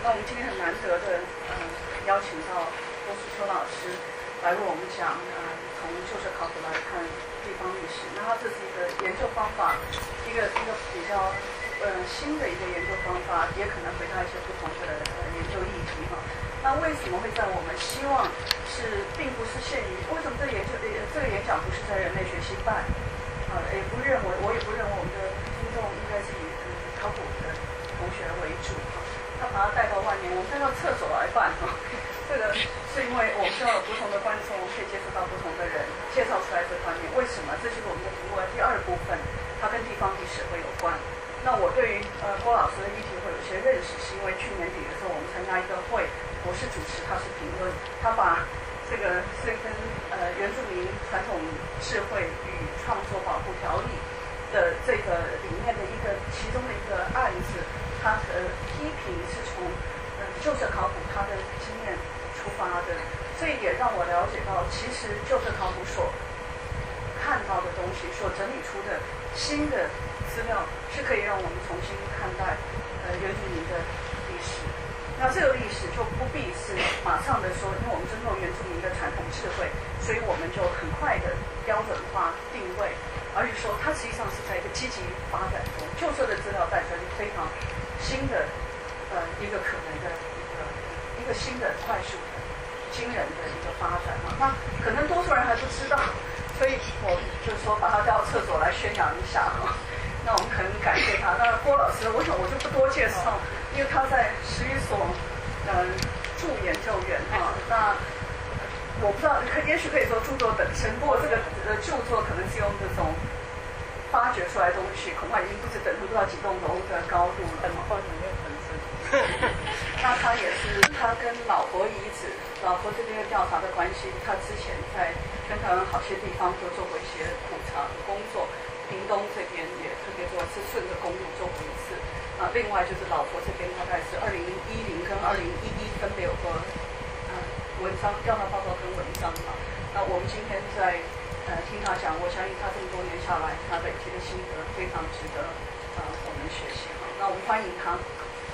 那我们今天很难得的，邀请到郭树秋老师来为我们讲，从旧社考古来看地方历史。那他这是一个研究方法，一个比较新的一个研究方法，也可能回答一些不同的研究议题哈。那为什么会在我们希望是并不是限于为什么这个演讲不是在人类学系办？也不认为，我也不认为我们的听众应该是以考古的同学为主哈。他把它带到外面，我们带到厕所来办哈。这个是因为我们需要有不同的观众，可以接触到不同的人，介绍出来这方面。为什么？这就是我们的题目的第二部分，它跟地方历史会有关。那我对于郭老师的议题会有一些认识，是因为去年底的时候我们参加一个会，我是主持，他是评论，他把这个是跟原住民传统智慧与创作保护条例的这个里面的其中的一个案子，他批评是从旧社考古他的经验出发的，这一点让我了解到，其实旧社考古所看到的东西，所整理出的新的资料，是可以让我们重新看待原住民的历史。那这个历史就不必是马上的说，因为我们尊重原住民的传统智慧，所以我们就很快的标准化定位，而是说它实际上是在一个积极发展中，旧社的资料带出来非常新的一个可能的一个新的快速的惊人的一个发展嘛。那可能多数人还不知道，所以我就是说把它带到厕所来宣扬一下哈。那我们很感谢他。那郭老师，我想我就不多介绍，因为他在史语所驻研究员哈。那我不知道，也许可以说著作等身，不过这个著作可能是用这种发掘出来的东西，恐怕已经不知不知道几栋楼的高度了。 或者没有本身。 那他也是他跟老婆遗址，老婆这边的调查的关系，他之前在跟台湾好些地方都做过一些普查的工作。屏东这边也特别多是顺着公路做过一次另外就是老婆这边大概是2010跟2011分别有过文章调查报告跟文章嘛。那我们今天在听他讲，我相信他这么多年下来，他累积的心得非常值得我们学习哈。那我们欢迎他。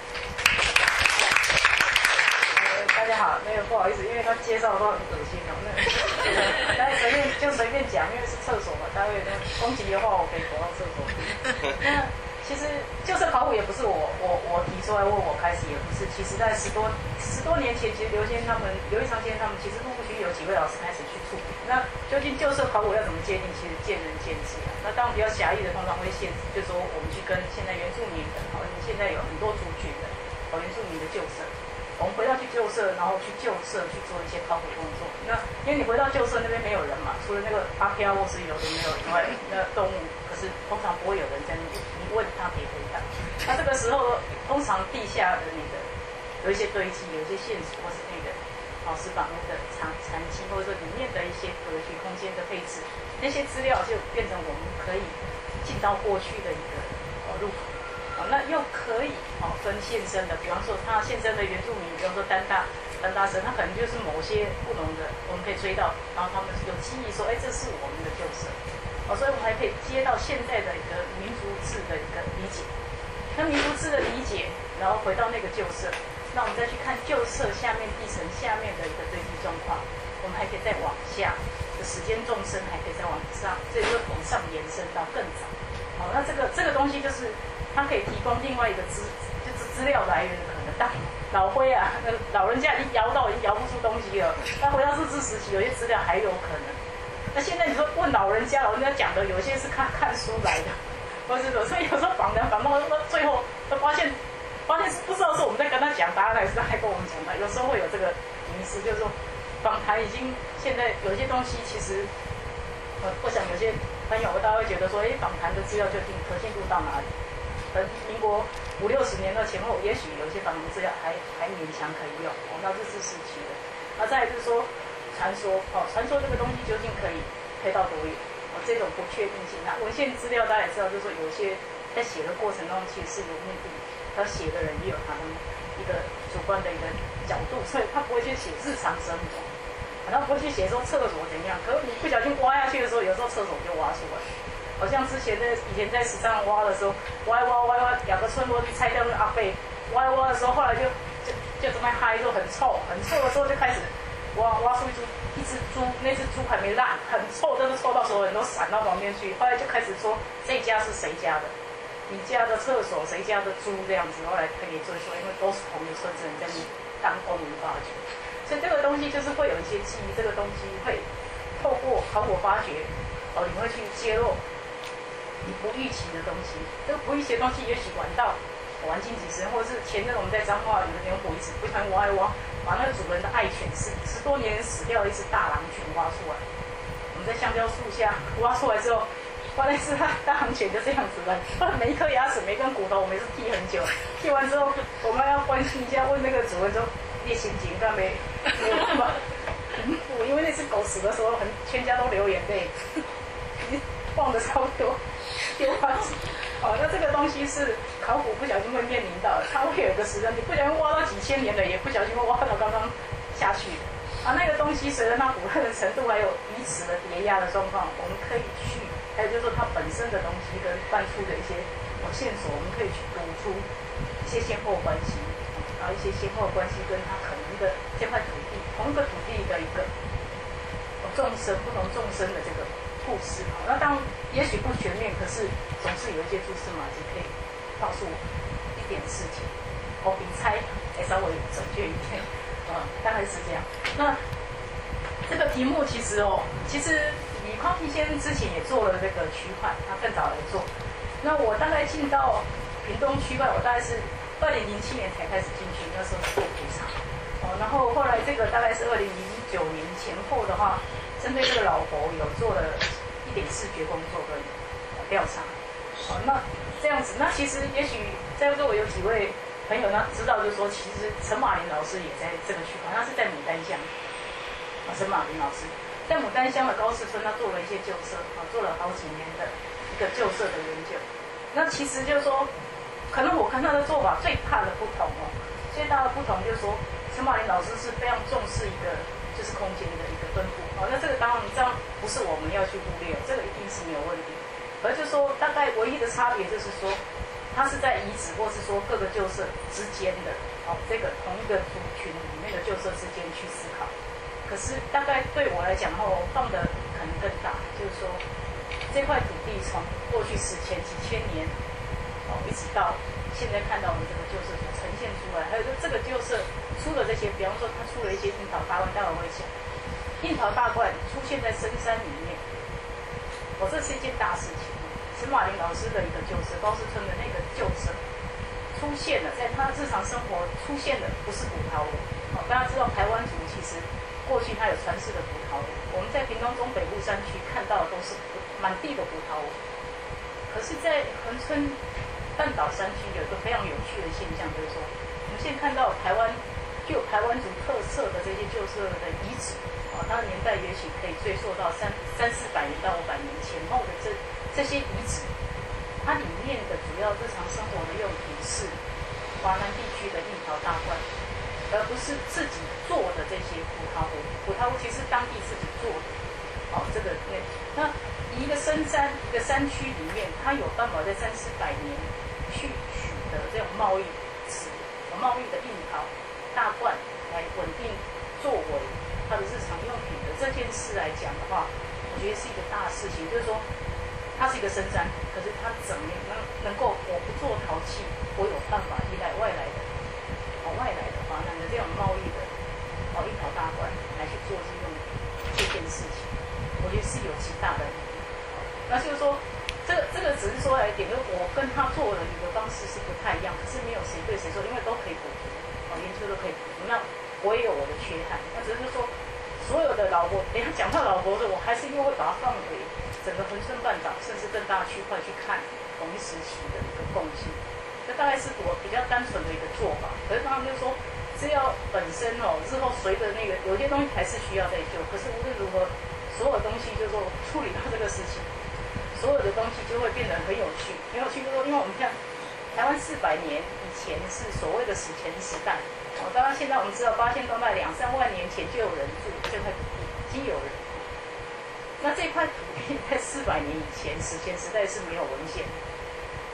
大家好，不好意思，因为他介绍都很恶心哦，大家随便讲，因为是厕所嘛，大家有攻击的话，我可以走到厕所去。那其实旧社考古也不是我提出来问我开始，也不是，其实在十多年前，其实刘一长先生他们其实陆续有几位老师开始去处理。那究竟旧社考古要怎么界定，其实见仁见智啊。那当然比较狭义的，通常会限制，就是说我们去跟现在原住民的，现在有很多族群的原住民的旧社。我们回到去旧社，然后去旧社去做一些考古工作。那因为你回到旧社那边没有人嘛，除了那个阿飘或是有的没有以外，那动物可是通常不会有人在那边，你问他可以回答。那这个时候通常地下的那个有一些堆积，有一些线索或是那个石板屋的残迹，或者说里面的一些格局空间的配置，那些资料就变成我们可以进到过去的一个入口。那又可以分现身的，比方说他现身的原住民，比方说丹大神，他可能就是某些不同的，我们可以追到，然后他们有记忆说，这是我们的旧社，所以我们还可以接到现在的一个民族志的一个理解。那民族志的理解，然后回到那个旧社，那我们再去看旧社下面地层下面的一个堆积状况，我们还可以再往下，时间纵深还可以再往上，这就往上延伸到更早。那这个东西就是。它可以提供另外一个资料来源的可能。当老灰啊，老人家已经摇不出东西了。那回到日治时期，有些资料还有可能。那现在你说问老人家讲的，有些是看书来的，或是所以有时候访谈最后都发现是不知道是我们在跟他讲答案，还是他在跟我们讲答案。有时候会有这个迷思，就是说访谈已经现在有些东西其实，我想有些朋友大家会觉得说，访谈的资料究竟可信度到哪里？民国50-60年的前后，也许有些访谈资料还勉强可以用，到日治时期的。再来就是说传说这个东西究竟可以到多远？这种不确定性。那文献资料大家也知道，就是说有些在写的过程中其实是有目的，他写的人也有他的一个主观的一个角度，所以他不会去写日常生活，他不会去写说厕所怎样。可是你不小心挖下去的时候，有时候厕所就挖出来。好像以前在石上挖的时候，挖，2个村落去拆掉那个阿贝，挖的时候，后来就就这么嗨，就很臭，很臭的时候就开始挖出一只猪，那只猪还没烂，很臭，但是臭到所有人都闪到旁边去。后来就开始说这家是谁家的，你家的厕所谁家的猪这样子。后来可以追溯，因为都是同一个村子人在那当公民发掘，所以这个东西就是会有一些记忆，这个东西会透过考古发掘，你会去揭露你不预期的东西。这个不预期的东西，也许玩到玩进几十年，或者是前阵我们在彰化有个牛埔遗址，不小心挖一挖，把那个主人的爱犬10多年死掉的一只大狼犬挖出来。我们在香蕉树下挖出来之后，发现是大狼犬就这样子了，每一颗牙齿、每一根骨头，我们是剔很久，剔完之后我们要关心一下，问那个主人说：“你心情干没有办法平复？因为那只狗死的时候，全家都流眼泪，忘得差不多。”丢完，那这个东西是考古不小心会面临到的，它会有一个时间，你不小心挖到几千年了，也不小心会挖到刚刚下去的。那个东西随着它腐烂的程度，还有彼此的叠压的状况，我们可以去，还有就是说它本身的东西跟犯出的一些线索，我们可以去读出一些先后关系，然后一些先后关系跟它可能的这块土地，同一个土地的一个不同众生的这个故事。那当然也许不全面，可是总是有一些蛛丝马迹可以告诉我一点事情，我比猜还稍微准确一点，大概是这样。那这个题目其实李匡平先生之前也做了这个区块，他更早来做。那我大概进到屏东区块，我大概是2007年才开始进去，那时候做普查。然后后来这个大概是2009年前后的话，针对这个老佛有做了一点视觉工作跟调查。那这样子，那其实也许在座有几位朋友呢知道，就是说其实陈马林老师也在这个区块，他是在牡丹乡。陈马林老师在牡丹乡的高士村，他做了一些旧社，做了好几年的一个旧社的研究。那其实就是说，可能我跟他的做法最大的不同最大的不同就是说，陈马林老师是非常重视一个就是空间的一个分布。那这个当然这样不是我们要去忽略，这个一定是没有问题。而就是说，大概唯一的差别就是说，它是在遗址或是说各个旧社之间的这个同一个族群里面的旧社之间去思考。可是大概对我来讲放的可能更大，就是说这块土地从过去史前几千年一直到现在看到我们这个旧社所呈现出来，还有就这个旧社出了这些，比方说它出了一些樱桃大罐，待会会讲，樱桃大罐出现在深山里面，这是一件大事情。陈马林老师的一个旧社，高士村的那个旧社出现了，在他日常生活出现的不是葡萄园。大家知道台湾族其实过去它有传世的葡萄园，我们在屏东中北部山区看到的都是满地的葡萄园。可是，在恒春半岛山区有一个非常有趣的现象，就是说，我们现在看到具有台湾族特色的这些旧社的遗址，它的年代也许可以追溯到300-400年到500年前后的这些遗址，它里面的主要日常生活的用品是华南地区的樱桃大罐，而不是自己做的这些葡萄屋。葡萄屋其实当地自己做的，这个那一个深山一个山区里面，它有办法在300-400年去取得这种贸易的樱桃大罐来稳定作为它的日常用品的这件事来讲的话，我觉得是一个大事情。就是说，它是一个深山，可是它怎么能够我不做陶器，我有办法依赖外来的华南的这种贸易的樱桃大罐来去做这件事情，我觉得是有极大的意义。那就是说，这个只是说来点，就我跟他做的一个方式是不太一样，可是没有谁对谁错，因为都可以补足，研究都可以补足。那我也有我的缺憾，那只是说所有的老伯，讲到老伯的，我还是因为会把它放回整个恒春半岛，甚至更大的区块去看同一时期的一个共性。这大概是我比较单纯的一个做法。可是他们就说，资料本身日后随着那个有些东西还是需要再救，可是无论如何，所有东西就是说处理到这个事情，所有的东西就会变得很有趣。很有趣就是说，因为我们看台湾400年以前是所谓的史前时代，当然现在我们知道八仙洞在2-3万年前就有人住这块土地，已经有人。那这块土地在400年以前史前时代是没有文献的，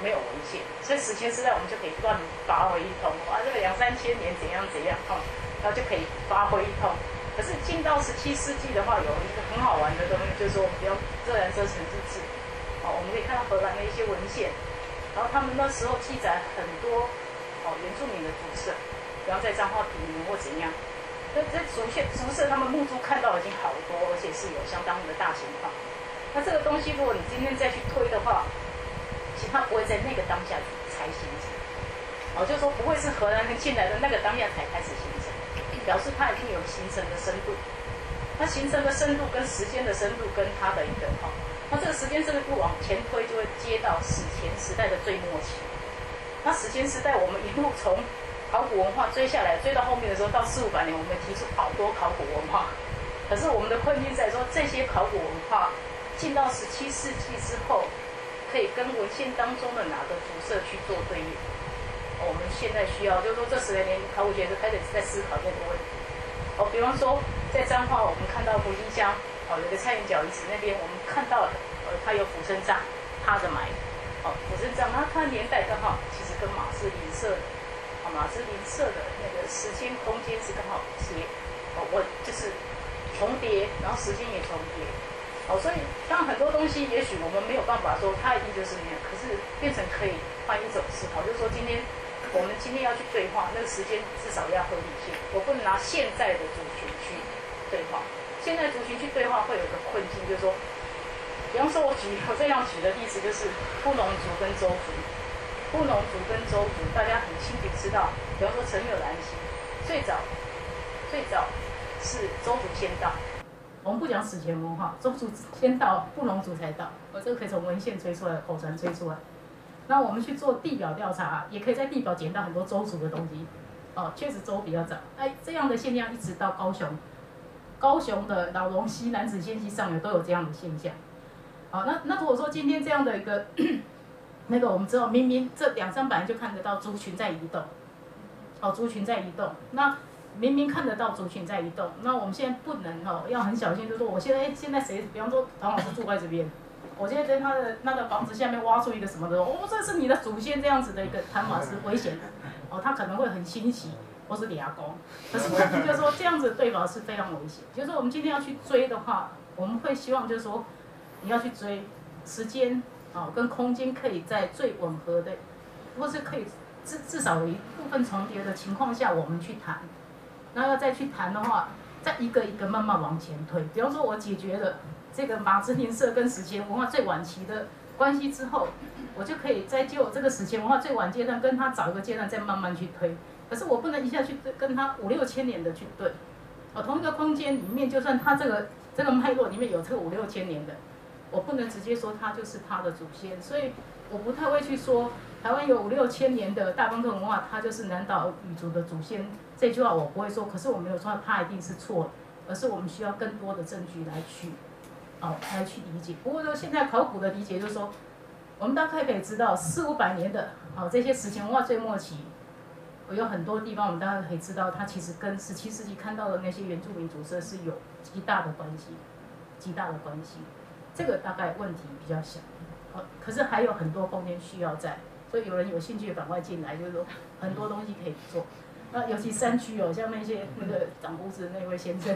没有文献，所以史前时代我们就可以乱发挥一通，哇，这个2、3千年怎样怎样哈，然后就可以发挥一通。可是进到17世纪的话，有一个很好玩的东西，就是说我们比较自然生成日志，我们可以看到荷兰的一些文献，然后他们那时候记载很多原住民的族舍，比方在彰化平原或怎样。这族舍他们目珠看到已经好多，而且是有相当的大型化。那这个东西，如果你今天再去推的话，其实它不会在那个当下才形成，就是说不会是荷兰人进来的那个当下才开始形成，表示它已经有形成的深度。它形成的深度跟时间的深度跟它的一个那这个时间深度往前推，就会接到史前时代的最末期。那史前时代我们一路从考古文化追下来，追到后面的时候，到400、500年，我们提出好多考古文化。可是我们的困境在说，这些考古文化进到17世纪之后，可以跟文献当中的哪个主色去做对应？我们现在需要，就是说这10来年，考古学就开始在思考这个问题。比方说在彰化，我们看到福兴乡，有个菜园角遗址那边，我们看到它有俯身葬，趴着埋，俯身葬，那它的年代刚好其实跟马士林社的。马士林社的那个时间空间是刚好贴，我就是重叠，然后时间也重叠，所以当很多东西也许我们没有办法说它一定就是那样，可是变成可以换一种思考，就是说我们今天要去对话，那个时间至少要合理性，我不能拿现在的族群去对话，现在族群去对话会有一个困境，就是说，比方说我这样举的例子就是布农族跟周族。布农族跟周族，大家很清楚知道，比方说陈有兰溪，最早是周族先到。我们不讲史前文化，周族先到，布农族才到。这个可以从文献追出来，口传追出来。那我们去做地表调查，也可以在地表捡到很多周族的东西。确实周比较早。这样的现象一直到高雄的老龙溪、南子仙溪上游都有这样的现象。那如果说今天这样的一个那个我们知道，明明这2、300年就看得到族群在移动，族群在移动。那明明看得到族群在移动，那我们现在不能要很小心，就是说我现在谁，比方说唐老师住在这边，我现在在他的房子下面挖出一个什么的，这是你的祖先这样子的一个谈法是危险的，他可能会很欣喜或是俩公。可是问题就是说这样子的对法是非常危险，就是说我们今天要去追的话，我们会希望就是说你要去追时间。跟空间可以在最吻合的，或是可以至少有一部分重叠的情况下，我们去谈。那要再去谈的话，再一个一个慢慢往前推。比方说，我解决了这个马志林社跟史前文化最晚期的关系之后，我就可以再就这个史前文化最晚阶段跟他找一个阶段再慢慢去推。可是我不能一下去跟他5、6千年的去对。同一个空间里面，就算他这个脉络里面有这个5、6千年的。我不能直接说他就是他的祖先，所以我不太会去说台湾有5、6千年的大方克文化，他就是南岛语族的祖先。这句话我不会说，可是我没有说他一定是错的，而是我们需要更多的证据来去理解。不过说现在考古的理解就是说，我们大概可以知道4、500年的这些史前文化最末期，有很多地方我们大概可以知道，它其实跟17世纪看到的那些原住民族社是有极大的关系。这个大概问题比较小，可是还有很多空间需要在，所以有人有兴趣赶快进来，就是说很多东西可以做。那尤其山区像那些那个长胡子的那位先生，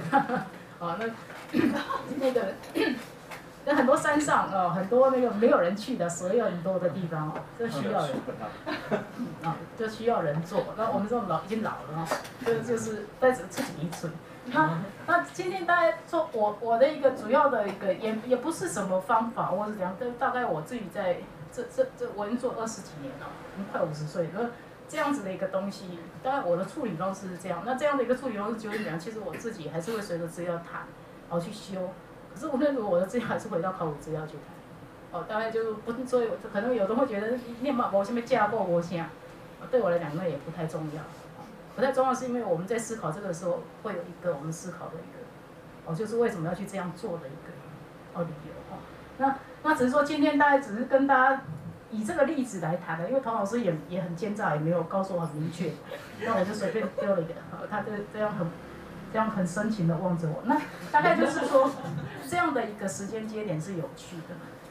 那很多山上很多那个没有人去的水有很多的地方这需要人这需要人做。那我们这种已经老了就是在自己一村。那今天大家说我的一个主要的一个也不是什么方法或是怎样，大概我自己在这我已经做20几年了，已经快50岁了，这样子的一个东西，当然我的处理方式是这样。那这样的一个处理方式就是讲，其实我自己还是会随着资料谈，去修。可是无论如何，我的资料还是回到考古资料去谈。大概就是不，所以可能有人会觉得念嘛无什么架构无啥，对我来讲那也不太重要。不太重要是因为我们在思考这个时候，会有一个我们思考的一个，就是为什么要去这样做的一个理由。那只是说今天大概只是跟大家以这个例子来谈的，因为童老师也很奸诈，也没有告诉我很明确，那我就随便丢了一个，他就这样很深情的望着我。那大概就是说这样的一个时间节点是有趣的。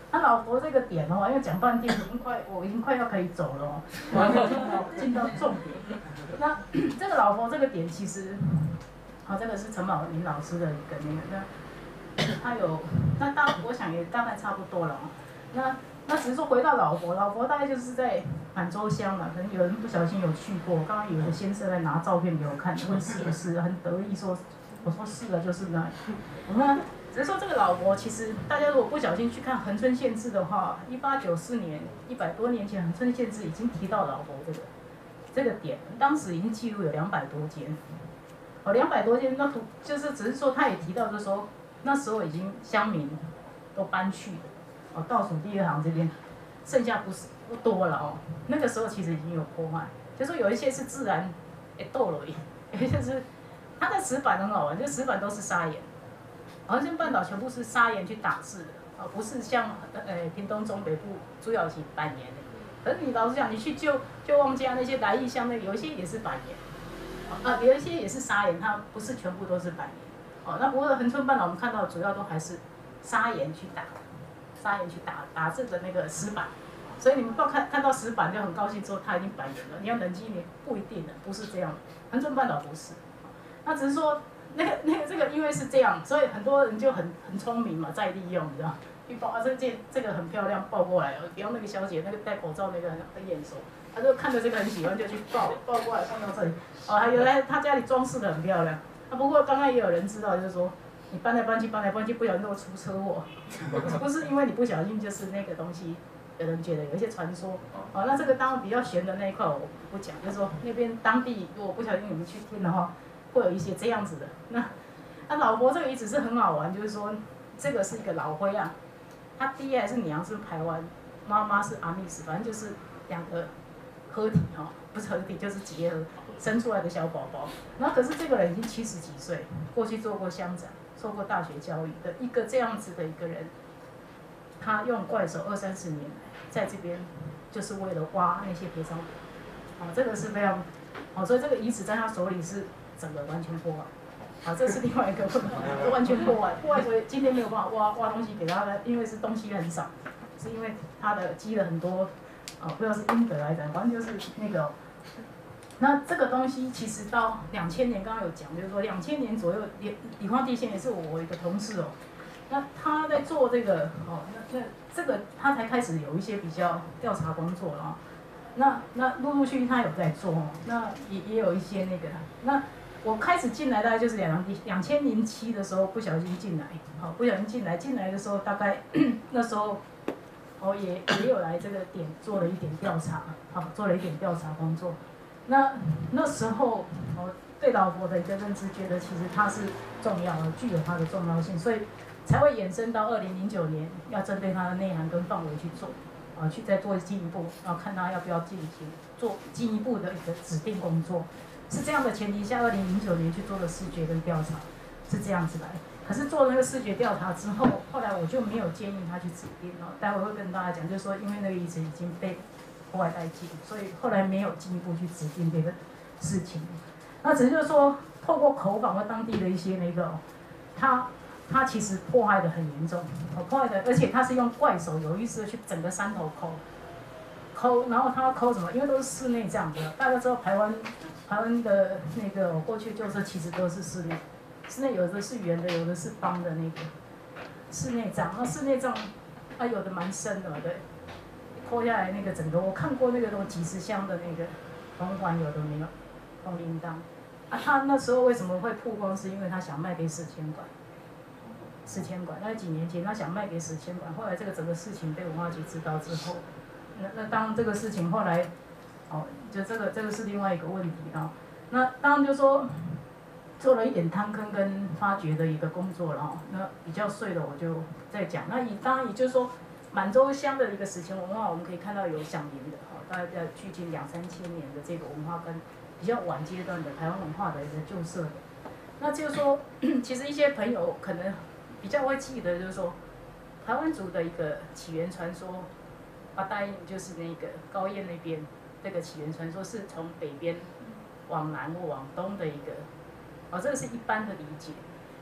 他老佛这个点哦，因为讲半天我已经快要可以走了哦，我还没有进到重点。那这个老佛这个点其实，这个是陈宝林老师的一个那他有，我想也大概差不多了哦。那只是说回到老佛大概就是在满洲乡嘛，可能有人不小心有去过。刚刚有个先生在拿照片给我看，问是不是，很得意说，我说是的，就是那里。那只是说这个老佛，其实大家如果不小心去看恒春县志的话，1894年100多年前恒春县志已经提到老佛这个点，当时已经记录有200多间。200多间，那就是只是说他也提到，就是说那时候已经乡民都搬去了，倒数第2行这边，剩下不多了哦。那个时候其实已经有破坏，就说有一些是自然斗了，有一些是它的石板很好玩，就石板都是砂岩，恒春半岛全部是砂岩去打制的，不是像屏东中北部主要是板岩的。可是你老实讲，你去旧望家那些来义乡那有一些也是板岩。有一些也是砂岩，它不是全部都是板岩。那不过恒春半岛我们看到主要都还是砂岩去打制的那个石板，所以你们不要看到石板就很高兴说它已经板岩了。你要冷静一点，不一定的，不是这样。恒春半岛不是，那只是说这个因为是这样，所以很多人就很聪明嘛，再利用，你知道。一抱这个很漂亮，抱过来比方那个小姐那个戴口罩那个很眼熟。他就看着这个很喜欢，就去抱过来放到这里。还有他家里装饰的很漂亮。不过刚刚也有人知道，就是说你搬来搬去，不小心都出车祸，不是因为你不小心，就是那个东西，有人觉得有一些传说。那这个当然比较悬的那一块我不讲，就是说那边当地如果不小心你们去听的话，会有一些这样子的。那老婆这个遗址是很好玩，就是说这个是一个老灰啊，他爹还是娘是排湾，妈妈是阿密斯，反正就是2个。合体不是合体就是结合生出来的小宝宝。然后可是这个人已经70几岁，过去做过乡长，受过大学教育的一个这样子的一个人，他用怪手20-30年在这边，就是为了挖那些陪葬品。这个是非常，所以这个遗址在他手里是整个完全破坏。这是另外一个问题，完全破坏，所以今天没有办法挖东西给他的，因为是东西很少，是因为他的积了很多。不知道是阴德来的，反正就是那个。那这个东西其实到2000年，刚刚有讲，就是说2000年左右，李晃地先也是我一个同事哦。那他在做这个那这个他才开始有一些比较调查工作了那陆陆续续他有在做那也有一些那个。那我开始进来大概就是2007的时候不小心进来，不小心进来的时候大概那时候。也有来这个点做了一点调查，做了一点调查工作。那时候对老佛的一个认知，觉得其实它是重要的，具有它的重要性，所以才会衍生到2009年要针对它的内涵跟范围去做，去再做进一步，然后看它要不要进行做进一步的一个指定工作。是这样的前提下，2009年去做的视觉跟调查，是这样子来。可是做了那个视觉调查之后，后来我就没有建议他去指定了。待会会跟大家讲，就是说因为那个遗址已经被破坏殆尽，所以后来没有进一步去指定这个事情。那只是就是说，透过口访和当地的一些那个，他其实破坏的很严重，破坏的，而且他是用怪手有意识的去整个山头抠，然后他抠什么？因为都是室内葬的，大家知道台湾的那个过去就是其实都是室内有的是圆的，有的是方的那个室内葬。那室内葬有的蛮深的，对，抠下来那个整个，我看过那个几十箱的那个铜环，有的没有，铜铃铛。他那时候为什么会曝光？是因为他想卖给史前馆，那几年前他想卖给史前馆，后来这个整个事情被文化局知道之后，那当这个事情后来，就这个是另外一个问题那当然就说。做了一点探坑跟发掘的一个工作了那比较碎的我就再讲。那当然也就是说，满洲乡的一个史前文化，我们可以看到有响铃的大概在距今2-3千年的这个文化跟比较晚阶段的台湾文化的一个旧社的。那就是说，其实一些朋友可能比较会记得，就是说，台湾族的一个起源传说，巴呆就是那个高燕那边这个起源传说是从北边往南或往东的一个。这个是一般的理解。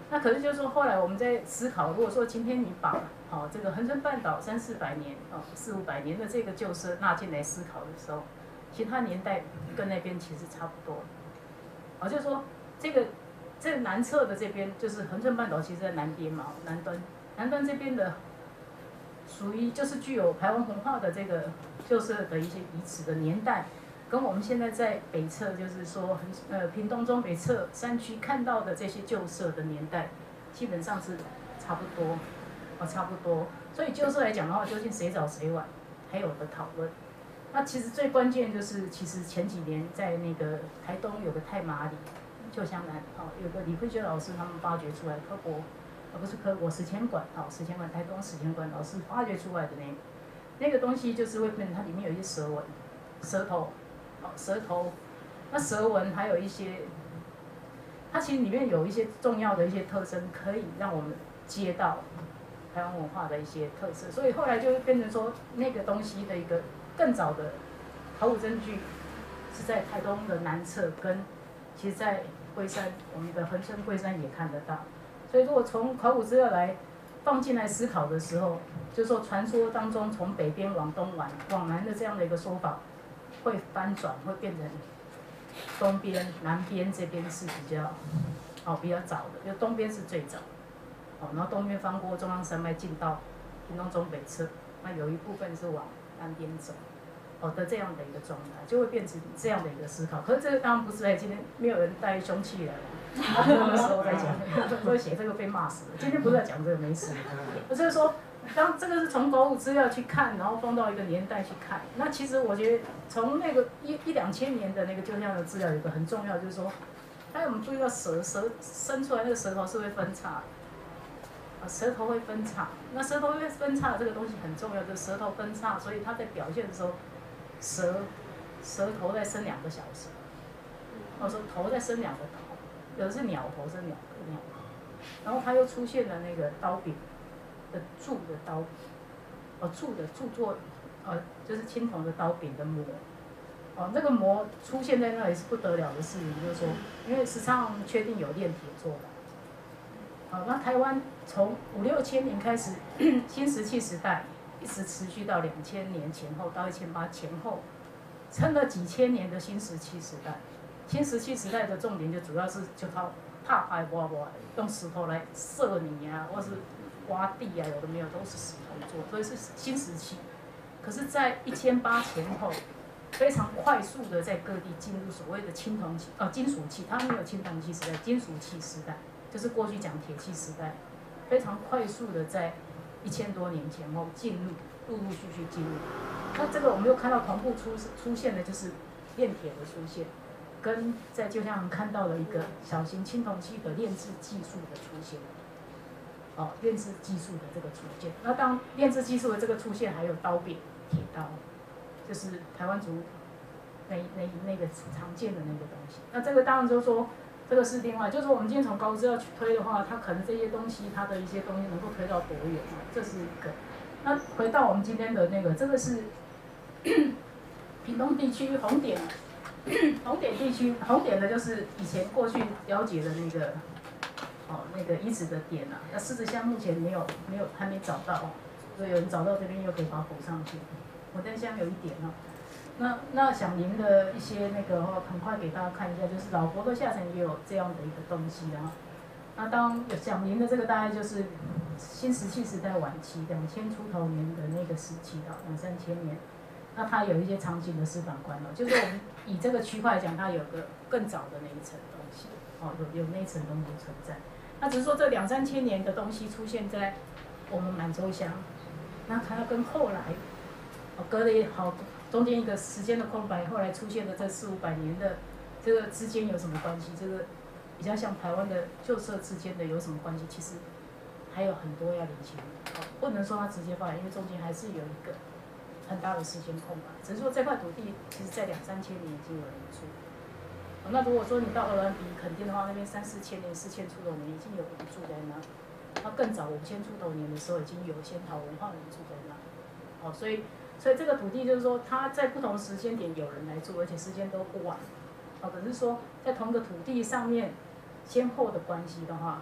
那可是就是说，后来我们在思考，如果说今天你把这个恒春半岛300-400年400-500年的这个旧社纳进来思考的时候，其实它年代跟那边其实差不多。就是说这个南侧的这边就是恒春半岛，其实在南边嘛，南端这边的属于就是具有排湾文化的这个旧社的一些遗址的年代，跟我们现在在北侧，就是说屏东中北侧山区看到的这些旧社的年代，基本上是差不多，差不多。所以旧社来讲的话，究竟谁早谁晚，还有的讨论。那其实最关键就是，其实前几年在那个台东有个太麻里旧乡南，有个李慧娟老师他们发掘出来不是科博史前馆，史前馆台东史前馆老师发掘出来的那个东西，就是会变成它里面有一些蛇纹、舌头，那蛇纹还有一些，它其实里面有一些重要的一些特征，可以让我们接到台湾文化的一些特色，所以后来就变成说那个东西的一个更早的考古证据是在台东的南侧，跟其实在龟山，我们的恒春龟山也看得到。所以如果从考古资料来放进来思考的时候，就是说传说当中从北边往东往南的这样的一个说法，会翻转，会变成东边、南边这边是比较早的，因为东边是最早，然后东边翻过中央山脉进到屏东中北侧，那有一部分是往南边走，的这样的一个状态，就会变成这样的一个思考。可是这个当然不是今天没有人带凶器来，那个时候在讲，所以写这个被骂死了。今天不是在讲这个没事，就是说，当这个是从考古资料去看，然后放到一个年代去看。那其实我觉得从那个1-2000年的那个旧像的资料，有个很重要，就是说，我们注意到舌伸出来那个舌头是会分叉的。舌头会分叉，那舌头会分叉这个东西很重要，就是舌头分叉，所以它在表现的时候，舌头在伸2个小舌，说头在伸2个头，有的是鸟头伸2个鸟头，然后它又出现了那个刀柄的铸的刀柄，铸作，就是青铜的刀柄的模，那个模出现在那里是不得了的事情，就是说，因为实际上确定有炼铁做的。那台湾从5-6千年开始，新石器时代一直持续到2000年前后到1800前后，撑了几千年的新石器时代。新石器时代的重点就主要是就靠踏拍挖，用石头来涉泥啊，或是挖地啊，有的没有都是石头做，所以是新石器。可是，在1800前后，非常快速的在各地进入所谓的青铜器，金属器，它没有青铜器时代，金属器时代。就是过去讲铁器时代，非常快速的在1000多年前后陆续进入。那这个我们又看到同步出现的就是炼铁的出现，跟在就像看到了一个小型青铜器的炼制技术的出现。炼制技术的这个出现，那当炼制技术的这个出现，还有刀柄、铁刀，就是台湾族那个常见的那个东西。那这个当然就是说。这个是另外，就是说我们今天从考古资料去推的话，它可能这些东西，它的一些东西能够推到多远？这是一个。那回到我们今天的那个，这个是屏东地区红点地区，红点的就是以前过去了解的那个，那个遗址的点啊。那狮子乡目前还没找到，所以有人找到这边又可以把它补上去。我在乡有1点那响铃的一些那个很快给大家看一下，就是老佛的下层也有这样的一个东西那当有响铃的这个大概就是新石器时代晚期2000出头年的那个时期2-3千年。那它有一些场景的石板棺就是我们以这个区块来讲，它有个更早的那一层东西有那一层东西存在。那只是说这2-3千年的东西出现在我们满洲乡，那它跟后来隔了中间一个时间的空白，后来出现的这400-500年的这个之间有什么关系？这个比较像台湾的旧社之间的有什么关系？其实还有很多要理清，不能说它直接发展，因为中间还是有一个很大的时间空白。只是说这块土地其实在2-3千年已经有人住。那如果说你到鹅銮鼻垦丁的话，那边3-4千年、4000出头年已经有人住在那。那更早5000出头年的时候，已经有仙桃文化人住在那。所以这个土地就是说，它在不同时间点有人来住，而且时间都不晚。可是说在同个土地上面先后的关系的话，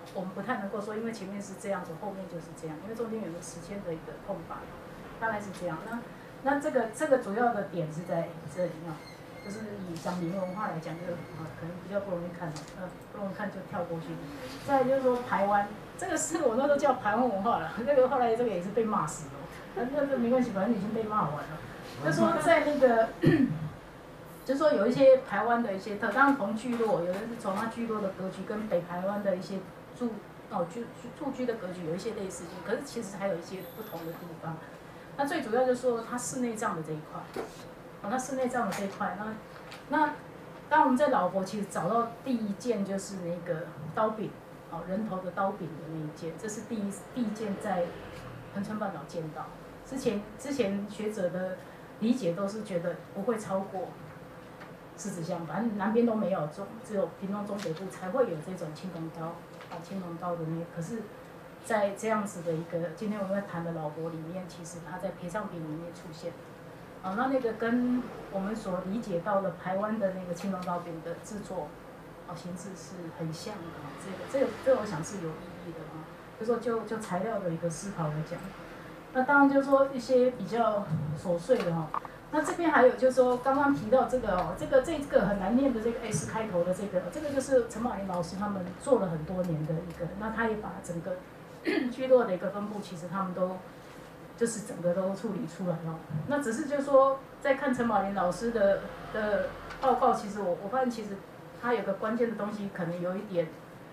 我们不太能够说，因为前面是这样子，后面就是这样，因为中间有个时间的一个空白，大概是这样。那这个主要的点是在这里啊，就是以讲闽文化来讲，就可能比较不容易看，不容易看就跳过去。再来就是说排湾，这个是我那时候叫排湾文化了，这个后来这个也是被骂死了，那这没关系，反正已经被骂完了。就说在那个。就是说有一些台湾的一些当然同聚落，有的是从它聚落的格局跟北台湾的一些住居的格局有一些类似性，可是其实还有一些不同的地方。那最主要就是说它室内葬的这一块，它室内葬的这一块，那当我们在老佛其实找到第一件就是那个刀柄，人头的刀柄的那一件，这是第一件在恒春半岛见到。之前学者的理解都是觉得不会超过狮子乡，反正南边都没有，只有屏东中北部才会有这种青龙刀，青龙刀的那个。可是，在这样子的一个今天我们在谈的老佛里面，其实它在陪葬品里面出现。那个跟我们所理解到的台湾的那个青龙刀柄的制作，形式是很像的。这个我想是有意义的啊。就说就材料的一个思考来讲，那当然就是说一些比较琐碎的哈。那这边还有就是说，刚刚提到这个很难念的这个 S 开头的这个就是陈马林老师他们做了很多年的一个，那他也把整个聚落的一个分布，其实他们都就是整个都处理出来了。那只是就是说，在看陈马林老师的报告，其实我发现其实他有个关键的东西，可能有一点，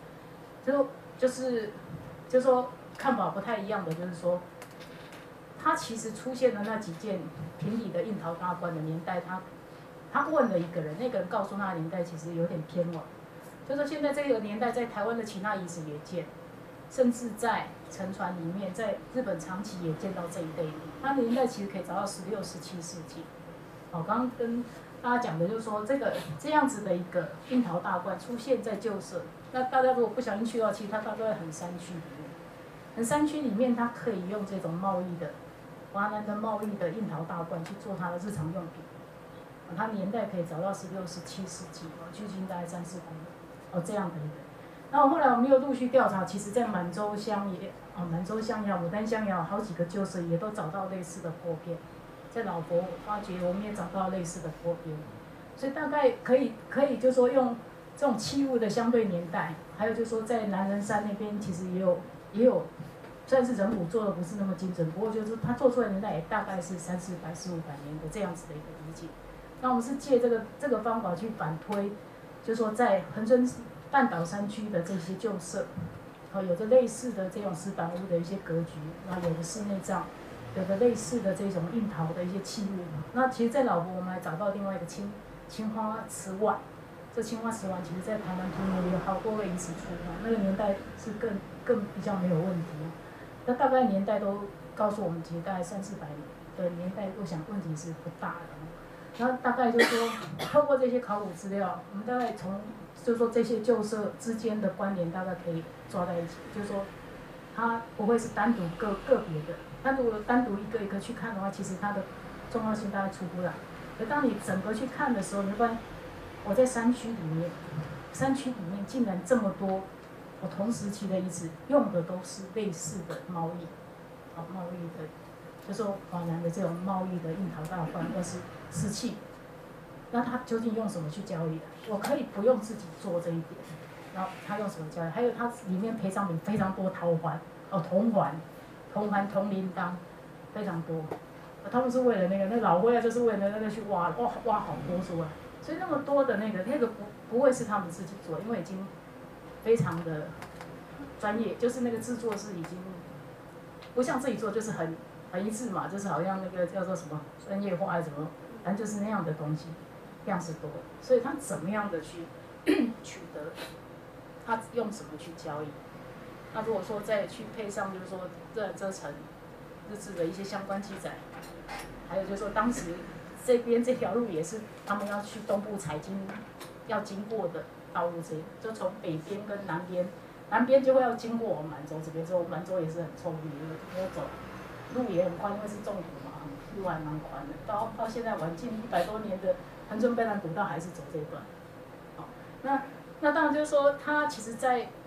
就是说看法不太一样的，就是说。他其实出现的那几件平底的印陶大罐的年代，他问了一个人，那个人告诉他的年代其实有点偏晚，就说现在这个年代在台湾的其他遗址也见，甚至在沉船里面，在日本长崎也见到这一类的，它的年代其实可以找到16、17世纪。刚刚跟大家讲的就是说，这样子的一个印陶大罐出现在旧社，那大家如果不小心去到，其实它大概在很山区里面，很山区里面它可以用这种贸易的。华南的贸易的印陶大罐去做它的日常用品，它年代可以找到16、17世纪，距今大概3、4公里，这样的一个。然后后来我们又陆续调查，其实在满洲乡满洲乡也好，牡丹乡也好，好几个旧社也都找到类似的破片，在老佛发掘我们也找到类似的破片，所以大概可以就是说用这种器物的相对年代，还有就是说在南人山那边其实也有。虽然是人骨做的不是那么精准，不过就是他做出来的年代也大概是300、400、500年的这样子的一个理解。那我们是借这个方法去反推，就是说在恒春半岛山区的这些旧社，有着类似的这种石板屋的一些格局，然后有的室内葬，有的类似的这种印陶的一些器物。那其实，在老佛我们还找到另外一个青花瓷碗，这青花瓷碗其实在台南土也有好多个遗址出那个年代是更比较没有问题。那大概年代都告诉我们，其实大概300、400的年代，我想问题是不大的。然后大概就是说，透过这些考古资料，我们大概就是说这些旧社之间的关联，大概可以抓在一起。就是说，它不会是单独个别的。它如果单独一个一个去看的话，其实它的重要性大概出不来。而当你整个去看的时候，你会发现，我在山区里面竟然这么多。我同时期的遗址用的都是类似的贸易，贸易的，就是说华南的这种贸易的印陶大罐或是瓷器，那他究竟用什么去交易的？我可以不用自己做这一点，然后他用什么交易？还有它里面陪葬品非常多，铜环、铜铃铛，非常多。他们是为了那老灰就是为了那个去挖好多出来，所以那么多的那个不会是他们自己做，因为已经。非常的专业，就是那个制作是已经不像自己做，就是很一致嘛，就是好像那个叫做什么专业化还是什么，反正就是那样的东西，样式多，所以他怎么样的去取得，他用什么去交易？那如果说再去配上，就是说这层日志的一些相关记载，还有就是说当时这边这条路也是他们要去东部采金要经过的。道路这就从北边跟南边就会要经过我们满洲这边，之后满洲也是很聪明，要走路也很宽，因为是重土嘛，路还蛮宽的。到现在晚近100多年的恒春卑南古道还是走这一段。那当然就是说，它其实在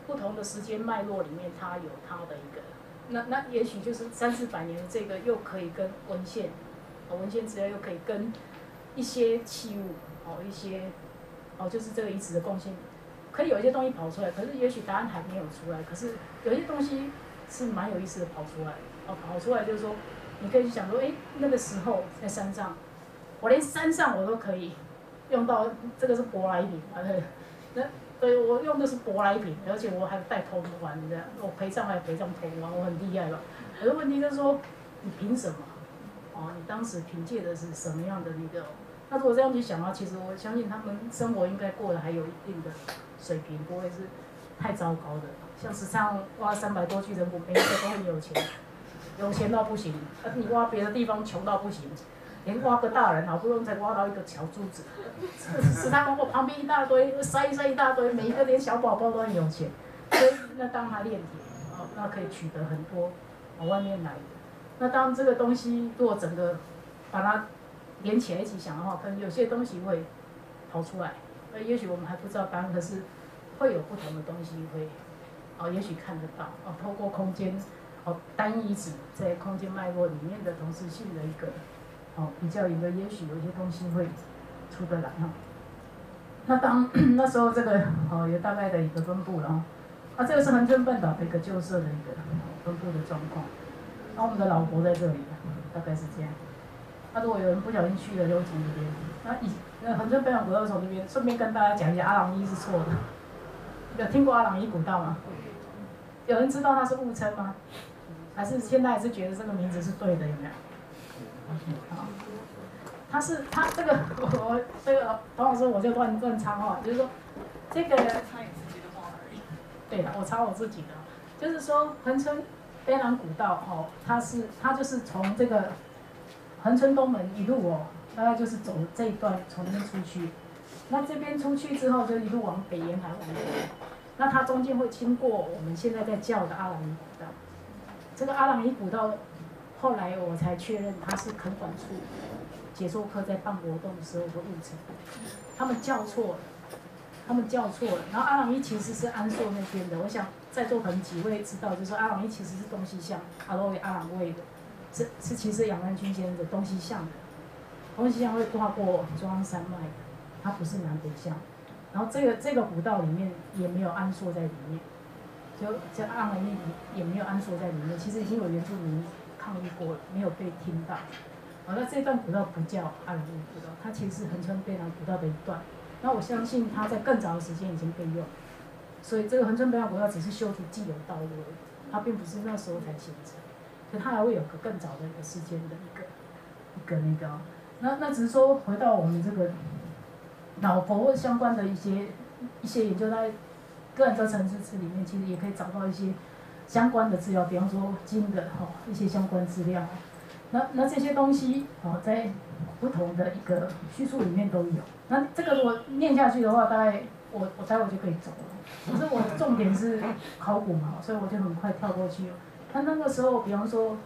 不同的时间脉络里面，它有它的一个，那也许就是300-400年的这个又可以跟文献，文献资料又可以跟一些器物，一些，就是这个遗址的贡献，可以有一些东西跑出来，可是也许答案还没有出来，可是有一些东西是蛮有意思的跑出来，跑出来就是说，你可以去想说，那个时候在山上，我连山上我都可以用到，这个是舶来品嘛，对，我用的是舶来品，而且我还带通关这样，我陪葬还陪葬通关，我很厉害吧？可是问题就是说，你凭什么？你当时凭借的是什么样的那个？那如果这样去想的话，其实我相信他们生活应该过得还有一定的水平，不会是太糟糕的。像史上挖300多具人骨，每一个都很有钱，有钱到不行。你挖别的地方穷到不行，连挖个大人好不容易才挖到一个小珠子，史上我旁边一大堆，塞一大堆，每一个连小宝宝都很有钱。所以那当他炼铁，那可以取得很多外面来的。那当这个东西如果整个把它连起来一起想的话，可能有些东西会跑出来，也许我们还不知道答案，可是会有不同的东西会，也许看得到，透过空间，单一指在空间脉络里面的同时性的一个，比较一个，也许有些东西会出得来哈。那当那时候这个有大概的一个分布了哈，这个是恒春半岛的一个旧社的一个分布的状况。那我们的老伯在这里，大概是这样。那如果有人不小心去了，就会从这边。那恒春北港古道从这边，顺便跟大家讲一下，阿朗伊是错的。有听过阿朗伊古道吗？有人知道它是误称吗？还是现在还是觉得这个名字是对的？有没有？好，他这个黄老师我就乱插话，就是说这个插你自己的话而已。 对了，我插我自己的，就是说恒春北港古道它就是从这个恒春东门一路大概就是走这一段从那边出去，那这边出去之后就一路往北沿海往北，那它中间会经过我们现在在叫的阿朗伊古道。这个阿朗伊古道后来我才确认它是垦管处解说课在办活动的时候的误称，他们叫错了。然后阿朗伊其实是安朔那边的，我想在座可能几位知道，就是说阿朗伊其实是东西向，阿朗卫的，是其实杨安军先生的东西向的，东西向会跨过中央山脉的，它不是南北向。然后这个古道里面也没有安朔在里面，就阿朗伊也没有安朔在里面，其实已经有原住民抗议过了，没有被听到。那这段古道不叫阿朗伊古道，它其实是恒春北港古道的一段。那我相信它在更早的时间已经被用，所以这个恒春北港古道只是修筑既有道路而已，它并不是那时候才形成，所以它还会有个更早的一个时间的一个那个。那只是说回到我们这个老佛相关的一些研究，在个人这城市志里面，其实也可以找到一些相关的资料，比方说金的一些相关资料。那这些东西在不同的一个叙述里面都有。那这个如果念下去的话，大概我待会就可以走了。可是我重点是考古嘛，所以我就很快跳过去。那个时候，比方说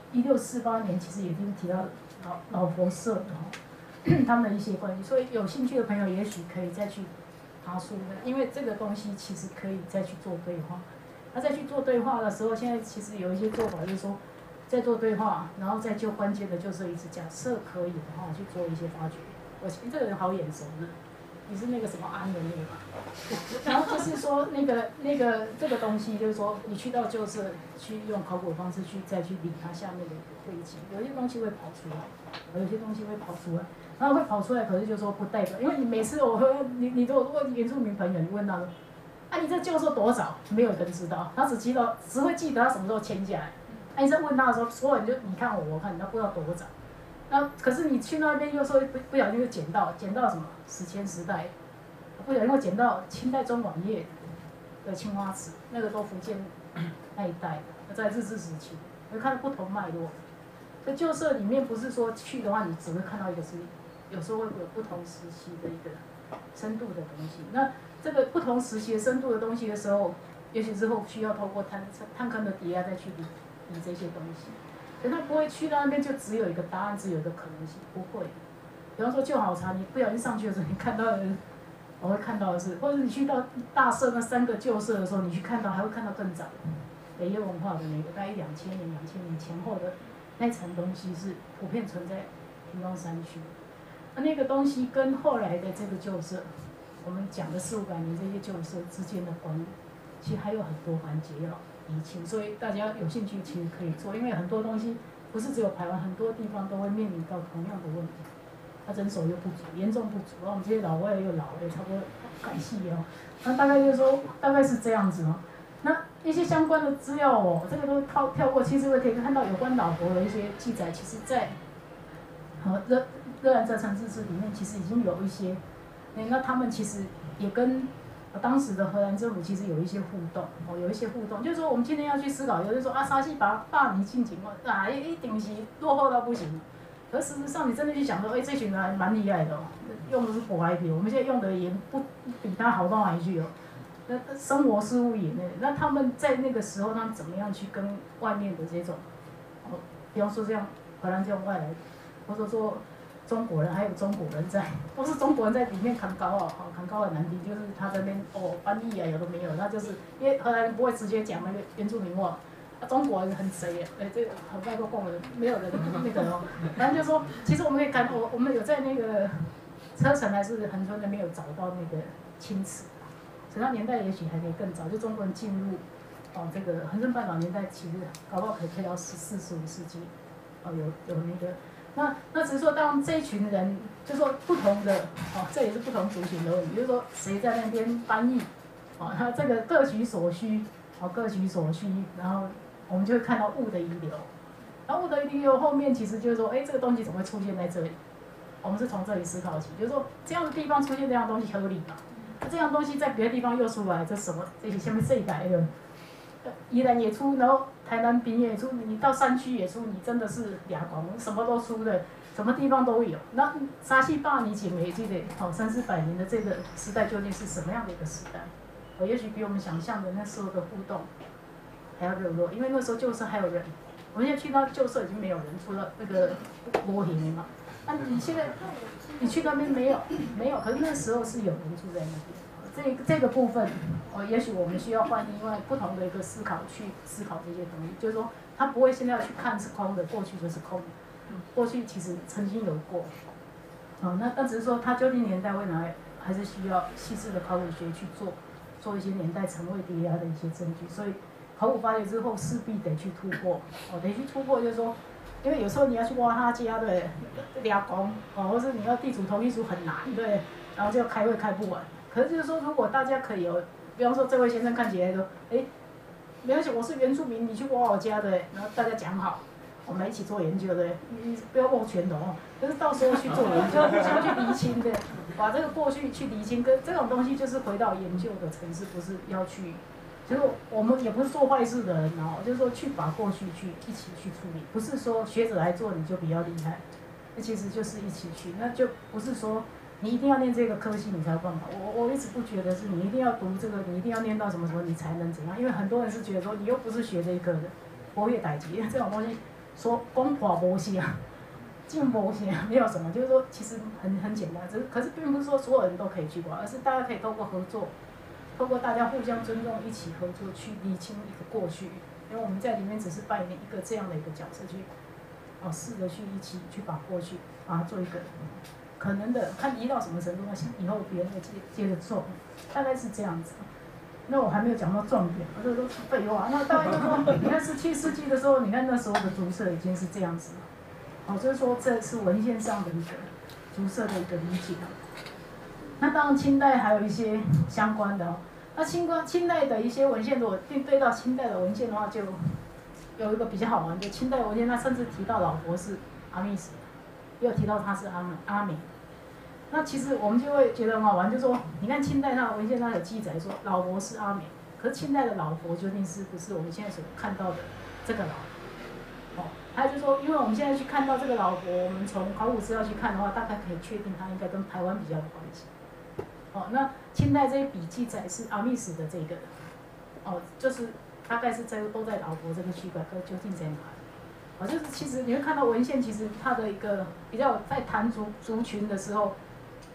1648年，其实已经提到老佛社他们的一些关系，所以有兴趣的朋友也许可以再去爬书的，因为这个东西其实可以再去做对话。那再去做对话的时候，现在其实有一些做法，就是说在做对话，然后再就关键的就是一直假设可以的话去做一些发掘。我这个人好眼熟的，你是那个什么安的那个嘛？然后就是说这个东西，就是说你去到旧社，去用考古的方式再去理它下面的一个轨迹，有些东西会跑出来，有些东西会跑出来，然后会跑出来，可是就说不代表，因为你每次你如果问原住民朋友，你问他说，你这旧社多早？没有人知道，他只会记得他什么时候迁下来。你在问他的时候，所有人就你看我看你，他不知道多早。可是你去那边又说不小心就捡到什么史前时代，不小心会捡到清代中晚叶的青花瓷，那个都福建那一带的，在日治时期，会看到不同脉络。所以旧社里面不是说去的话，你只会看到一个是，有时候会有不同时期的一个深度的东西。那这个不同时期的深度的东西的时候，也许之后需要透过探坑的抵押再去理这些东西。可他不会去到那边就只有一个答案，只有一个可能性，不会。比方说旧好茶，你不小心上去的时候，你看到我会看到的是，或者你去到大社那3个旧社的时候，你去看到还会看到更早的北越文化的那个，大概2000年前后的那层东西是普遍存在屏东山区。那个东西跟后来的这个旧社，我们讲的400-500年这些旧社之间的关联，其实还有很多环节要厘清，所以大家有兴趣其实可以做，因为很多东西不是只有台湾，很多地方都会面临到同样的问题。人手又不足，严重不足，然后我们这些老外又老了，差不多改戏哦。那大概就是说，大概是这样子哦。那一些相关的资料哦，这个都跳过，其实我可以看到有关老佛的一些记载，其实在热兰遮城志志里面，其实已经有一些，那他们其实也跟当时的荷兰政府其实有一些互动哦，有一些互动，就是说我们今天要去思考，有人说啊，沙西霸你进情况啊，一定是落后到不行。可事实上，你真的去想说，这群人还蛮厉害的哦，用的是舶来品，我们现在用的也不比他好到哪里去哦。那生活事物也那他们在那个时候，他们怎么样去跟外面的这种，比方说像荷兰这种外来，或者说中国人，还有中国人在，都是中国人在里面扛高啊，扛高很难听，就是他这边翻译啊有的没有，那就是因为荷兰人不会直接讲那个原住民话。中国人很贼这个很外国共人没有人那个哦，反正就说，其实我们可以看，我们有在那个车城还是恒春那边有找到那个青瓷，所以它年代也许还可以更早，就中国人进入这个恒春半岛年代，其实搞不好可以推到14、15世纪，有那个，那只是说当这一群人，就说不同的这也是不同族群的问题，就是说谁在那边翻译，他这个各取所需，各取所需，然后。我们就会看到物的遗留，然后物的遗留后面其实就是说，这个东西怎么会出现在这里？我们是从这里思考起，就是说这样的地方出现这样的东西合理吗？这样东西在别的地方又出来，这什么？这些下面这一代的，宜兰也出，然后台南平也出，你到山区也出，你真的是俩广，什么都出的，什么地方都有。那沙西霸尼景也记得，300-400年的这个时代究竟是什么样的一个时代？也许比我们想象的那时候的互动。还要热络，因为那时候旧社还有人，我们现在去到旧社已经没有人，除了那个模型嘛。你现在你去那边没有，可是那时候是有人住在那边。这个部分，也许我们需要换另外不同的一个思考去思考这些东西，就是说，他不会现在去看是空的，过去就是空的，过去其实曾经有过。那只是说，它究竟年代会拿来，还是需要细致的考古学去做一些年代层位叠压的一些证据，所以。考古发掘之后，势必得去突破，得去突破，就是说，因为有时候你要去挖他家，对，俩工，或是你要地主同意书很难，对，然后就开会开不完。可是就是说，如果大家可以有，比方说这位先生看起来说，没关系，我是原住民，你去挖我家的，然后大家讲好，我们一起做研究的，你不要握拳头哦，就是到时候去做研究，互相去厘清的，把这个过去去厘清，跟这种东西就是回到研究的层次，不是要去。就是我们也不是做坏事的人就是说去把过去去一起去处理，不是说学者来做你就比较厉害，那其实就是一起去，那就不是说你一定要念这个科系你才有办法。我一直不觉得是你一定要读这个，你一定要念到什么什么你才能怎样，因为很多人是觉得说你又不是学这一科的，博越代级这种东西说光华博系啊，进博系啊，没有什么，就是说其实很简单，可是并不是说所有人都可以去过，而是大家可以透过合作。透过大家互相尊重，一起合作去理清一个过去，因为我们在里面只是扮演一个这样的一个角色去，试着去一起去把过去把它做一个可能的，看移到什么程度，那以后别人再接着做，大概是这样子。那我还没有讲到重点，这都是废话。那大概就是说，你看17世纪的时候，你看那时候的竹社已经是这样子了，就是说这是文献上的一个竹社的一个理解。那当然，清代还有一些相关的那清代的一些文献，如果对到清代的文献的话，就有一个比较好玩的清代文献，他甚至提到老佛是阿密斯，也有提到他是阿美。那其实我们就会觉得很好玩，就是说，你看清代那文献，它有记载说老佛是阿美，可是清代的老佛究竟是不是我们现在所看到的这个老佛？还有就是说，因为我们现在去看到这个老佛，我们从考古资料去看的话，大概可以确定它应该跟台湾比较有关系。那清代这些笔记载是阿密斯的这个，就是大概是都在老佛这个区块，可究竟在哪里？就是其实你会看到文献，其实它的一个比较在谈族群的时候，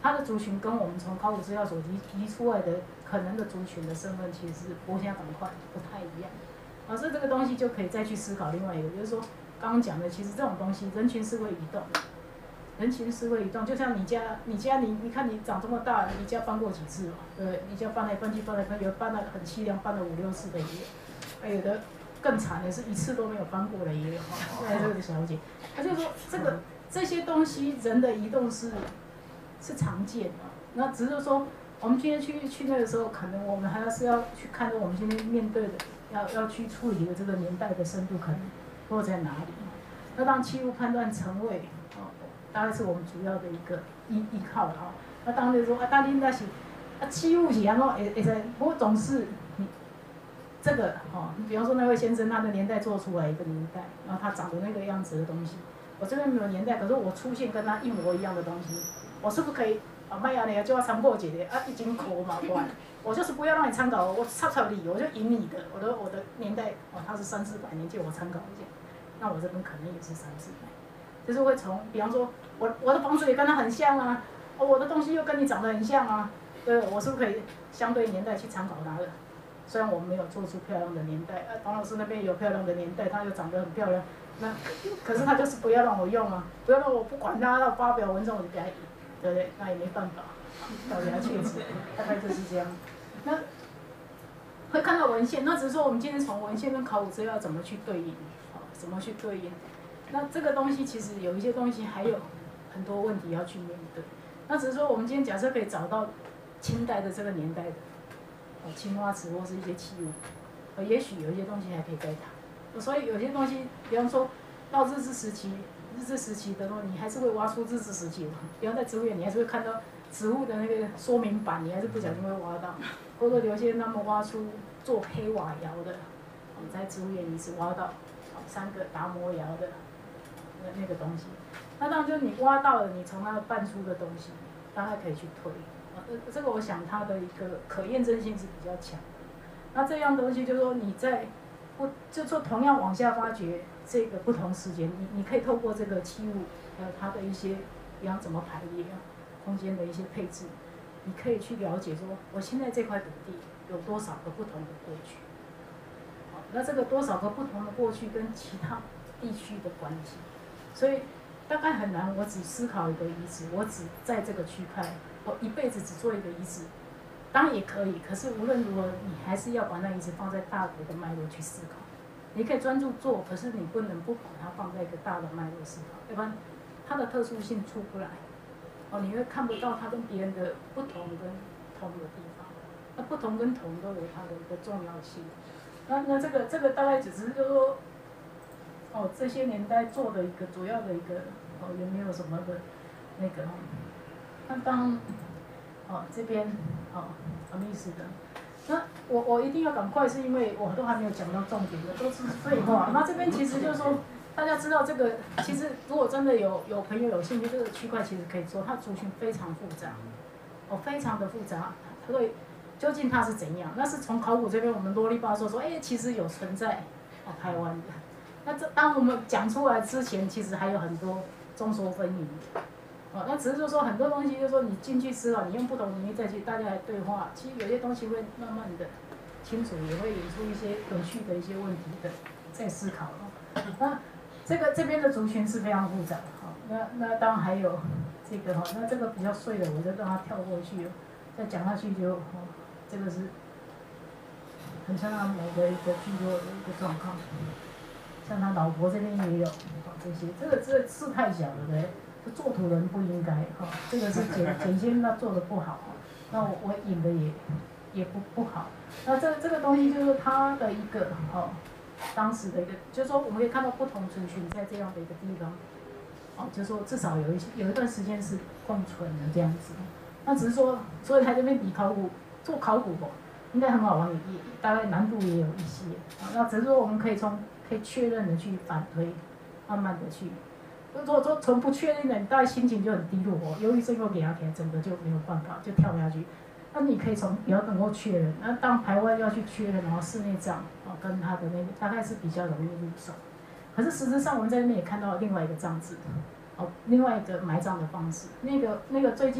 它的族群跟我们从考古资料所提出来的可能的族群的身份，其实是不像板块不太一样。所以这个东西就可以再去思考另外一个，就是说刚刚讲的，其实这种东西人群是会移动的，人群是会移动，就像你看你长这么大，你家搬过几次嘛？对不对？你家搬来搬去，有的搬了很凄凉，搬了5、6次的也有，有的更惨的是一次都没有搬过的也有哈。这个小姐，他就说这些东西人的移动是常见的，那只是说我们今天去那个时候，可能我们还是要去看到我们今天面对的。要去处理的这个年代的深度可能落在哪里？那当器物判断成为大概是我们主要的一个依靠了啊。那当然说但你那是器物是安怎会使？不过总是你这个你比方说那位先生他的年代做出来一个年代，然后他长的那个样子的东西，我这边没有年代，可是我出现跟他一模一样的东西，我是不是可以卖安尼就要参考一下已经考嘛不然。我就是不要让你参考，我抄你，我就赢你的。我的年代它是300-400年，借我参考一下。那我这边可能也是300-400，就是会从，比方说我的房子也跟他很像啊，我的东西又跟你长得很像啊，对，我是不是可以相对年代去参考它的？虽然我没有做出漂亮的年代，黄老师那边有漂亮的年代，他又长得很漂亮，那可是他就是不要让我用啊，不要让我不管他要发表文章我就给他赢，对不对？那也没办法。到底要确实，大概就是这样。那会看到文献，那只是说我们今天从文献跟考古资料怎么去对应，怎么去对应。那这个东西其实有一些东西还有很多问题要去面对。那只是说我们今天假设可以找到清代的这个年代的，青花瓷或是一些器物，也许有一些东西还可以再谈。所以有些东西，比方说到日治时期的话，你还是会挖出日治时期的，比方在植物园你还是会看到。植物的那个说明版，你还是不小心会挖到，或者有些他们挖出做黑瓦窑的，我们在植物园里是挖到3个达摩窑的那个东西。那当然就是你挖到了，你从那拌出的东西，大概可以去推。这个我想它的一个可验证性是比较强的。那这样东西就是说你在就说同样往下发掘这个不同时间，你可以透过这个器物，还有它的一些比方怎么排列啊。空间的一些配置，你可以去了解说，我现在这块土地有多少个不同的过去，那这个多少个不同的过去跟其他地区的关系，所以大概很难，我只思考一个遗址，我只在这个区块，我一辈子只做一个遗址，当然也可以，可是无论如何，你还是要把那遗址放在大国的脉络去思考。你可以专注做，可是你不能不把它放在一个大的脉络思考，要不然它的特殊性出不来。你会看不到它跟别人的不同跟同的地方，那不同跟同都有它的一个重要性。那这个大概只是就是说，这些年代做的一个主要的一个有没有什么的那个那当这边什么意思的？那我一定要赶快，是因为我都还没有讲到重点的，都是废话。那这边其实就是说。大家知道这个，其实如果真的有朋友有兴趣，这个区块其实可以做，它族群非常复杂，非常的复杂。对，究竟它是怎样？那是从考古这边我们啰里吧嗦说，其实有存在台湾的。那当我们讲出来之前，其实还有很多众说纷纭的。那只是说很多东西，就是说你进去思考，你用不同领域再去大家来对话，其实有些东西会慢慢的清楚，也会引出一些有趣的一些问题的在思考。那这边的族群是非常复杂的，那当然还有这个那这个比较碎的，我就让它跳过去了，再讲下去就这个是很像他某的一个聚落的一个状况，像他老婆这边也有这些，这个事太小了，对不对？这做土人不应该这个是简先他做的不好，那我引的也不好，那这个东西就是他的一个当时的一个，就是说我们可以看到不同族群在这样的一个地方，就是说至少有一段时间是共存的这样子。那只是说，所以他这边比做考古应该很好玩，也大概难度也有一些。那只是说我们可以确认的去反推，慢慢的去。如果说从不确认的，你大概心情就很低落忧郁症又给他起来，整个就没有办法，就跳下去。那你可以比较能够确认，那当排外要去确认，然后室内葬跟他的那个大概是比较容易入手。可是实质上我们在那边也看到另外一个葬制，另外一个埋葬的方式。那个最近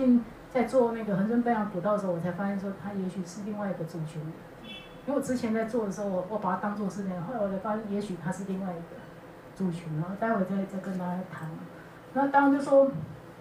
在做那个恒春北洋古道的时候，我才发现说它也许是另外一个族群的。因为我之前在做的时候，我把它当做是那样，后来我才发现也许它是另外一个族群，然后待会再跟大家谈。那当然就说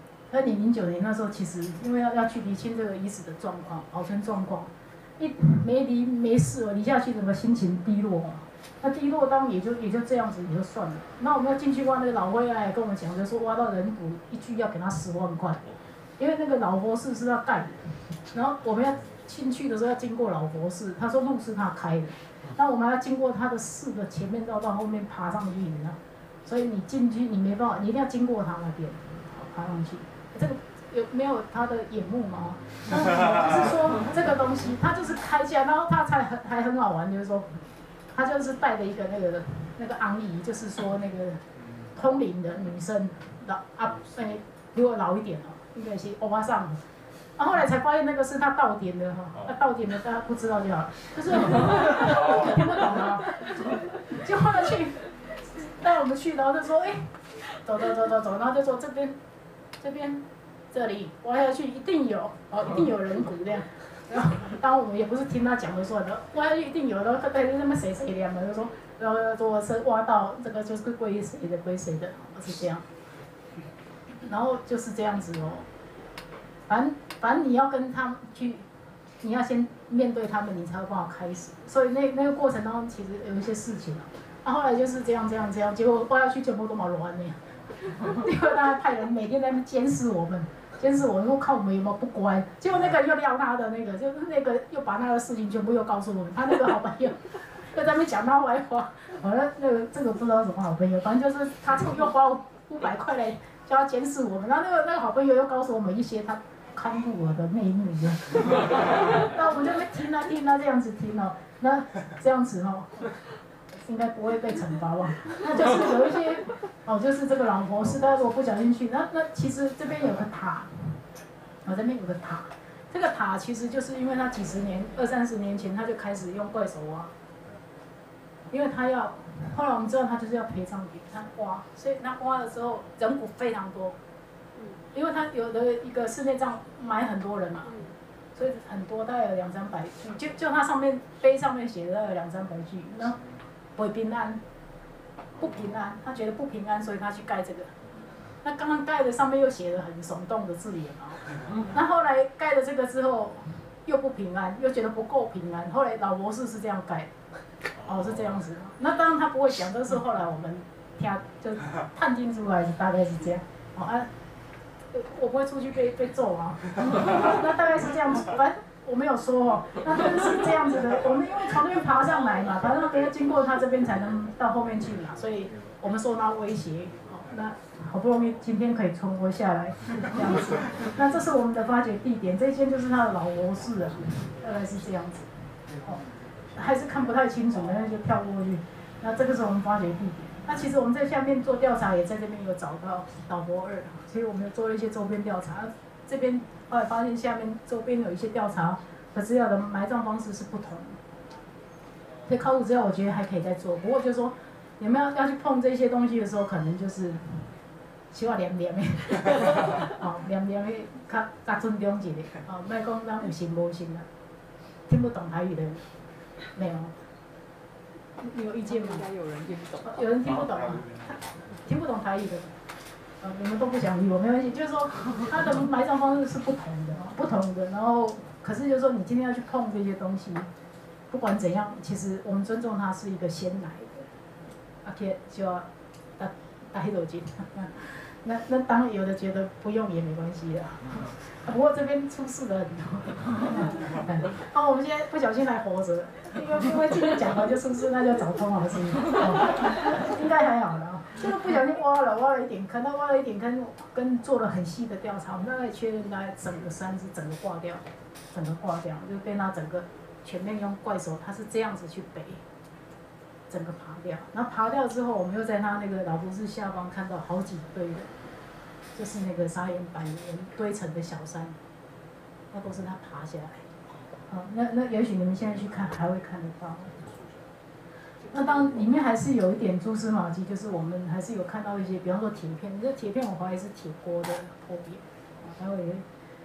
，2009年那时候，其实因为要去厘清这个遗址的状况、保存状况，一没离没事了，离下去整个心情低落嘛。那低落当然也就这样子也就算了。那我们要进去挖那个老灰来跟我们讲，就说挖到人骨一具要给他10万块，因为那个老佛寺是要盖的，然后我们要进去的时候要经过老佛寺，他说路是他开的，那我们还要经过他的寺的前面绕到后面爬上去，你知道，所以你进去你没办法，你一定要经过他那边，爬上去。这个有没有他的眼目吗？就是说这个东西它就是开起来，然后它还很好玩，就是说。他就是带的一个那个昂姨，就是说那个通灵的女生，比我老一点哦，应该是欧巴桑。啊，后来才发现那个是他到点的哈，到点的大家不知道就好了，就是听不懂啊。就后来去带我们去，然后就说走，然后就说这边这里挖下去一定有一定有人骨这样。然后，当然我们也不是听他讲的说的，挖下去一定有，然后在那边谁量的，就说，然后说是挖到这个就是归谁的，是这样。然后就是这样子哦，反正你要跟他们去，你要先面对他们，你才有办法开始。所以那个过程当中，其实有一些事情后来就是这样，结果挖下去全部都没乱那样，因为他派人每天在那边监视我们。说看我们有没有不乖，结果那个又撂他的那个，就是那个又把那个事情全部又告诉我们，他那个好朋友又在那边讲他坏话，好像这个不知道什么好朋友，反正就是他又花500块来叫他监视我们，然后那个好朋友又告诉我们一些他看护我的内幕这样，那我们就听这样子听哦，那这样子哦。应该不会被惩罚吧？那就是有一些就是这个老佛寺，大家如果不小心去，那其实这边有个塔，这边有个塔，这个塔其实就是因为它几十年，20-30年前他就开始用怪手挖，因为他要，后来我们知道他就是要陪葬品，他挖，所以他挖的时候人骨非常多，因为他有的一个室内葬埋很多人嘛，所以很多，大概有200-300具，就他碑上面写的大概有200-300具，然后。不平安，不平安，他觉得不平安，所以他去盖这个。那刚刚盖的上面又写了很耸动的字眼那后来盖了这个之后，又不平安，又觉得不够平安。后来老博士是这样盖的，是这样子。那当然他不会讲，但是后来我们就探听出来，大概是这样。我不会出去被揍啊。那大概是这样子，反正。我没有说那真的是这样子的。我们因为从那边爬上来嘛，反正要经过他这边才能到后面去嘛，所以我们受到威胁。那好不容易今天可以存活下来，这样子。那这是我们的发掘地点，这间就是他的老佛寺了，大概是这样子。还是看不太清楚，那就跳过去。那这个是我们发掘地点。那其实我们在下面做调查，也在这边有找到老佛2，所以我们有做了一些周边调查。这边后来发现下面周边有一些调查和资料的埋葬方式是不同的，所以考古资料我觉得还可以再做。不过就是说，你们要去碰这些东西的时候，可能就是小可黏黏的，黏黏的，较尊重一点，莫讲咱有心无心啦。听不懂台语的没有？你有意见吗？ 应该有人听不懂。 有人听不懂吗？听不懂台语的。你们都不想理我，没关系。就是说，它的埋葬方式是不同的。然后，可是就是说，你今天要去碰这些东西，不管怎样，其实我们尊重它是一个先来的，且就要打黑手巾。那当然有的觉得不用也没关系的。不过这边出事的很多。我们现在不小心还活着，因为今天讲完就出事，那就找通了是吗？应该还好了。就是不小心挖了一点坑，挖了一点坑，跟做了很细的调查，我们大概确认大概整个山是整个挂掉，就被它整个全面用怪手，它是这样子去背，整个爬掉。然后爬掉之后，我们又在它那个老佛寺下方看到好几堆的，就是那个砂岩板岩堆成的小山，那都是它爬下来。那也许你们现在去看还会看得到。那当然里面还是有一点蛛丝马迹，就是我们还是有看到一些，比方说铁片，这铁片我怀疑是铁锅的破片，还有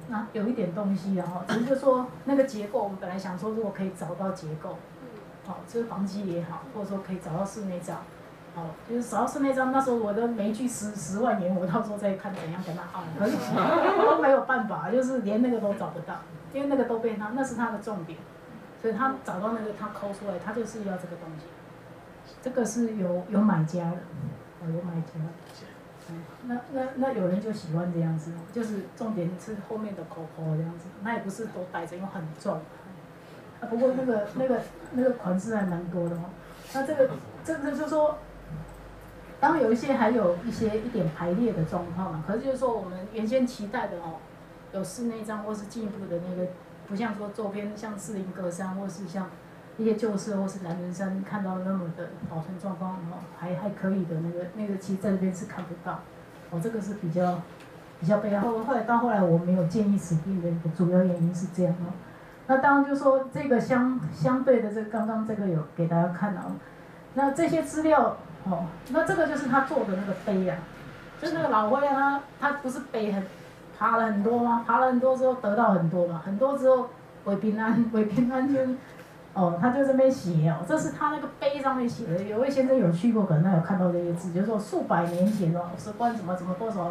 那有一点东西啊，只是就说那个结构，我们本来想说如果可以找到结构，就是房基也好，或者说可以找到室内照，就是找到室内照，那时候我的每一句10万元，我到时候再看怎样跟他按，可是都没有办法，就是连那个都找不到，因为那个都被那是他的重点，所以他找到那个他抠出来，他就是要这个东西，这个是有买家的，有买家的。那有人就喜欢这样子，就是重点是后面的口这样子，那也不是都带着，因为很重。不过那个款式还蛮多的哦。那这个就是说，当然有一些还有一点排列的状况嘛，可是就是说我们原先期待的哦，有室内帐或是进一步的那个，不像说周边像士林格山或是像一些旧社或是南人山看到那么的保存状况哦，还可以的那个，其实在这边是看不到，这个是比较悲哀。后来我没有建议此地的一个主要原因是这样哦。那当然就说这个相对的刚刚这个有给大家看哦，那这些资料那这个就是他做的那个碑啊，就是那个老灰啊，他不是碑爬了很多吗？爬了很多之后得到很多嘛，很多之后伪平安就是他就这边写这是他那个碑上面写的。有位先生有去过，可能他有看到这些字，就是说数百年前石棺怎么多少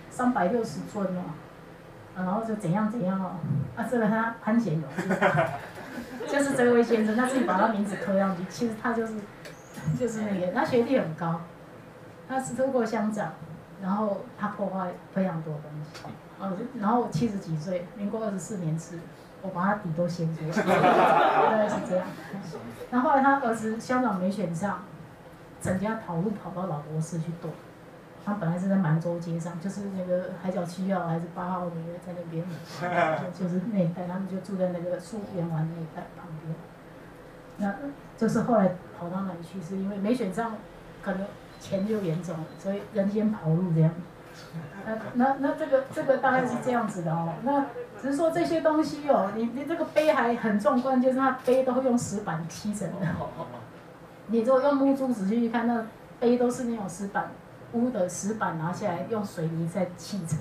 360尊然后就怎样这个他潘显勇，就是这位先生，他自己把他名字刻上去，其实他就是那个，他学历很高，他是透过乡长，然后他破坏非常多东西，然后70几岁，民国24年吃。我把他底都掀出来，大概是这样。那后来他儿子乡长没选上，整家跑到老博士去躲。他本来是在满洲街上，就是那个海角7号还是8号那个在那边，就是那一带，他们就住在那个树园湾那一带旁边。那就是后来跑到哪里去，是因为没选上，可能钱就严重，所以人间跑路这样。那这个大概是这样子的那只是说这些东西你这个碑还很壮观，就是它碑都会用石板砌成的。你如果用木珠仔细去看，那碑都是那种石板屋的石板拿下来，用水泥再砌成。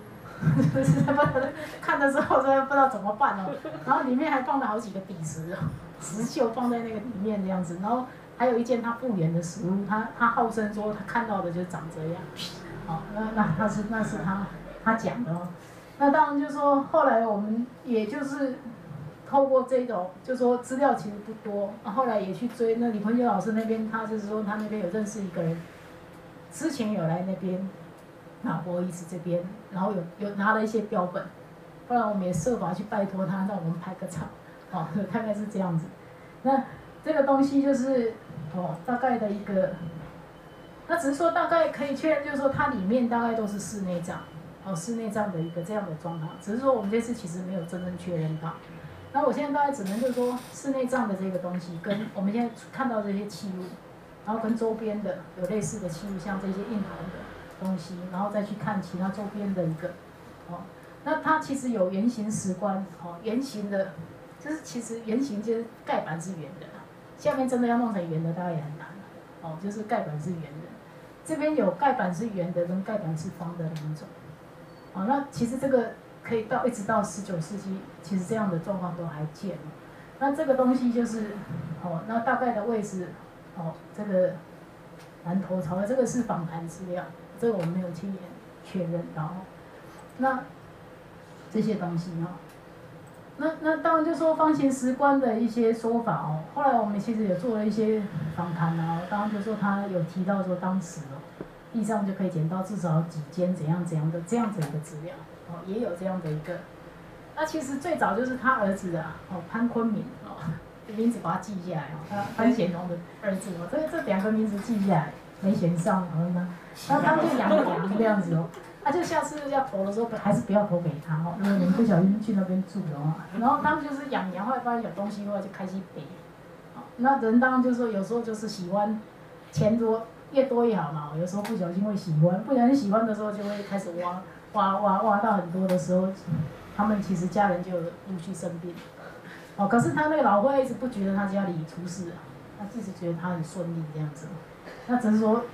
看的时候真的不知道怎么办然后里面还放了好几个底石臼放在那个里面这样子，然后还有一件他复原的实物，他号称说他看到的就长这样。那是他讲的那当然就是说，后来我们也就是透过这种，就说资料其实不多，后来也去追那李坤修老师那边，他就是说他那边有认识一个人，之前有来那边马博遗址这边，然后有拿了一些标本，后来我们也设法去拜托他，让我们拍个照，大概是这样子。那这个东西就是大概的一个。那只是说大概可以确认，就是说它里面大概都是室内帐，室内帐的一个这样的状况。只是说我们这次其实没有真正确认到。那我现在大概只能就是说室内帐的这个东西，跟我们现在看到这些器物，然后跟周边的有类似的器物，像这些硬盘的东西，然后再去看其他周边的一个，那它其实有圆形石棺，圆形的，就是其实圆形就是盖板是圆的，下面真的要弄成圆的大概也很难。就是盖板是圆的，这边有盖板是圆的跟盖板是方的两种。那其实这个可以一直到19世纪，其实这样的状况都还见。那这个东西就是，那大概的位置，这个南头朝这个是访谈资料，这个我们没有亲眼确认到。那这些东西那当然就说方形石棺的一些说法后来我们其实也做了一些访谈当然就说他有提到说当时地上就可以捡到至少几间怎样的这样子一个资料也有这样的一个。那其实最早就是他儿子潘坤敏名字把他记下来潘显荣的儿子这2个名字记下来没选上然后他们就养羊这样子就下次要投的时候还是不要投给他如果你们不小心去那边住的话，然后他们就是养羊，后来发现有东西的话就开始给。那人当然就是说有时候就是喜欢钱越多越好嘛，有时候不小心会喜欢，不小心喜欢的时候就会开始挖到很多的时候，他们其实家人就陆续生病。可是他那个老会一直不觉得他家里出事他自己觉得他很顺利这样子。那只是说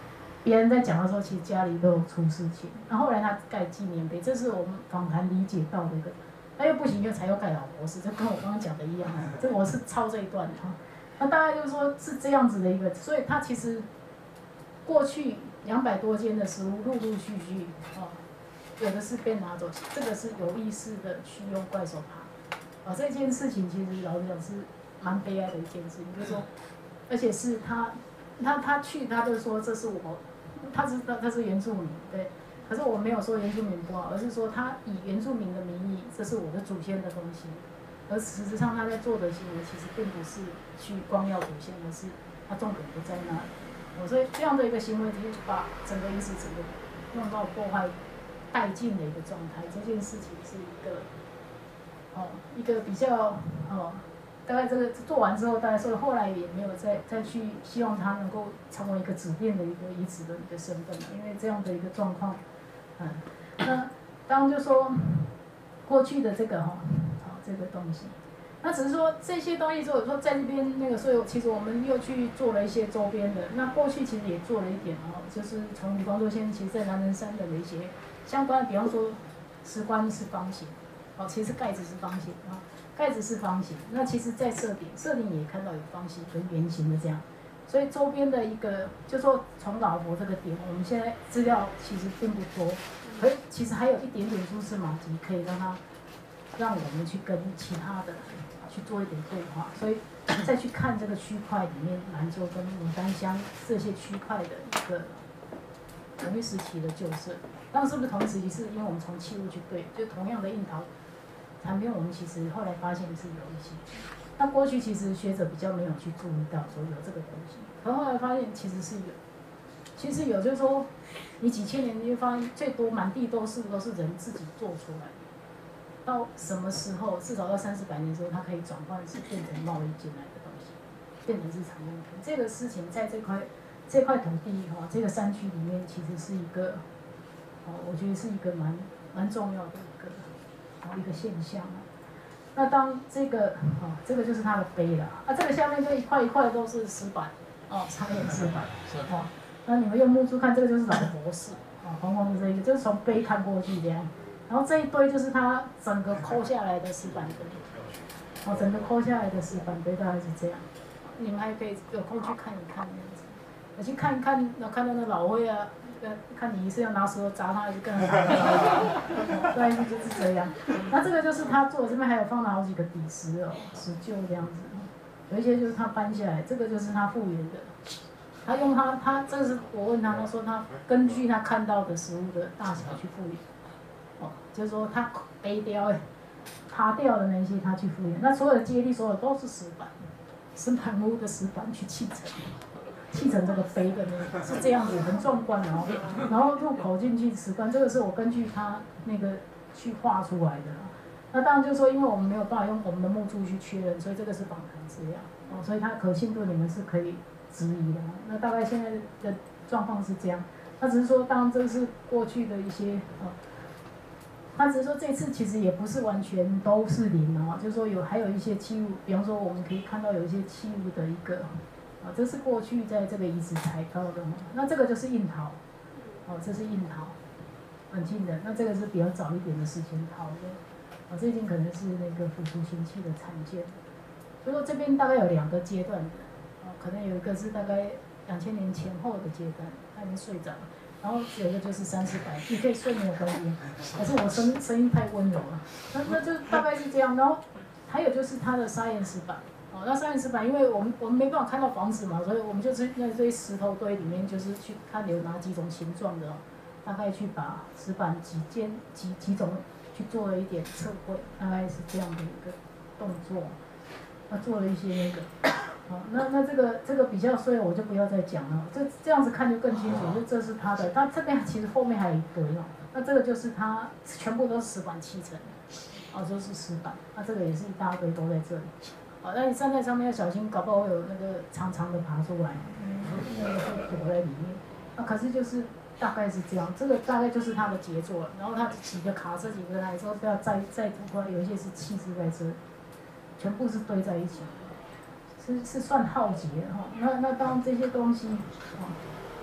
别人在讲的时候，其实家里都有出事情。那后来他盖纪念碑，这是我们访谈理解到的一个。那又不行，又盖老博士，这跟我刚刚讲的一样。这我是抄这一段的哈。那大概就是说是这样子的一个，所以他其实过去200多间的食物陆陆续续有的是被拿走，这个是有意识的去用怪手爬。这件事情其实老实讲是蛮悲哀的一件事情，就是说，而且是他就说这是我，他是原住民，对。可是我没有说原住民不好，而是说他以原住民的名义，这是我的祖先的东西，而实质上他在做的行为其实并不是去光耀祖先，而是他重点不在那里。所以这样的一个行为，就是把整个遗址整个弄到破坏殆尽的一个状态。这件事情是一个比较大概这个做完之后，大概说后来也没有再去希望他能够成为一个指定的一个遗址的一个身份了，因为这样的一个状况。那当然就说过去的这个这个东西，那只是说这些东西之后说在这边那个，所以其实我们又去做了一些周边的。那过去其实也做了一点就是从比方说现在其实在南仁山的一些相关，比方说石棺是方形，其实盖子是方形盖子是方形。那其实在设顶也看到有方形跟圆形的这样。所以周边的一个，就说从老佛这个点，我们现在资料其实并不多，可是其实还有一点点蛛丝马迹，可以让我们去跟其他的去做一点对话。所以再去看这个区块里面，兰州跟牡丹乡这些区块的一个同一时期的旧色。当然是不是同一时期，是因为我们从器物去对，就同样的印陶产品，我们其实后来发现是有一些。那过去其实学者比较没有去注意到说有这个东西，可后来发现其实是有，就是说你几千年你会发现最多满地都是人自己做出来的。到什么时候，至少到300-400年的时候，它可以转换是变成贸易进来的东西，变成日常用品。这个事情在这块土地这个山区里面，其实是一个我觉得是一个蛮重要的一个现象。那当这个就是它的碑了这个下面就一块一块都是石板长眼石板那你们用目珠看，这个就是老博士黄黄的这个，就是从碑看过去这样。然后这一堆就是它整个抠下来的石板碑整个抠下来的石板碑大概是这样。你们还可以有空去看一看这样子，我去看一看，然后看到那老灰看你是要拿石头砸他，还是跟人砸他？大概就是这样。那这个就是他做的，这边还有放了好几个底石石臼这样子。有一些就是他搬下来，这个就是他复原的。他用他这个是我问他说他根据他看到的食物的大小去复原。就是说他背掉爬掉的那些他去复原。那所有的阶梯所有都是石板屋的石板去砌成这个碑的那个是这样子，很壮观的然后入口进去石棺，这个是我根据他那个去画出来的那当然就是说，因为我们没有办法用我们的目注去确认，所以这个是访谈资料所以它可信度你们是可以质疑的那大概现在的状况是这样。那只是说，当然这是过去的一些他只是说这次其实也不是完全都是零就是说还有一些器物，比方说我们可以看到有一些器物的一个。这是过去在这个遗址采到的那这个就是印陶这是印陶很近的。那这个是比较早一点的事情陶的这已经可能是那个辅助氢气的产件。所以说这边大概有2个阶段的可能有一个是大概2000年前后的阶段，他已经睡着了。然后有一个就是300-400，你可以睡没有关系，可是我声音太温柔了。那就大概是这样。然后还有就是它的砂岩石板。那砂岩石板，因为我们没办法看到房子嘛，所以我们就是那堆石头堆里面，就是去看有哪几种形状的大概去把石板几种去做了一点测绘，大概是这样的一个动作。做了一些那个，那这个比较衰，我就不要再讲了。这样子看就更清楚，就这是它的，它这边其实后面还有一堆那这个就是它全部都是石板砌成的，就是石板。这个也是一大堆都在这里。那你站在上面要小心，搞不好会有那个长长的爬出来，那个会躲在里面。可是就是大概是这样，这个大概就是它的杰作了。然后它几个卡这几个来之后，不要再突出来，有一些是气质在这，全部是堆在一起，是算浩劫那当然这些东西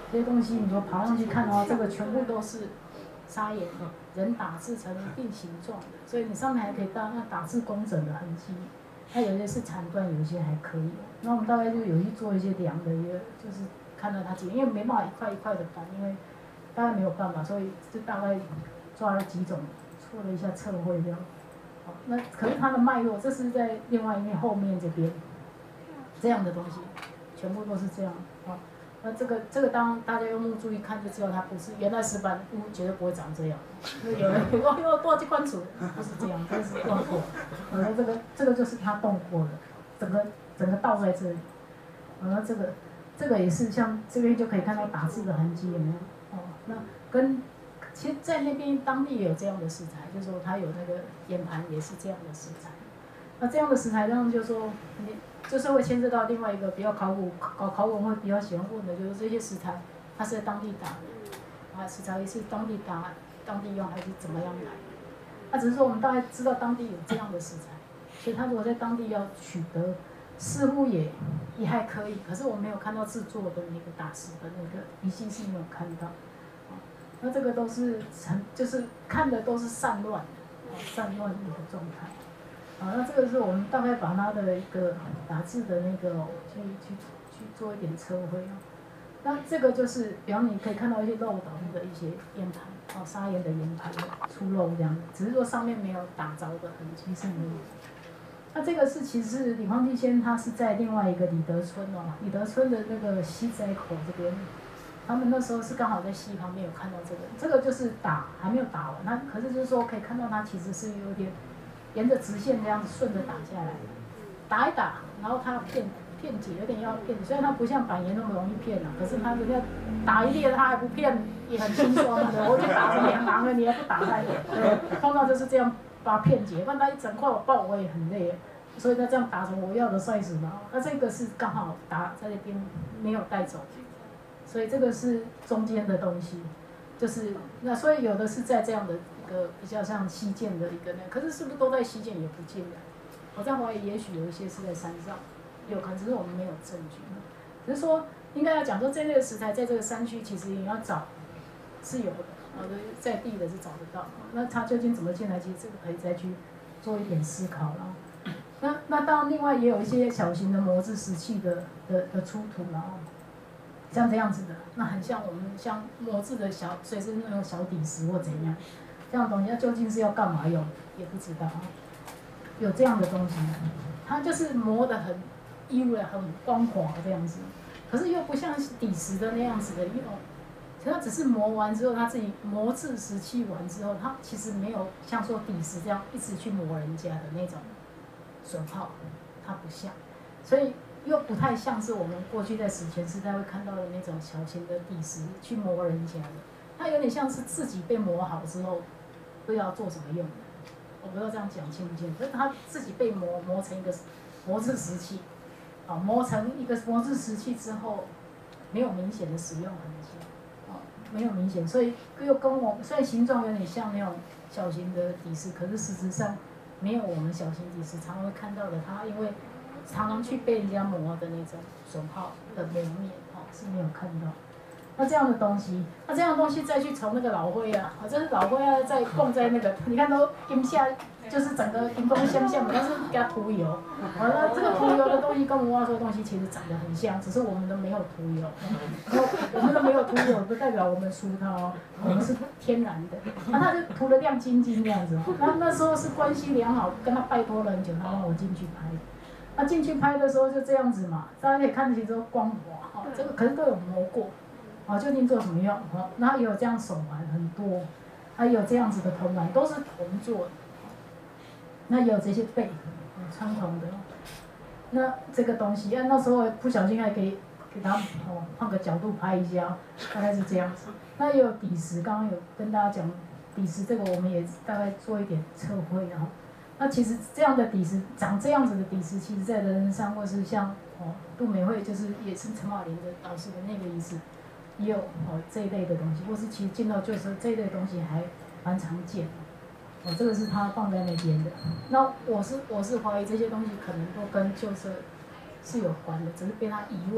这些东西你就爬上去看哦，这个全部都是砂岩人打制成一定形状的，所以你上面还可以到那打制工整的痕迹。它有些是残断，有些还可以。那我们大概就有去做一些量的，也就是看到它几，因为没办法一块一块的搬，因为大概没有办法，所以就大概抓了几种，做了一下测绘这样。好，那可是它的脉络，这是在另外一面后面这边，这样的东西，全部都是这样。好，那这个当大家用目注意看就知道，它不是原来石板屋绝对不会长这样。有人又多去关注，不是这样，这是动过。这个就是它动过的，整个倒在这里。然后这个也是像这边就可以看到打字的痕迹，有没有？哦，那其实，在那边当地也有这样的石材，就是说它有那个岩盘也是这样的石材。那这样的石材，当然就是说就是会牵涉到另外一个比较考古会比较喜欢问的，就是这些石材它是在当地打的，啊，石材是当地打、当地用还是怎么样来？那只是说我们大概知道当地有这样的石材，所以他如果在当地要取得，似乎也还可以。可是我没有看到制作的那个打石的那个遗迹是没有看到。那这个都是就是看的都是散乱的，散乱的一个状态。那这个是我们大概把它的一个打字的那个去做一点测绘。那这个就是，比方你可以看到一些漏斗的一些岩盘，砂岩的岩盘的出漏这样，只是说上面没有打着的痕迹是没有。那这个是其实是李皇帝先，他是在另外一个李德村李德村的那个西仔口这边。他们那时候是刚好在溪旁边有看到这个就是还没有打完，那可是就是说可以看到它其实是有点沿着直线这样子顺着打下来，打一打，然后它片解，有点要片，虽然它不像板岩那么容易片可是它人家打一列它还不片，也很轻松的，我就打成2行了，你还不打它，通常就是这样把它片解，不然它一整块我抱我也很累，所以它这样打成我要的 size 嘛，那这个是刚好打在那边没有带走。所以这个是中间的东西，就是那所以有的是在这样的一个比较像溪涧的一个可是是不是都在溪涧也不尽然。我在怀疑，也许有一些是在山上，有可能只是我们没有证据。只是说应该要讲说，这类的石材在这个山区其实你要找是有的，在地的是找得到。那它究竟怎么进来，其实这个可以再去做一点思考了。那当然，另外也有一些小型的磨制石器的出土像这样子的，那很像我们像磨制的所以是那种小底石或怎样，这样东西，它究竟是要干嘛用，也不知道有这样的东西，它就是磨得很很光滑这样子，可是又不像底石的那样子的用，所以它只是磨完之后，它自己磨制石器完之后，它其实没有像说底石这样一直去磨人家的那种损耗，它不像，所以。又不太像是我们过去在史前时代会看到的那种小型的底石去磨人家的，它有点像是自己被磨好之后，不知道做什么用的。我不知道这样讲清不清楚，就是它自己被磨成一个磨制石器，磨成一个磨制石器之后，没有明显的使用痕迹，没有明显，所以又跟我虽然形状有点像那种小型的底石，可是事实上没有我们小型底石常会看到的，它因为。常常去被人家磨的那种损耗的磨面，是没有看到。那这样的东西，那这样的东西再去从那个老灰这是老灰再供在那个，你看都金下，就是整个金光相像，但是给它涂油。那这个涂油的东西跟我挖出的东西其实长得很像，只是我们都没有涂油。我们都没有涂油，不代表我们输它我们是天然的。他就涂得亮晶晶这样子那时候是关系良好，跟他拜托了很久，他让我进去拍。那进去拍的时候就这样子嘛，大家可以看得起这个光滑这个可是都有磨过，究竟做什么用然后也有这样手环很多，还有这样子的铜环都是铜做的，那也有这些背，穿铜的，那这个东西那时候不小心还给它换个角度拍一下，大概是这样子。那也有底石，刚刚有跟大家讲底石这个我们也大概做一点测绘那其实这样的底石，长这样子的底石，其实在人上或是像杜美惠，就是也是陈马林的老师的那个意思，也有这一类的东西，或是其实见到就是这一类东西还蛮常见的。这个是他放在那边的。那我是怀疑这些东西可能都跟旧社是有关的，只是被他移位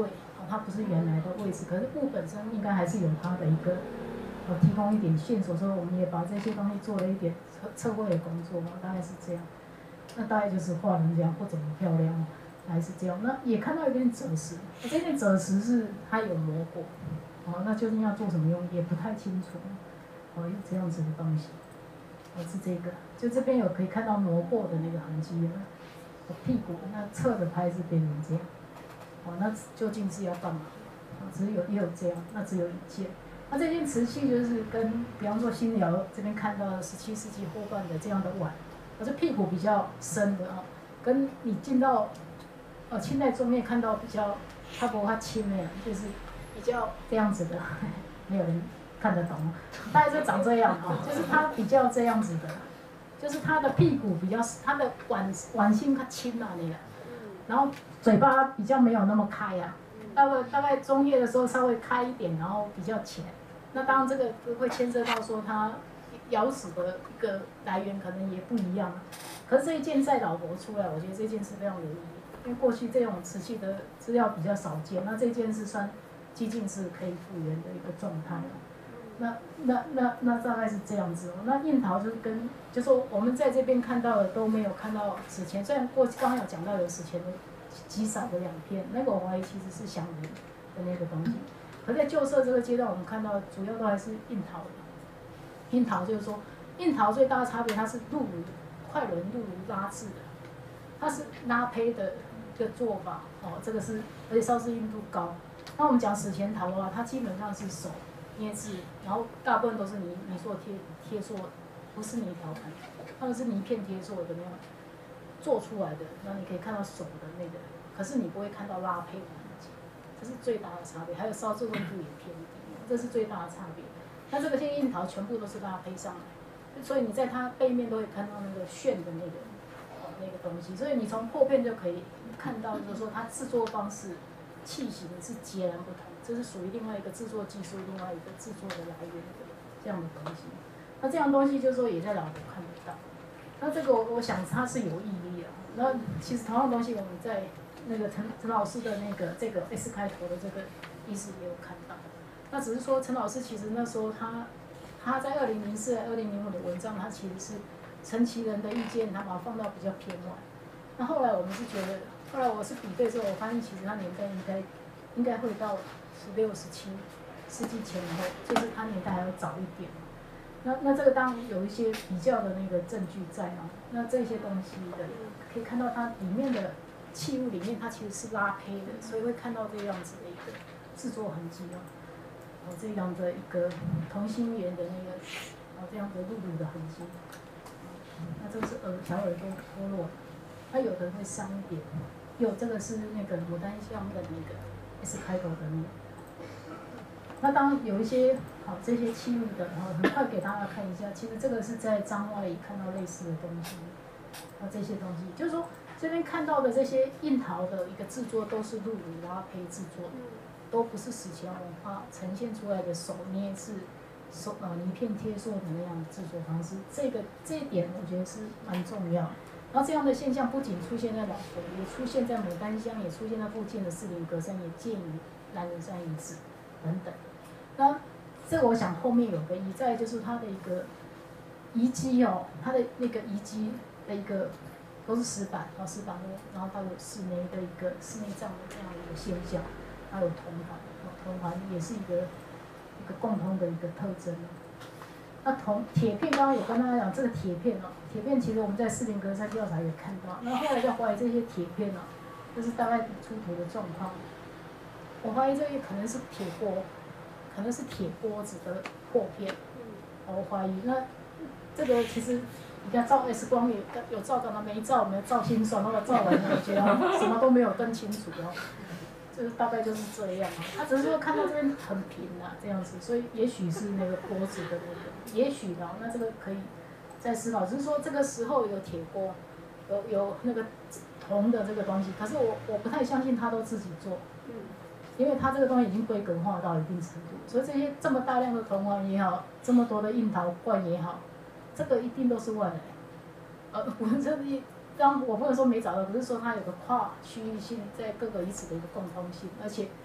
它不是原来的位置，可是物本身应该还是有它的一个，提供一点线索，所以我们也把这些东西做了一点测绘的工作，大概是这样。那大概就是画成这样，不怎么漂亮，还是这样。那也看到一点赭石，这件赭石是它有磨过，那究竟要做什么用也不太清楚，有这样子的东西，是这个，就这边有可以看到磨过的那个痕迹了。屁股那侧着拍是变成这样，那究竟是要干嘛？也有这样，那只有一件。那这件瓷器就是跟，比方说新寮这边看到的17世纪后半的这样的碗，这屁股比较深的跟你进到清代中叶看到比较它不它轻的，就是比较这样子的，没有人看得懂，大概就长这样就是它比较这样子的。就是它的屁股比较，它的碗心它轻啊那个，然后嘴巴比较没有那么开啊，大概中叶的时候稍微开一点，然后比较浅。那当然这个会牵涉到说它窑址的一个来源可能也不一样，可是这一件在老博出来，我觉得这件是非常有意义，因为过去这种瓷器的资料比较少见，那这件是算几近是可以复原的一个状态。那大概是这样子那印陶就说我们在这边看到的都没有看到史前，虽然刚刚有讲到有史前的极少的2片，那个我怀疑其实是祥林的那个东西。可在旧社这个阶段，我们看到主要都还是印陶的。印陶就是说，印陶最大的差别，它是快轮辘炉拉制的，它是拉胚的一个做法这个是而且烧制硬度高。那我们讲史前陶的话，它基本上是手捏制，然后大部分都是泥塑贴塑，不是泥条盘，他们是泥片贴塑的那样做出来的，然后你可以看到手的那个，可是你不会看到拉胚的痕迹，这是最大的差别。还有烧制温度也偏低，这是最大的差别。那这个些印陶全部都是拉胚上来，所以你在它背面都会看到那个旋的那个东西，所以你从破片就可以看到，就是说它制作方式、器型是截然不同。这是属于另外一个制作技术，另外一个制作的来源的这样的东西。那这样东西就是说也在老博看得到。那这个我想它是有意义的。那其实同样的东西我们在那个陈老师的那个这个 S 开头的这个意思也有看到。那只是说陈老师其实那时候他在2004、2005的文章，他其实是陈其仁的意见，他把它放到比较偏晚。那后来我们是觉得，后来我是比对之后，我发现其实他年代应该会到16、17世纪前后，就是它年代还要早一点。那这个当然有一些比较的那个证据在那这些东西的可以看到它里面的器物里面它其实是拉胚的，所以会看到这样子的一个制作痕迹这样的一个同心圆的那个这样的露露的痕迹。那这个是小耳朵脱落，它有的会伤一点，有这个是那个牡丹香的那个。S 开头的那个，那当然有一些这些器物的，很快给大家看一下。其实这个是在彰化也看到类似的东西，这些东西就是说这边看到的这些印陶的一个制作都是露乳拉胚制作，都不是史前文化呈现出来的手捏制、泥片贴塑的那样的制作方式。这一点我觉得是蛮重要。然后这样的现象不仅出现在老佛，也出现在牡丹乡，也出现在附近的士林格山，也见于兰人山遗址等等。那这个我想后面有个意义，再就是它的一个遗迹它的那个遗迹的一个都是石板然后它有室内的一个室内葬的这样的一个现象，还有铜环也是一个共通的一个特征。那铁片刚刚有跟大家讲，这个铁片其实我们在士林格山调查也看到，那后来就怀疑这些铁片就是大概出土的状况。我怀疑这些可能是铁锅，可能是铁锅子的破片。我怀疑那这个其实你看照 X 光也有照到，没照，没有照清楚，那个照完我觉得什么都没有更清楚就是大概就是这样他只是说看到这边很平这样子，所以也许是那个锅子的那个，也许那这个可以再思考，只是说这个时候有铁锅，有那个铜的这个东西，可是我不太相信他都自己做，因为他这个东西已经规格化到一定程度，所以这些这么大量的铜环也好，这么多的印陶罐也好，这个一定都是外来，我不能说没找到，只是说它有个跨区域性，在各个遗址的一个共通性，而且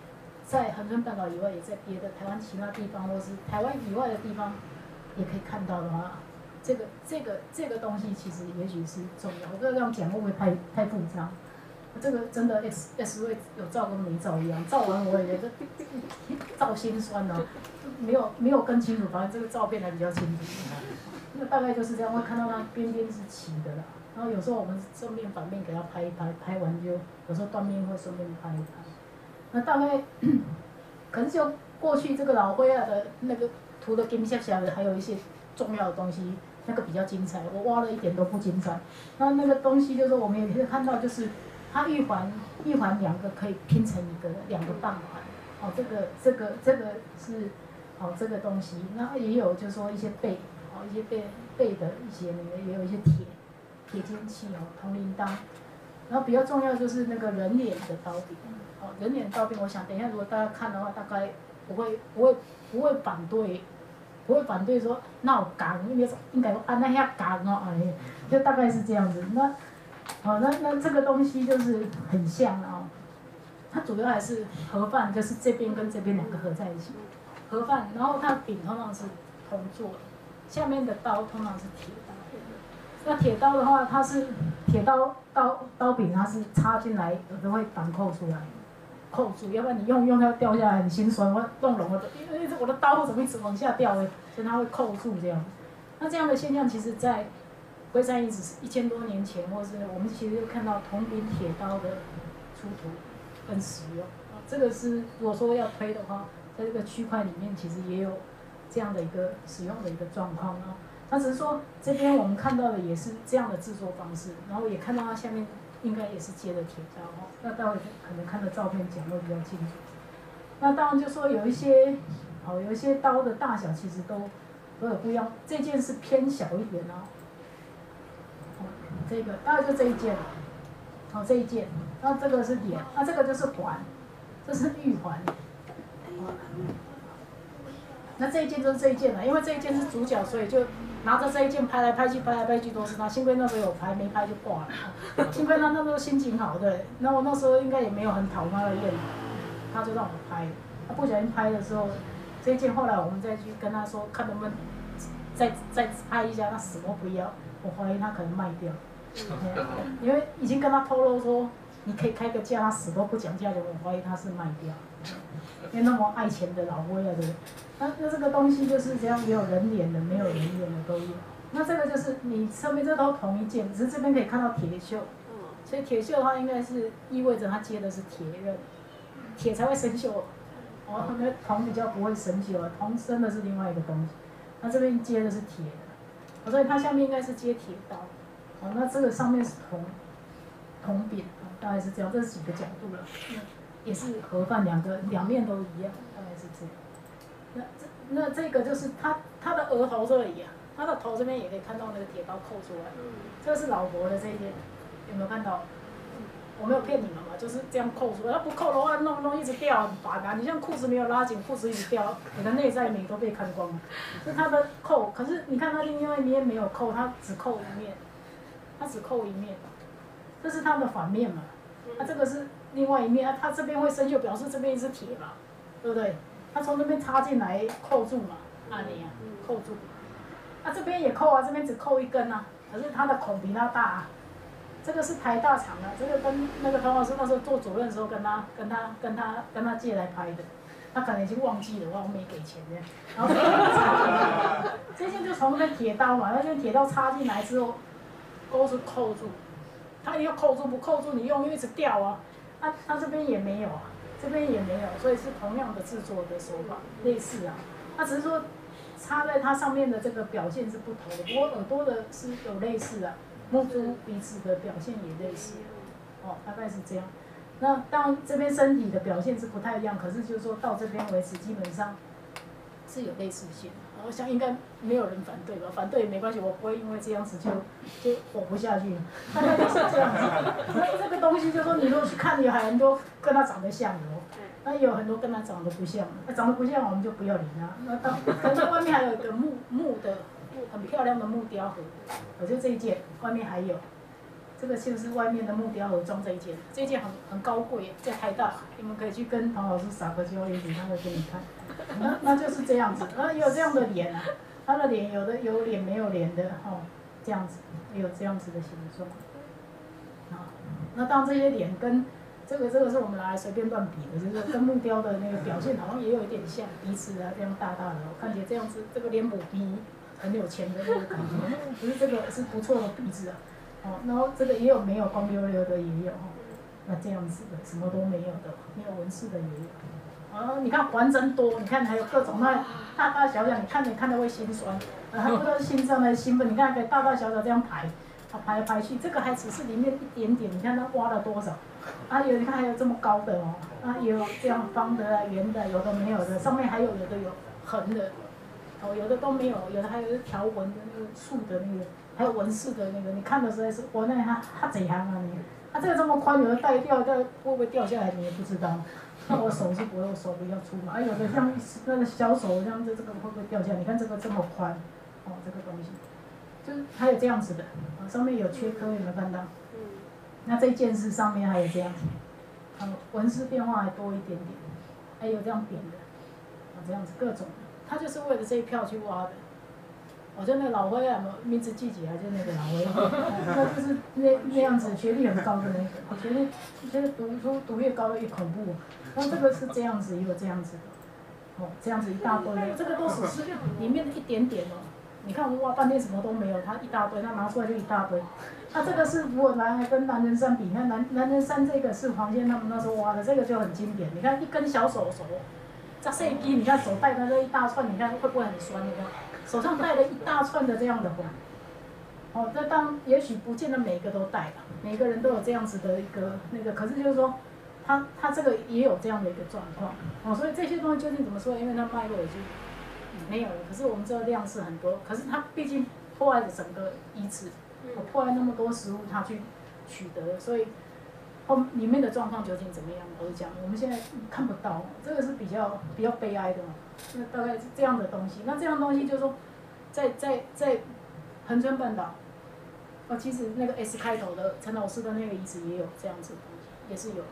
在恒春半岛以外，也在别的台湾其他地方，或是台湾以外的地方，也可以看到的话，这个东西其实也许是重要。我不知道这样讲会不会太复杂？这个真的 X 会有照跟没照一样，照完我也觉得照心酸哦，没有更清楚，反正这个照片还比较清楚。那大概就是这样，会看到它边边是齐的啦。然后有时候我们正面反面给它拍一拍，拍完就有时候断面会顺便拍一拍。那大概可是就过去这个老灰啊的那个涂的金闪闪的，还有一些重要的东西，那个比较精彩。我挖了一点都不精彩。那个东西就是我们也可以看到，就是它玉环两个可以拼成两个半环。哦，这个是哦这个东西。那也有就是说一些贝，哦一些贝的一些那个也有一些铁尖器哦，铜铃铛。然后比较重要就是那个人脸的刀柄。哦，人脸刀柄，我想等一下如果大家看的话，大概不会反对说那有港，应该按那遐港哦，哎，就大概是这样子。那这个东西就是很像啊、哦，它主要还是盒饭，就是这边跟这边两个合在一起，盒饭，然后它的柄通常是铜做的，下面的刀通常是铁刀。那铁刀的话，它是铁刀柄，它是插进来，有的会反扣出来。扣住，要不然你用它掉下来很心酸，我弄拢我的刀怎么一直往下掉呢？所以它会扣住这样。那这样的现象，其实在龟山遗址1000多年前，或是我们其实就看到铜柄铁刀的出土跟使用。这个是如果说要推的话，在这个区块里面其实也有这样的一个使用的一个状况啊。那只是说这边我们看到的也是这样的制作方式，然后也看到它下面。应该也是接的铁刀哦，那待会可能看的照片讲会比较清楚。那当然就说有一些刀的大小其实都有不一样，这件是偏小一点哦。这个大概就这一件，这一件，那这个是脸，那这个就是环，这是玉环。那这一件就是这一件了，因为这一件是主角，所以就拿着这一件拍来拍去都是他。幸亏那时候有拍，没拍就挂了。幸亏他那时候心情好，对。那我那时候应该也没有很讨他的厌，他就让我拍。他不小心拍的时候，这一件后来我们再去跟他说，看能不能再拍一下，他死活不要。我怀疑他可能卖掉，因为已经跟他透露说，你可以开个价，他死都不讲价钱，我怀疑他是卖掉。因为那么爱钱的老龟了，对不对？那这个东西就是这样，也有人脸的，没有人脸的都有。那这个就是你上面这都同一件，只是这边可以看到铁锈，所以铁锈的话应该是意味着它接的是铁刃，铁才会生锈。哦，那铜比较不会生锈，铜生的是另外一个东西。那这边接的是铁的，所以它下面应该是接铁刀。哦，那这个上面是铜柄，大概是这样，这是几个角度了。也是盒饭两面都一样，大概是这样。那这个就是它的额头这里啊，它的头这边也可以看到那个铁刀扣出来。这个是老伯的这一边，有没有看到？我没有骗你们嘛，就是这样扣出来。它不扣的话，弄一直掉很烦啊。你像裤子没有拉紧，裤子一直掉，你的内在美都被看光了。是它的扣，可是你看它另外一面没有扣，它只扣一面，这是它的反面嘛。它这个是。另外一面，它这边会生锈，表示这边是铁嘛，对不对？它从这边插进来扣住嘛，你啊，扣住。这边也扣啊，这边只扣一根啊，可是它的孔比它大啊。这个是台大厂的，这个跟那个童老师那时候做主任的时候跟他借来拍的，他可能已经忘记了，我没给钱这样。然后这件就从那边铁刀嘛，那边铁刀插进来之后，钩是扣住，它要扣住不扣住，你用一直掉啊。它这边也没有啊，这边也没有，所以是同样的制作的手法，类似啊。它只是说插在它上面的这个表现是不同的，不过耳朵的是有类似啊，目珠鼻子的表现也类似，大概是这样。那当然这边身体的表现是不太一样，可是就是说到这边为止，基本上是有类似性。我想应该没有人反对吧？反对也没关系，我不会因为这样子就活不下去。大概就是这样子。那这个东西就是说，你如果去看，有很多跟它长得像的哦，那也有很多跟它长得不像。长得不像我们就不要理它。可是外面还有一个木很漂亮的木雕盒，就这一件，外面还有。 这个是不是外面的木雕盒装这一件？这一件很高贵，在台大，你们可以去跟唐老师撒个娇，也许他会给你看。那就是这样子，也有这样的脸啊，他的脸有的有脸没有脸的这样子，也有这样子的形状。那当这些脸跟这个是我们拿来随便乱比的，就是跟木雕的那个表现好像也有一点像，鼻子啊这样大大的，看起来这样子，这个脸谱比很有钱的那个感觉，可是这个是不错的鼻子啊。然后这个也有没有光溜溜的也有那这样子的什么都没有的，没有纹饰的也有。你看环真多，你看还有各种那大大小小，你看得会心酸，还不知道心上的兴奋，你看可以大大小小这样排。排来排去，这个还只是里面一点点，你看它挖了多少？你看还有这么高的有这样方的啊、圆的，有的没有的，上面有的有横的，有的都没有，有的还有条纹的那个竖的那个，还有纹饰的那个，你看的实在是，它怎样啊你？这个这么宽，有的带掉，会不会掉下来你也不知道。那我手是不会，我手比较粗嘛，有的像那个小手，像这个会不会掉下来？你看这个这么宽，这个东西。就是还有这样子的，上面有缺刻，有没有看到？那这件事上面还有这样子，纹饰变化还多一点点，还有这样扁的，这样子各种的，他就是为了这一票去挖的。就那个老灰啊，名字记起来就那个老灰，那就是那样子学历很高的那个，学历读越高越恐怖。那这个是这样子，也有这样子的，这样子一大堆的，这个都只是里面的一点点哦。你看我们挖半天什么都没有，它一大堆，它拿出来就一大堆。这个是如果拿来跟男人山比，你看男人山这个是黄先他们那时候挖的，这个就很经典。你看一根小手，这细机，你看手戴的这一大串，你看会不会很酸？你看手上戴了一大串的这样的环。这也许不见得每个都戴了，每个人都有这样子的一个那个，可是就是说，他这个也有这样的一个状况。所以这些东西究竟怎么说？因为它脉络已经没有了，可是我们知道量是很多，可是它毕竟破坏了整个遗址，破坏那么多食物，它去取得，所以里面的状况究竟怎么样？我讲，我们现在看不到，这个是比较悲哀的嘛。那大概是这样的东西。那这样的东西就是说，在恒春半岛，其实那个 S 开头的陈老师的那个遗址也有这样子的东西，也是有的。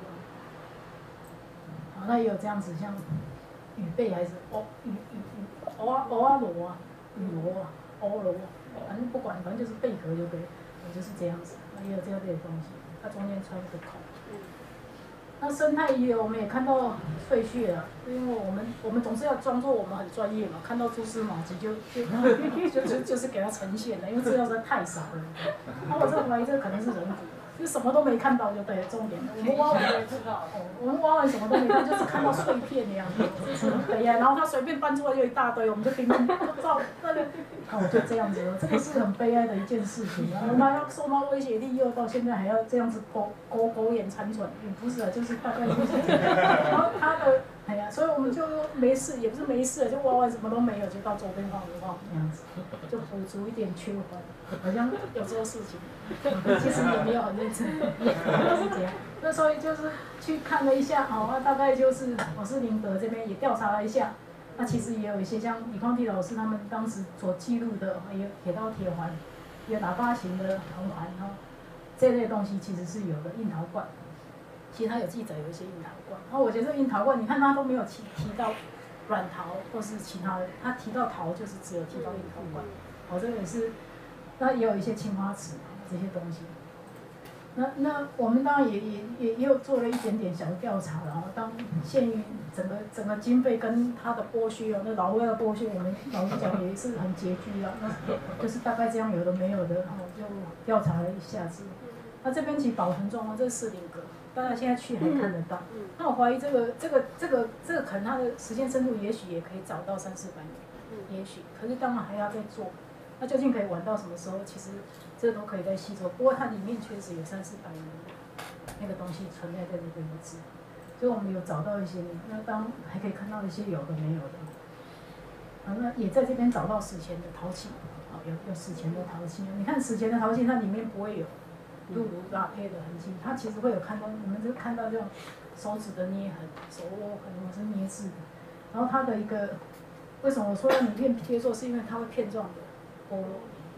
那也有这样子，像雨贝还是罗啊，雨罗啊，欧罗，反正不管，反正就是贝壳就对了，就是这样子。也有这样的东西，它中间穿一个孔。那生态遗留我们也看到碎屑了，因为我们总是要装作我们很专业嘛，看到蛛丝马迹就是给它呈现的，因为资料实在太少了。我这怀疑这可能是人骨。就什么都没看到就对了，重点的。我们挖完也知道，我们挖完什么都没看，就是看到碎片那样子，这是很悲哀。然后他随便搬出来就一大堆，我们就拼命照那个，我就这样子了，这个是很悲哀的一件事情啊。我们还要受到威胁利诱，到现在还要这样子苟延残喘，也不是啊，就是大概就是这样。然后他的，所以我们就没事，也不是没事，就挖完什么都没有，就到周边晃一晃那样子，就补足一点缺环，好像有做事情。其实也没有很认真，是这样。那所以就是去看了一下，大概就是我是林德这边也调查了一下，那其实也有一些像李匡娣老师他们当时所记录的，也有铁道铁环，有喇叭形的横环，这类东西其实是有的。樱桃罐，其实他有记载有一些樱桃罐，我觉得这樱桃罐，你看他都没有提到软陶或是其他的，他提到陶就是只有提到樱桃罐，这个也是，那也有一些青花瓷。这些东西，那我们当然也有做了一点点小调查了当限于整个经费跟他的剥削那老魏的剥削，我们老实讲也是很拮据啊。那就是大概这样有的没有的，就调查了一下子。那这边其实保存状况，这是士林阁，大家现在去还看得到。那我怀疑这个可能它的时间深度也许也可以找到300-400年，也许，可是当然还要再做。那究竟可以玩到什么时候？其实这都可以再细做，不过它里面确实有300-400年那个东西存在在这个位置，所以我们有找到一些，那还可以看到一些有的没有的，那也在这边找到史前的陶器，有史前的陶器，你看史前的陶器，它里面不会有露炉拉胚的痕迹，它其实会有看到，你们就看到这种手指的捏痕、手握痕或是捏制的，然后它的一个，为什么我说要你练贴做，是因为它会片状的。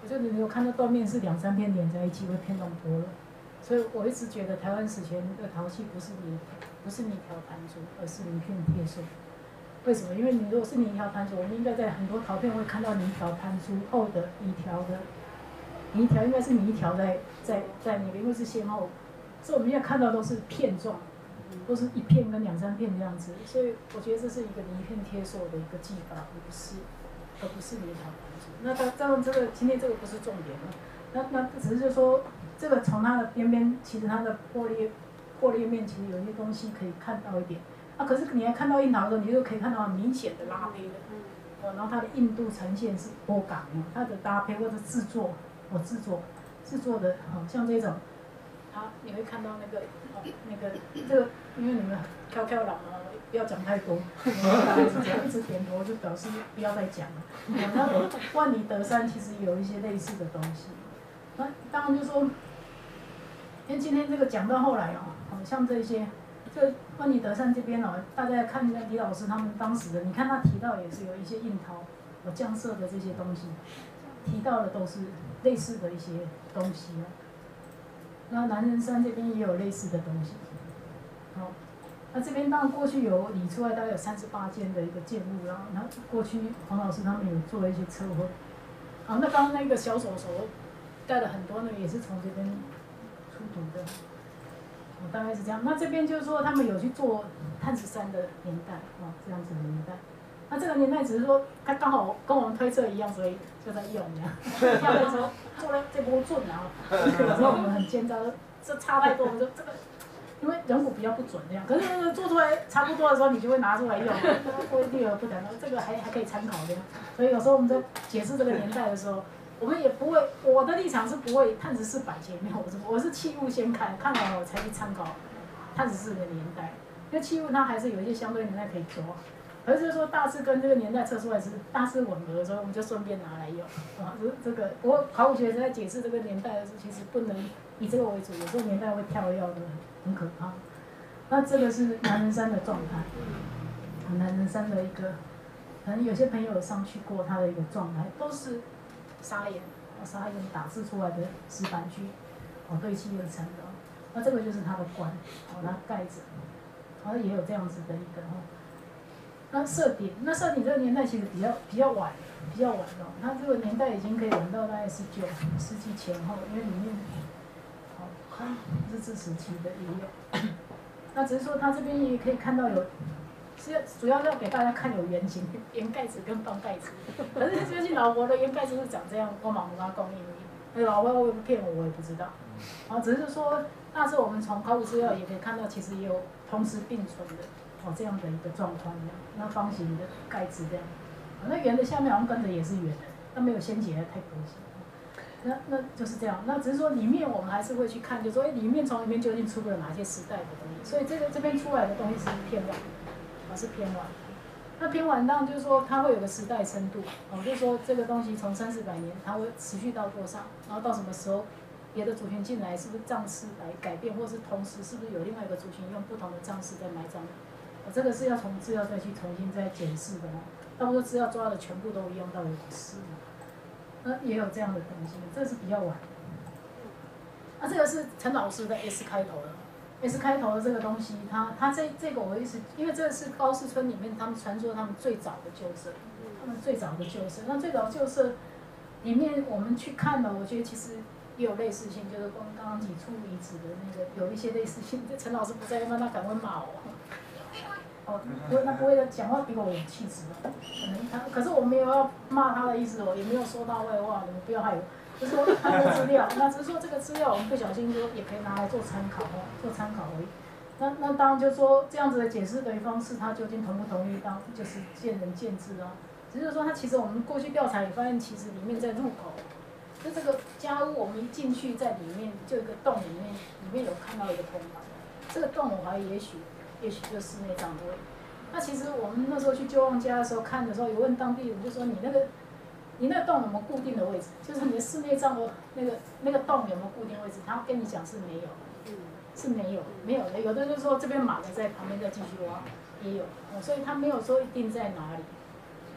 我觉得你有看到断面是2、3片连在一起会偏动波了，所以我一直觉得台湾史前的陶器不是泥条盘珠，而是泥片贴塑。为什么？因为你如果是泥条盘珠，我们应该在很多陶片会看到泥条盘珠厚的泥条应该是泥条在那边，因为是先后，所以我们现在看到都是片状，都是1片跟2、3片这样子，所以我觉得这是一个泥片贴塑的一个技法，而不是泥条盘珠。那当然这个今天这个不是重点了，那只是说这个从它的边边，其实它的破裂面其实有一些东西可以看到一点。可是你还看到印陶的时候，你就可以看到很明显的拉胚的，然后它的硬度呈现是波感，它的搭配或者制作的，像这种，你会看到那个这个，因为你们飘飘朗啊，不要讲太多，大概是这样，一直点头就表示不要再讲了。那万里德山其实有一些类似的东西，那当然就说，因为今天这个讲到后来像这些。这万里德山这边大家看那李老师他们当时的，你看他提到也是有一些印陶、降色的这些东西，提到的都是类似的一些东西那南仁山这边也有类似的东西。那这边当然过去有理出来大概有38件的一个建物那过去黄老师他们有做了一些测绘。那刚刚那个小手带了很多也是从这边出土的。大概是这样。那这边就是说，他们有去做碳13的年代这样子的年代。那这个年代只是说，它刚好跟我们推测一样，所以就在用这样。要的时候做了这波准有时候我们很奸诈，这差太多，我说这个，因为人骨比较不准这样。可是做出来差不多的时候，你就会拿出来用，不会避而不谈。这个还可以参考这样。所以有时候我们在解释这个年代的时候。我们也不会，我的立场是不会碳14摆前面，我是器物先看完我才去参考碳14的年代，因为器物它还是有一些相对年代可以抓，而是说大致跟这个年代测出来是大致吻合的时候，我们就顺便拿来用这个，不过考古学在解释这个年代的时候，其实不能以这个为主，有时候年代会跳跃的很可怕。那这个是南仁山的状态，南仁山的一个，可能有些朋友有上去过它的一个状态，都是。砂岩打制出来的石板区，堆砌而成的。那这个就是它的棺，它盖子，也有这样子的一个那设顶这个年代其实比较晚它这个年代已经可以晚到大概19世纪前后，因为里面日治时期的也有。那只是说它这边也可以看到有。主要是要给大家看有圆形，圆盖子跟半盖子。可是最近老婆的圆盖子是长这样，我马上跟他供应。那老婆会不会骗我也不知道。只是说，那时候我们从考古资料也可以看到，其实也有同时并存的这样的一个状况这样。那方形的盖子这样，那圆的下面好像跟着也是圆的，那没有掀起来太可惜。那就是这样。那只是说里面我们还是会去看，就是说，里面从里面究竟出了哪些时代的东西？所以这边出来的东西是偏晚。是偏晚，那偏晚当然就是说它会有个时代深度，就是说这个东西从300-400年它会持续到多少，然后到什么时候别的族群进来，是不是葬式来改变，或是同时是不是有另外一个族群用不同的葬式在埋葬？这个是要从资料再去重新再检视的到时候资料抓的全部都一样到底是，那也有这样的东西，这是比较晚。这个是陈老师的 S 开头的。S 开头的这个东西，它这个我意思，因为这是高士村里面他们传说他们最早的旧社，那最早的旧社里面我们去看了，我觉得其实也有类似性，就是跟刚刚你出遗址的那个有一些类似性。这陈老师不在，那他敢会骂我。他不会讲话比我有气质可是我没有要骂他的意思也没有说他坏话，你们不要害我。就是说他的资料，那只是说这个资料我们不小心说也可以拿来做参考而已。那当然就说这样子的解释的方式，他究竟同不同意，当就是见仁见智只是说他其实我们过去调查也发现，其实里面在入口，就这个家屋我们一进去在里面就一个洞里面有看到一个通道，这个洞我怀疑也许就是室内葬的位置。那其实我们那时候去旧望家的时候看的时候，有问当地人就说你那个洞有没有固定的位置？就是你的室内帐那个洞有没有固定位置？他跟你讲是没有，是没有的。有的就是说这边满了，在旁边再继续挖，也有所以他没有说一定在哪里。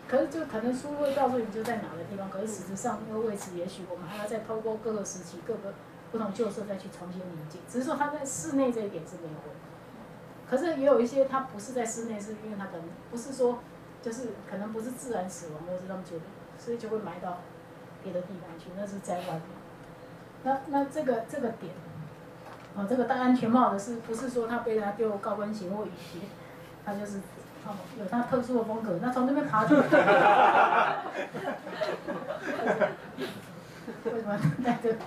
可是就可能书会告诉你就在哪个地方，可是实质上那个位置，也许我们还要再透过各个时期、各个不同旧社再去重新理解。只是说它在室内这一点是没有问题，可是也有一些它不是在室内，是因为它可能不是说就是可能不是自然死亡，或是他们觉得，所以就会埋到别的地方去，那是在外面。那这个点，这个戴安全帽的是不是说他被他丢高跟鞋或雨鞋，他就是有他特殊的风格，那从那边爬进来，为什么戴着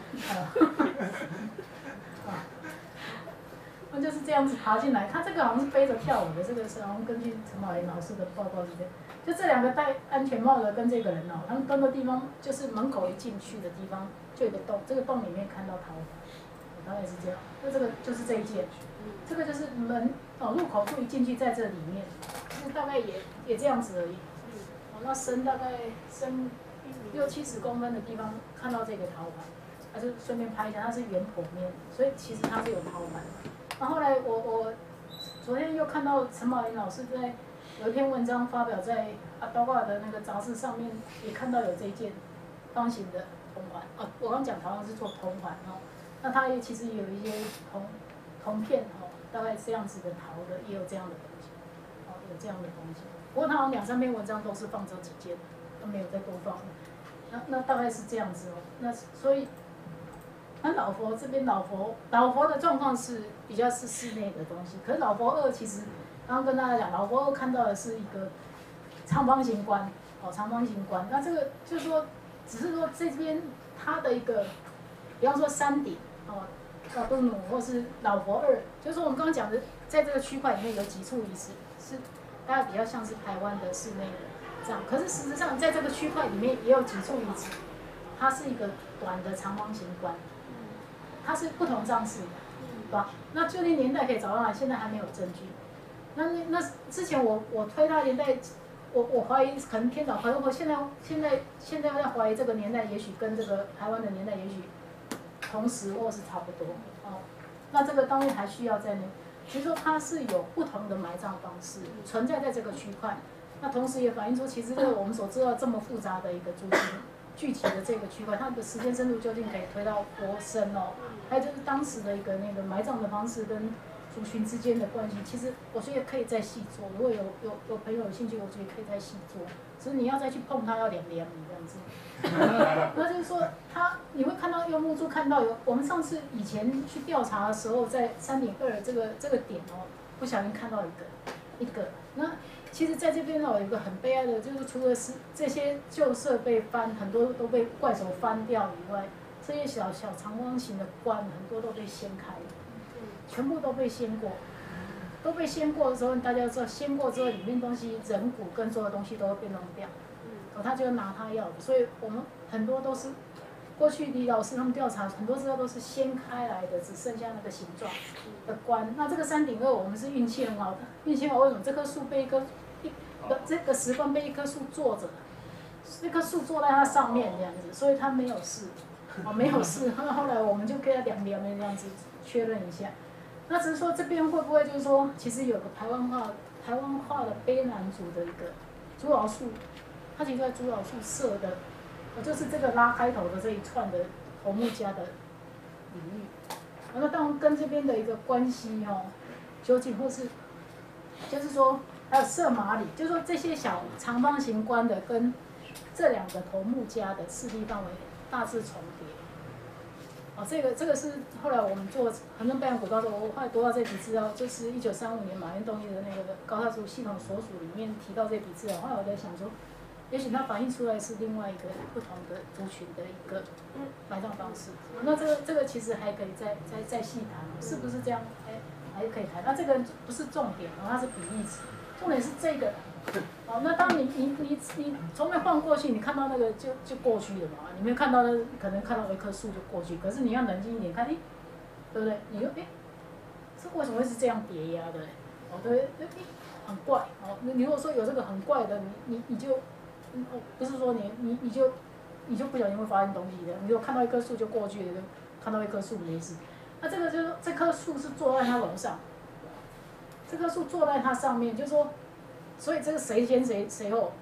那就是这样子爬进来，他这个好像是背着跳舞的，这个是好像根据陈宝莲老师的报告是这样。就这两个戴安全帽的跟这个人哦，他们蹲的地方就是门口一进去的地方就有个洞，这个洞里面看到桃花，大概是这样。那这个就是这一件，这个就是门入口处一进去在这里面，就是大概也这样子而已。那深大概深60-70公分的地方看到这个桃花，就顺便拍一下，它是圆剖面，所以其实它是有桃花。那后来我昨天又看到陈宝莲老师在。有一篇文章发表在刀挂的那个杂志上面，也看到有这一件方形的铜环。我刚讲台湾是做铜环哦，那它也其实有一些铜片哦，大概这样子的陶的，也有这样的东西，有这样的东西。不过它好像2-3篇文章都是放这几件，都没有再多放。那大概是这样子哦。那所以，那老佛这边老佛的状况是比较是室内的东西，可是老佛2其实。刚刚跟大家讲，老佛2看到的是一个长方形棺，长方形棺。那这个就是说，只是说这边它的一个，比方说山顶，高杜努或是老佛2，就是说我们刚刚讲的，在这个区块里面有几处遗址是大概比较像是台湾的室内的这样。可是实质上在这个区块里面也有几处遗址，它是一个短的长方形棺，它是不同样式的，对吧？那究竟年代可以找到哪？现在还没有证据。那之前我推它年代，我怀疑可能偏早，可是我现在在怀疑这个年代也许跟这个台湾的年代也许同时或是差不多哦。那这个当然还需要在那，其实说它是有不同的埋葬方式存在这个区块，那同时也反映出其实这个我们所知道这么复杂的一个族群具体的这个区块，它的时间深度究竟可以推到多深哦？还有就是当时的一个那个埋葬的方式跟族群之间的关系，其实我觉得可以再细做。如果有朋友有兴趣，我觉得可以再细做。只是你要再去碰它，要2米这样子。那就是说，你会看到用木柱看到我们上次以前去调查的时候，在3.2这个点哦，不小心看到一个。那其实在这边有一个很悲哀的，就是除了是这些旧设备翻，很多都被怪手翻掉以外，这些小长方形的棺很多都被掀开了。全部都被掀过，都被掀过的时候，大家知道掀过之后，里面东西人骨跟所有东西都会被弄掉，他就拿他要的，所以我们很多都是过去李老师他们调查很多资料都是掀开来的，只剩下那个形状的棺。那这个3.2我们是运气很好的，运气好为什么？这棵树被这个石棺被一棵树坐着，那棵树坐在它上面这样子，所以它没有事，没有事。后来我们就给它2这样子确认一下。那只是说这边会不会就是说，其实有个台湾话的卑南族的一个朱老树，它其实在朱老树设的，就是这个拉开头的这一串的头目家的领域。那当然跟这边的一个关系究竟或是就是说还有设马里，就是说这些小长方形棺的跟这2个头目家的势力范围大致重叠。这个是后来我们做恒春卑南古道的时候，我后来读到这笔资料，就是1935年马渊东一的那个高塔族系统所属里面提到这笔资料。后来我在想说，也许它反映出来是另外一个不同的族群的一个埋葬方式。那这个其实还可以再细谈，是不是这样？还可以谈。那这个不是重点，它是比例值，重点是这个。那当你从那晃过去，你看到那个就过去了嘛。你没有看到可能看到一棵树就过去，可是你要冷静一点看，对不对？你就这为什么会是这样叠压的？对，很怪。你如果说有这个很怪的，你就不是说你就不小心会发现东西的。你如果看到一棵树就过去了，就看到一棵树没事。那这个就是这棵树是坐在它楼上，这棵树坐在它上面，就是说。所以这个谁先谁后，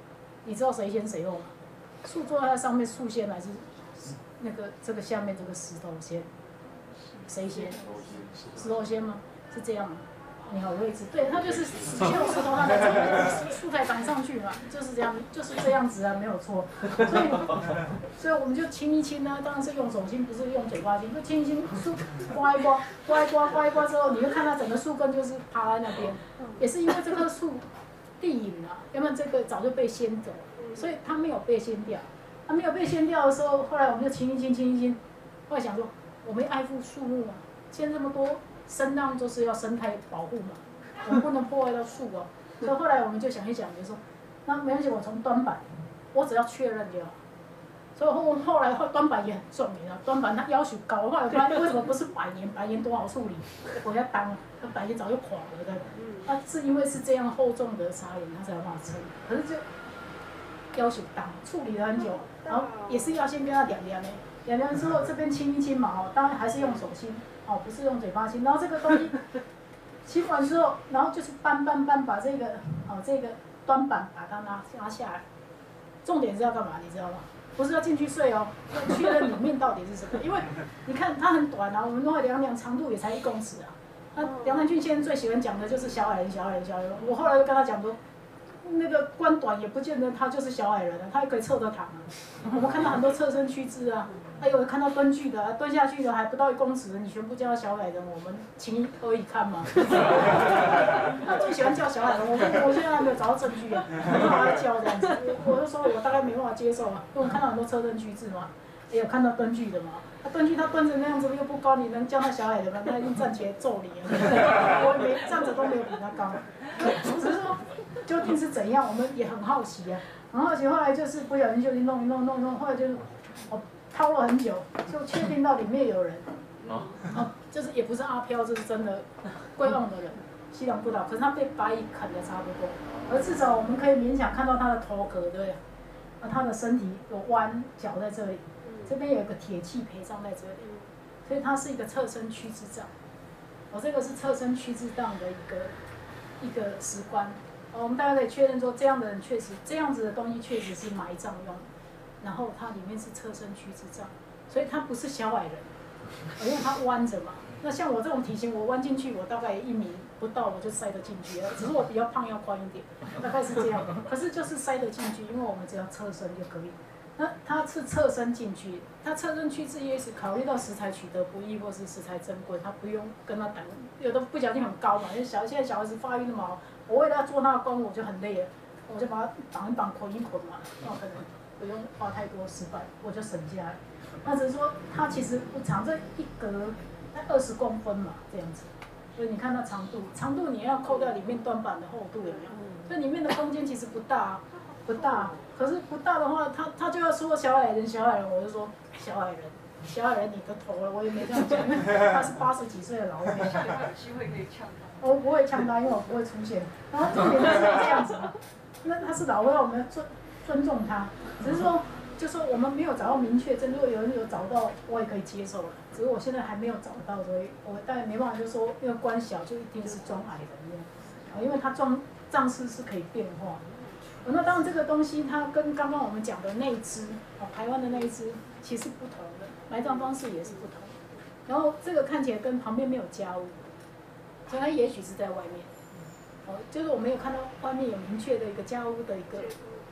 你知道谁先谁后吗？树坐在上面，树先还是那个这个下面这个石头先？谁先？石头先吗？是这样吗？你好位置，对，它就是先有石头，它才长，树才长上去嘛，就是这样，就是这样子啊，没有错。所以我们就亲一亲呢，当然是用手亲，不是用嘴巴亲，就亲一亲，树刮一刮，刮一刮，刮一刮之后，你就看它整个树根就是趴在那边，也是因为这棵树地隐了，要不然这个早就被掀走，所以它没有被掀掉。它没有被掀掉的时候，后来我们就亲一亲，亲一亲，后来想说，我们爱护树木嘛，现在这么多。声浪就是要生态保护嘛，我们不能破坏到树哦。所以后来我们就想一想，就说，那没关系，我从端板，我只要确认就好。所以后来端板也很重，你知道，端板它要求高，后来我发现为什么不是百年？百年多好处理，我要当，它百年早就垮了的。那是因为是这样厚重的砂岩，它才有办法撑。可是就要求当，处理了很久，然后也是要先跟它量量的，量量之后这边清一清嘛，哦，当然还是用手清。哦，不是用嘴巴亲，然后这个东西清完之后，然后就是搬，把这个这个端板把它拿下来。重点是要干嘛？你知道吗？不是要进去睡哦，要确认里面到底是什么。因为你看它很短啊，我们弄量长度也才1公尺啊。那梁南俊先生最喜欢讲的就是小矮人。我后来就跟他讲说，那个关短也不见得他就是小矮人啊，他也可以侧着躺啊。我们看到很多侧身屈肢啊。还有看到蹲踞的，蹲下去的还不到1公尺，你全部叫他小矮人，我们情何以堪嘛？他最喜欢叫小矮人，我现在还没有找到证据啊，没办法叫这样子，我就说我大概没办法接受啊，因为我看到很多侧身屈肢嘛，也有看到蹲踞的嘛，他蹲踞他蹲着那样子又不高，你能叫他小矮人吗？他一定站起来揍你啊！我没站着都没有比他高，只是说究竟是怎样，我们也很好奇啊，很好奇，后来就是不小心就弄一弄，后来就是掏了很久，就确定到里面有人。就是也不是阿飘，这是真的贵望的人，西凉不倒。可是他被白蚁啃得差不多，而至少我们可以勉强看到他的头壳，对不对？他的身体有弯，脚在这里，这边有一个铁器陪葬在这里，所以它是一个侧身屈肢葬。这个是侧身屈肢葬的一个石棺。我们大概可以确认说，这样的人确实这样子的东西确实是埋葬用的。然后它里面是侧身屈肢葬，所以它不是小矮人，因为它弯着嘛。那像我这种体型，我弯进去，我大概1米不到我就塞得进去了，只是我比较胖，要宽一点，大概是这样。可是就是塞得进去，因为我们只要侧身就可以。那它是侧身进去，它侧身屈肢也是考虑到食材取得不易或是食材珍贵，它不用跟它挡，有的不小心很高嘛，因为现在小孩子发育那么好，我为了要做那个光我就很累了，我就把它绑一绑，捆一捆嘛，那可能。不用花太多石板，我就省下来。那只是说它其实不长，这一格在20公分嘛，这样子。所以你看它长度你要扣掉里面端板的厚度有没有？所以里面的空间其实不大。可是不大的话，他就要说小矮人，我就说小矮人你的头了，我也没这样讲，因为他是80几岁的老人。 有机会可以呛他。 我不会呛他，因为我不会出现。然后重点就是这样子嘛。那他是老外，我们要尊重他，只是说，就说我们没有找到明确证，如果有人有找到，我也可以接受了。只是我现在还没有找到，所以我当然没办法就说，因为官小就一定是装矮人这样，因为它脏势是可以变化的。那当然这个东西它跟刚刚我们讲的那一只，台湾的那一只其实不同的，埋葬方式也是不同。然后这个看起来跟旁边没有家屋，所以它也许是在外面。就是我没有看到外面有明确的一个家屋的一个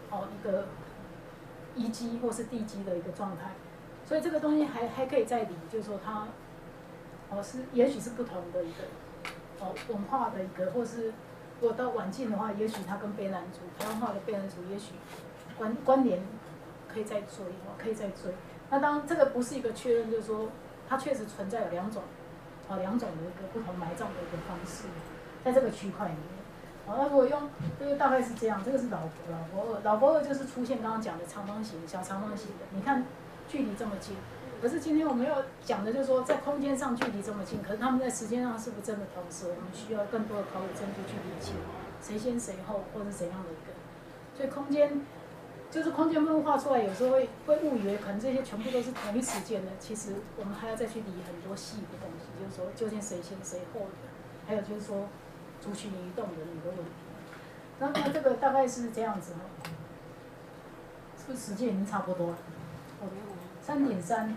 遗迹或是地基的一个状态，所以这个东西还可以再理，就是说它是也许是不同的一个文化的一个，或是如果到晚近的话，也许它跟卑南族台湾话的卑南族也许关联可以再追那当然这个不是一个确认，就是说它确实存在有两种的一个不同埋葬的一个方式，在这个区块里面。那如果用这个大概是这样，这个是老佛二就是出现刚刚讲的长方形、小长方形的，你看距离这么近，可是今天我们要讲的就是说在空间上距离这么近，可是他们在时间上是不是真的同时？我们需要更多的考古证据去理清谁先谁后，或是怎样的一个，所以空间分化出来，有时候会误以为可能这些全部都是同一时间的，其实我们还要再去理很多细的东西，就是说究竟谁先谁后的，还有就是说。族群移动的一个问题，那这个大概是这样子是时间已经差不多了。3.3，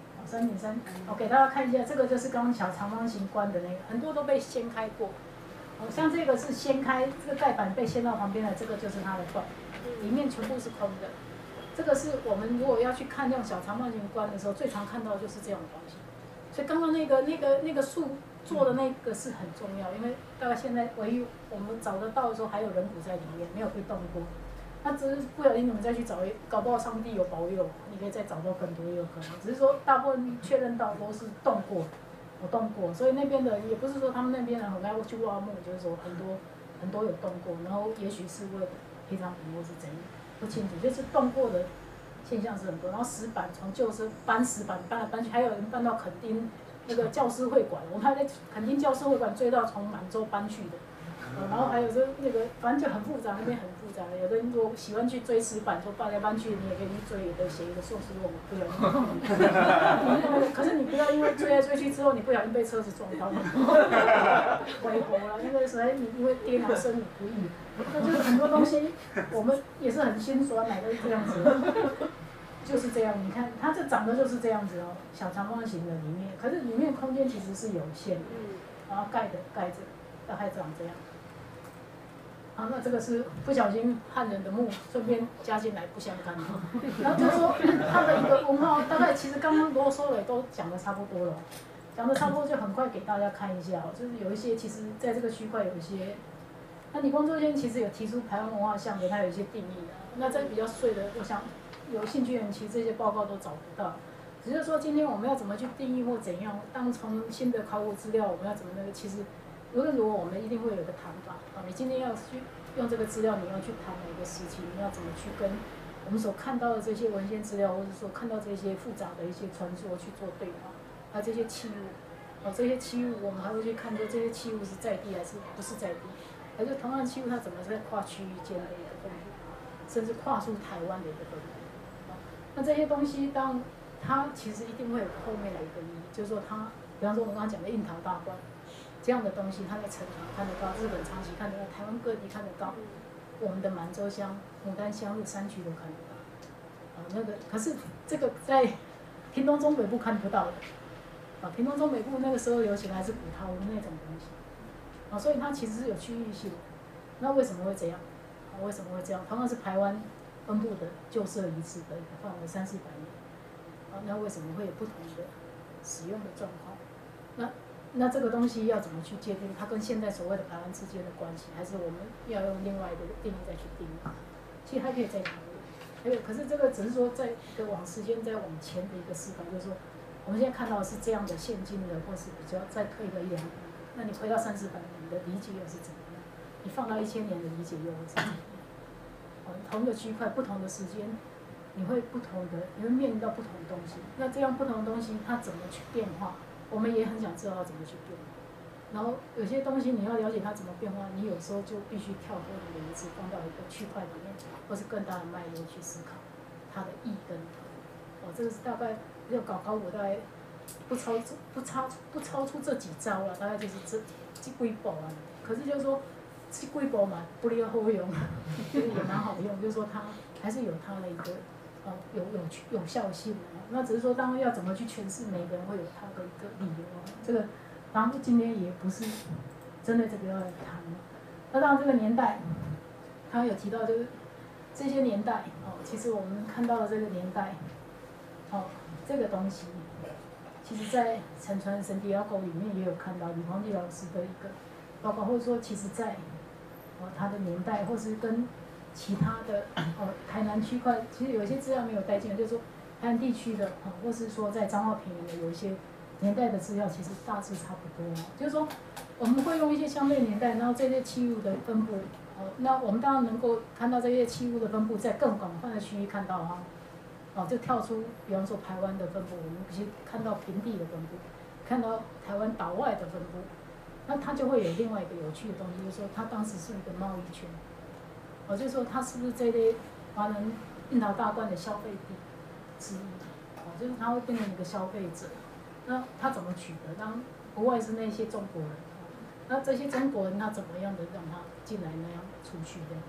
3.3，我给大家看一下，这个就是刚刚小长方形关的那个，很多都被掀开过。像这个是掀开，这个盖板被掀到旁边的，这个就是它的洞，里面全部是空的。这个是我们如果要去看那种小长方形关的时候，最常看到的就是这种东西。所以刚刚那个树做的那个是很重要，因为大概现在唯一我们找得到的时候，还有人骨在里面，没有被动过。那只是不小心你们再去找，搞不好上帝有保佑，你可以再找到更多也有可能。只是说大部分确认到都是动过，我动过，所以那边的也不是说他们那边人很爱去挖墓，就是说很多有动过，然后也许是为了赔偿品或是怎样，不清楚，就是动过的现象是很多。然后石板从旧搬石板搬来搬去，还有人搬到垦丁那个教师会馆，我们还在垦丁教师会馆追到从满洲搬去的。然后还有那个，反正就很复杂，那边很复杂。有的人如果喜欢去追石板，说搬来搬去，你也可以去追。有的写一个硕士论文，不小心。可是你不要因为追来追去之后，你不小心被车子撞到，回国了。那个时候你因为跌倒生你不易，那就是很多东西我们也是很心酸，哪个这样子，就是这样。你看它这长得就是这样子哦，小长方形的里面，可是里面空间其实是有限的，然后盖着，大概长这样。好，那这个是不小心汉人的墓，顺便加进来不相干的。然后就是说它的一个文化，大概其实刚刚啰嗦了都讲的差不多了，讲的差不多就很快给大家看一下哦，就是有一些其实在这个区块有一些，那李光洲先生其实有提出台湾文化象征，它有一些定义的。那这比较碎的，我想有兴趣的人其实这些报告都找不到，只是说今天我们要怎么去定义或怎样，当从新的考古资料我们要怎么那个，其实。无论如何，我们一定会有一个谈法啊！你今天要去用这个资料，你要去谈哪个时期，你要怎么去跟我们所看到的这些文献资料，或者说看到这些复杂的一些传说去做对话，还有这些器物，这些器物我们还会去看，说这些器物是在地还是不是在地，还是同样器物它怎么在跨区域间的一个分布，甚至跨出台湾的一个分布。那这些东西，当它其实一定会有后面的一个意义，就是说它，比方说我们刚刚讲的印桃大观。这样的东西，它在成团看得到，日本长崎看得到，台湾各地看得到，我们的满洲乡、牡丹乡路山区都看得到。那个可是这个在屏东中北部看不到的，屏东中北部那个时候流行还是古陶的那种东西，所以它其实是有区域性的。那为什么会这样？为什么会这样？同样是台湾分布的旧社遗址的一个范围300-400年，那为什么会有不同的使用的状况？那这个东西要怎么去界定？它跟现在所谓的排湾之间的关系，还是我们要用另外的定义再去定义？其实还可以再讨论。可是这个只是说在一个往时间再往前的一个思考，就是说我们现在看到的是这样的现今的，或是比较再推个1-2年，那你回到300-400年的理解又是怎么样？你放到1000年的理解又会是怎么样？同一个区块，不同的时间，你会面临到不同的东西。那这样不同的东西，它怎么去变化？我们也很想知道它怎么去变化，然后有些东西你要了解它怎么变化，你有时候就必须跳脱你的位置，放到一个区块里面，或是更大的脉络去思考它的意跟头。这个是大概要搞考古，大概不超出这几招了，大概就是这几步啊。可是就是说这几步嘛，不离好用，就是也蛮好用，就是说它还是有它的一个。有效性那只是说，当然要怎么去诠释，每个人会有他的一个理由这个，当然今天也不是针对这个要来谈那当然这个年代，他有提到就是这些年代其实我们看到的这个年代，这个东西，其实在沉船神邸沟里面也有看到李黄记老师的一个报告，或者说其实在他的年代，或是跟。其他的台南区块，其实有一些资料没有带进来，就是说台南地区的或是说在彰化平原的有一些年代的资料，其实大致差不多。就是说我们会用一些相对年代，然后这些器物的分布，那我们当然能够看到这些器物的分布在更广泛的区域看到就跳出，比方说台湾的分布，我们必须看到平地的分布，看到台湾岛外的分布，那它就会有另外一个有趣的东西，就是说它当时是一个贸易圈。就是说，它是不是这类华人印桃大观的消费地之一？就是它会变成一个消费者。那他怎么取得？当国外是那些中国人，那这些中国人他怎么样的让他进来那样出去的？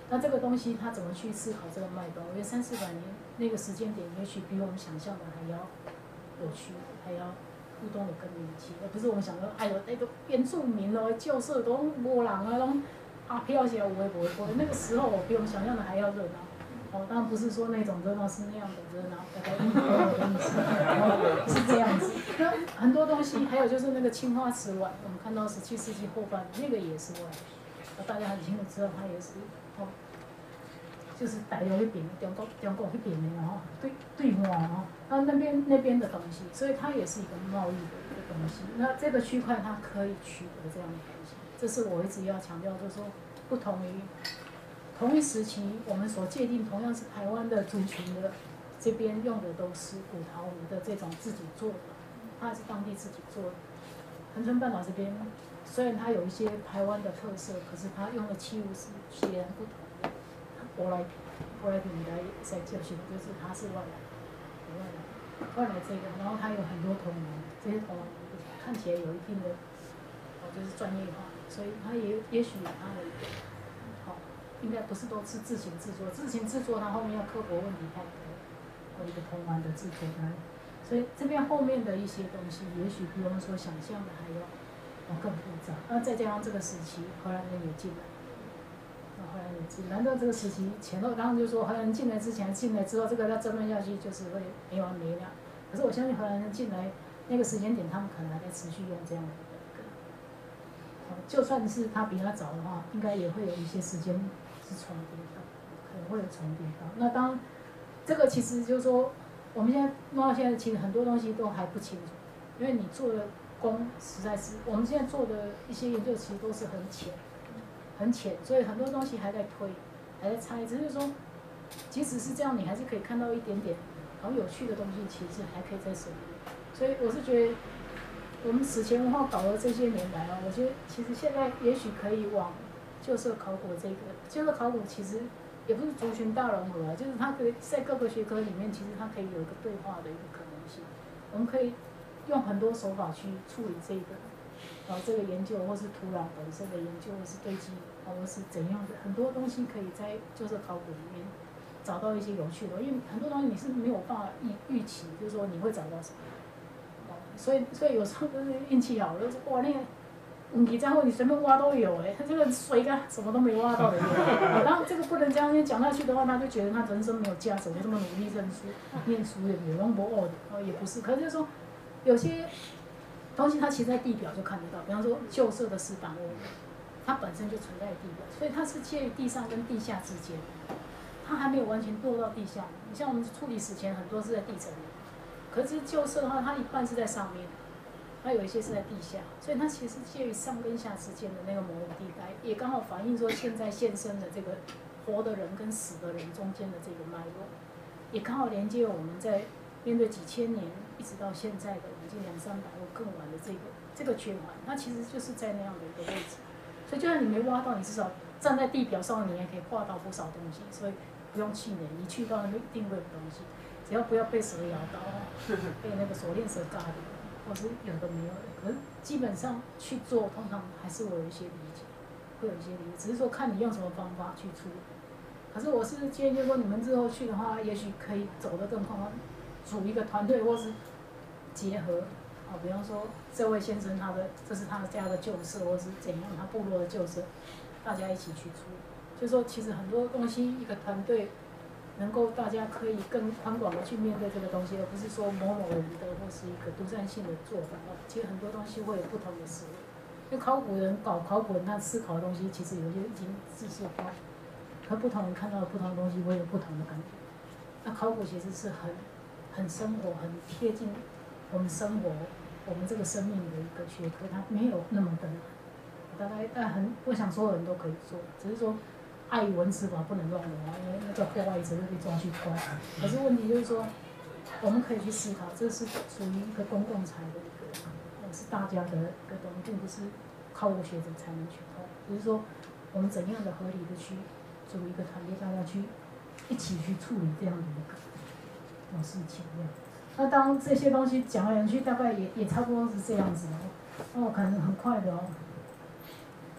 那这个东西它怎么去思考这个脉动？我觉得300-400年那个时间点，也许比我们想象的还要有趣，还要互动的更密切，而不是我们想说，哎呦，那个原住民哦，旧社都无人啊，拢阿飘起来有微不会，那个时候比我们想象的还要热闹。哦，当然不是说那种热闹是那样的热闹，大概的意思，是这样子。那很多东西，还有就是那个青花瓷碗，我们看到17世纪后半那个也是碗，大家很清楚知道它也是哦，就是大陆那边中国那边的嘛吼，对换哦，那边的东西，所以它也是一个贸易的一个东西。那这个区块它可以取得这样的东西，这是我一直要强调，就是说不同于。同一时期，我们所界定同样是台湾的族群的，这边用的都是古陶壶的这种自己做的，它还是当地自己做的。恒春半岛这边虽然它有一些台湾的特色，可是它用的器物是截然不同的。舶来品来在教训，就是它是外来这个，然后它有很多铜壶，这些铜壶看起来有一定的就是专业化，所以它也许有它的一个。应该不是都是自行制作，自行制作它后面要刻薄问题太多，有一个铜碗的制作单，所以这边后面的一些东西，也许比我们所想象的还要更复杂。那再加上这个时期，荷兰人也进来，荷兰人进来，到这个时期前后，当然就说荷兰人进来之前、进来之后，这个要争论下去就是会没完没了。可是我相信荷兰人进来那个时间点，他们可能还在持续用这样的一个，就算是他比他早的话，应该也会有一些时间。是重叠到，可能会有重叠到。那当这个其实就是说，我们现在弄到现在，其实很多东西都还不清楚，因为你做的工实在是，我们现在做的一些研究其实都是很浅，所以很多东西还在推，还在猜。只是说，即使是这样，你还是可以看到一点点好有趣的东西，其实还可以再深入。所以我是觉得，我们史前文化搞了这些年来啊，我觉得其实现在也许可以往。旧社考古这个，旧社考古其实也不是族群大融合啊，就是它可以在各个学科里面，其实它可以有一个对话的一个可能性。我们可以用很多手法去处理这个，这个研究，或是土壤本身的研究，或是堆积，或是怎样的，很多东西可以在旧社考古里面找到一些有趣的，因为很多东西你是没有办法预期，就是说你会找到什么。所以有时候就是运气好，就是哇那个。运气再好，你随便挖都有哎，他这个水干什么都没挖到的。然后这个不能这样，因为讲下去的话，他就觉得他人生没有价值，我这么努力念书也没有弄不哦的，也不是。可是就是说，有些东西它其实在地表就看得到，比方说旧社的石板屋，它本身就存在地表，所以它是介于地上跟地下之间，它还没有完全落到地下。你像我们处理史前很多是在地层里，可是旧社的话，它一半是在上面。它有一些是在地下，所以它其实介于上跟下之间的那个模糊地带，也刚好反映说现在现身的这个活的人跟死的人中间的这个脉络，也刚好连接我们在面对几千年一直到现在的已经200-300或更晚的这个圈环，它其实就是在那样的一个位置。所以就算你没挖到，你至少站在地表上，你也可以画到不少东西。所以不用气馁，你去到那边一定会有东西，只要不要被蛇咬到，被那个锁链蛇嘎的。或是有的没有的，可是基本上去做，通常还是会有一些理解，只是说看你用什么方法去处理。可是我是建议，就是说你们之后去的话，也许可以走得更宽，组一个团队，或是结合，比方说这位先生这是他家的旧社，或是怎样他部落的旧社，大家一起去处理。就是说，其实很多东西一个团队。能够大家可以更宽广的去面对这个东西，而不是说某人的或是一个独占性的做法。其实很多东西会有不同的思维。因为考古人搞考古人，他思考的东西其实有些已经知识化，和不同人看到的不同的东西会有不同的感觉。那考古其实是很生活、很贴近我们生活、我们这个生命的一个学科，它没有那么的难。大概我想所有人都可以做，只是说。碍于文字法不能乱用啊，因为那个破坏一直会被抓去关。可是问题就是说，我们可以去思考，这是属于一个公共财的一个，是大家的一个东西，并不是考古学者才能去碰。只是说，我们怎样的合理的去组一个团队，大家去一起去处理这样的一个事情。那当这些东西讲来讲去，大概也差不多是这样子哦。那我可能很快的哦。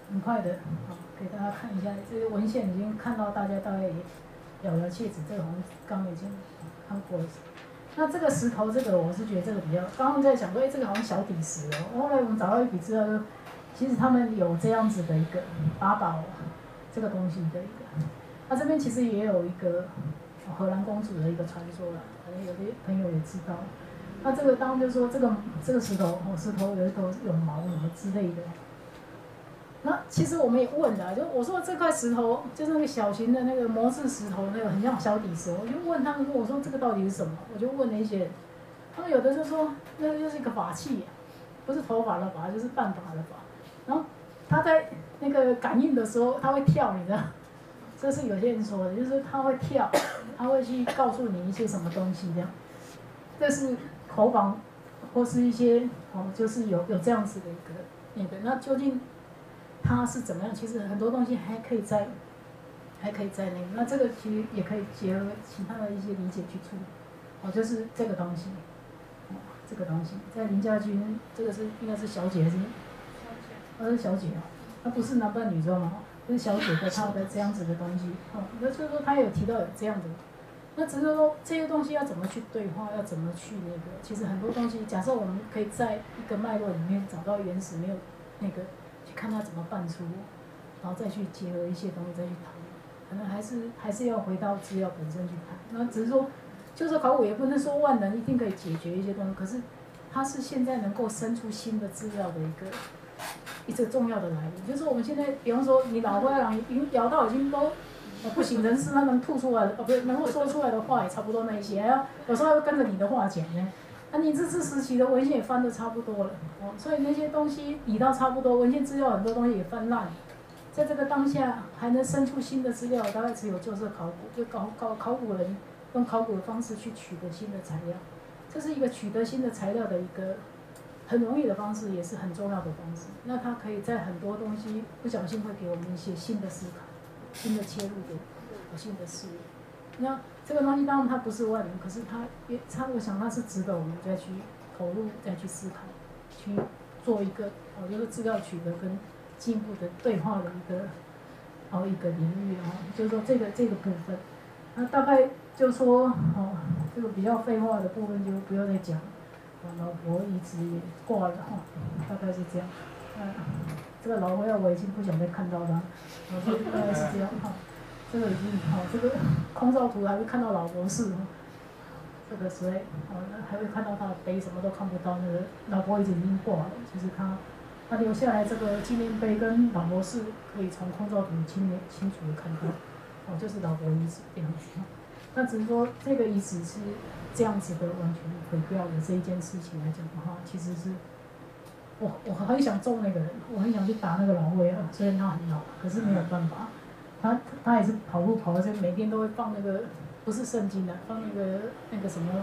很快的，好，给大家看一下，这个文献已经看到大家大概也了了切子，这个好像刚已经看过了。那这个石头，这个我是觉得这个比较，刚刚在讲说，这个好像小底石哦。后来我们找到一笔资料，其实他们有这样子的一个八宝这个东西的一个。那这边其实也有一个荷兰公主的一个传说啦，可能有的朋友也知道。那这个当然就是说这个石头石头有一头有毛什么之类的。那其实我们也问的，就我说这块石头就是那个小型的那个模制石头，那个很像小底石，我就问他们说，我说这个到底是什么？我就问了一些人，他们有的就说那个就是一个法器，不是头发的发，就是办法的法。然后他在那个感应的时候，他会跳，你知道？这是有些人说的，就是他会跳，他会去告诉你一些什么东西这样。这是口仿或是一些就是有这样子的一个那个，那究竟它是怎么样？其实很多东西还可以在那个，那这个其实也可以结合其他的一些理解去处理。就是这个东西，这个东西在林家军，这个是应该是小姐还是？小姐。是小姐哦，她不是男扮女装哦，是小姐的她的这样子的东西。那就是说她有提到有这样的。那只是说这些东西要怎么去对话，要怎么去那个，其实很多东西，假设我们可以在一个脉络里面找到原始，没有那个去看它怎么办出，然后再去结合一些东西再去讨论，可能还是要回到资料本身去看。那只是说，就是考古也不能说万能一定可以解决一些东西，可是它是现在能够生出新的资料的一个重要的来源。就是我们现在，比方说你老灰狼已经聊到已经都。不省人事，他能吐出来的，不是能够说出来的话也差不多那一些，还要有时候还会跟着你的话讲呢。你日治时期的文献也翻得差不多了，所以那些东西理到差不多，文献资料很多东西也翻烂，在这个当下还能生出新的资料，大概只有旧社考古，就考古人用考古的方式去取得新的材料，这是一个取得新的材料的一个很容易的方式，也是很重要的方式。那它可以在很多东西不小心会给我们一些新的思考。新的切入点，新的视野。那这个东西当然它不是万能，可是我想它是值得我们再去投入、再去思考、去做一个就是资料取得跟进一步的对话的一个领域就是说这个部分，那大概就说这个比较废话的部分就不要再讲，老婆一直也挂了大概是这样。这个老灰我已经不想再看到它，所以大概是这样这个已经这个空照图还会看到老博士这个所以还会看到他的碑，什么都看不到。那个老博已经挂了，其实他留下来这个纪念碑跟老博士可以从空照图清楚的看到，就是老博遗址这样子。那只是说这个遗址是这样子的完全毁掉的这一件事情来讲的话，其实是。我很想揍那个人，我很想去打那个老灰虽然他很老，可是没有办法。他也是跑路跑到这，每天都会放那个不是圣经的，放那个什么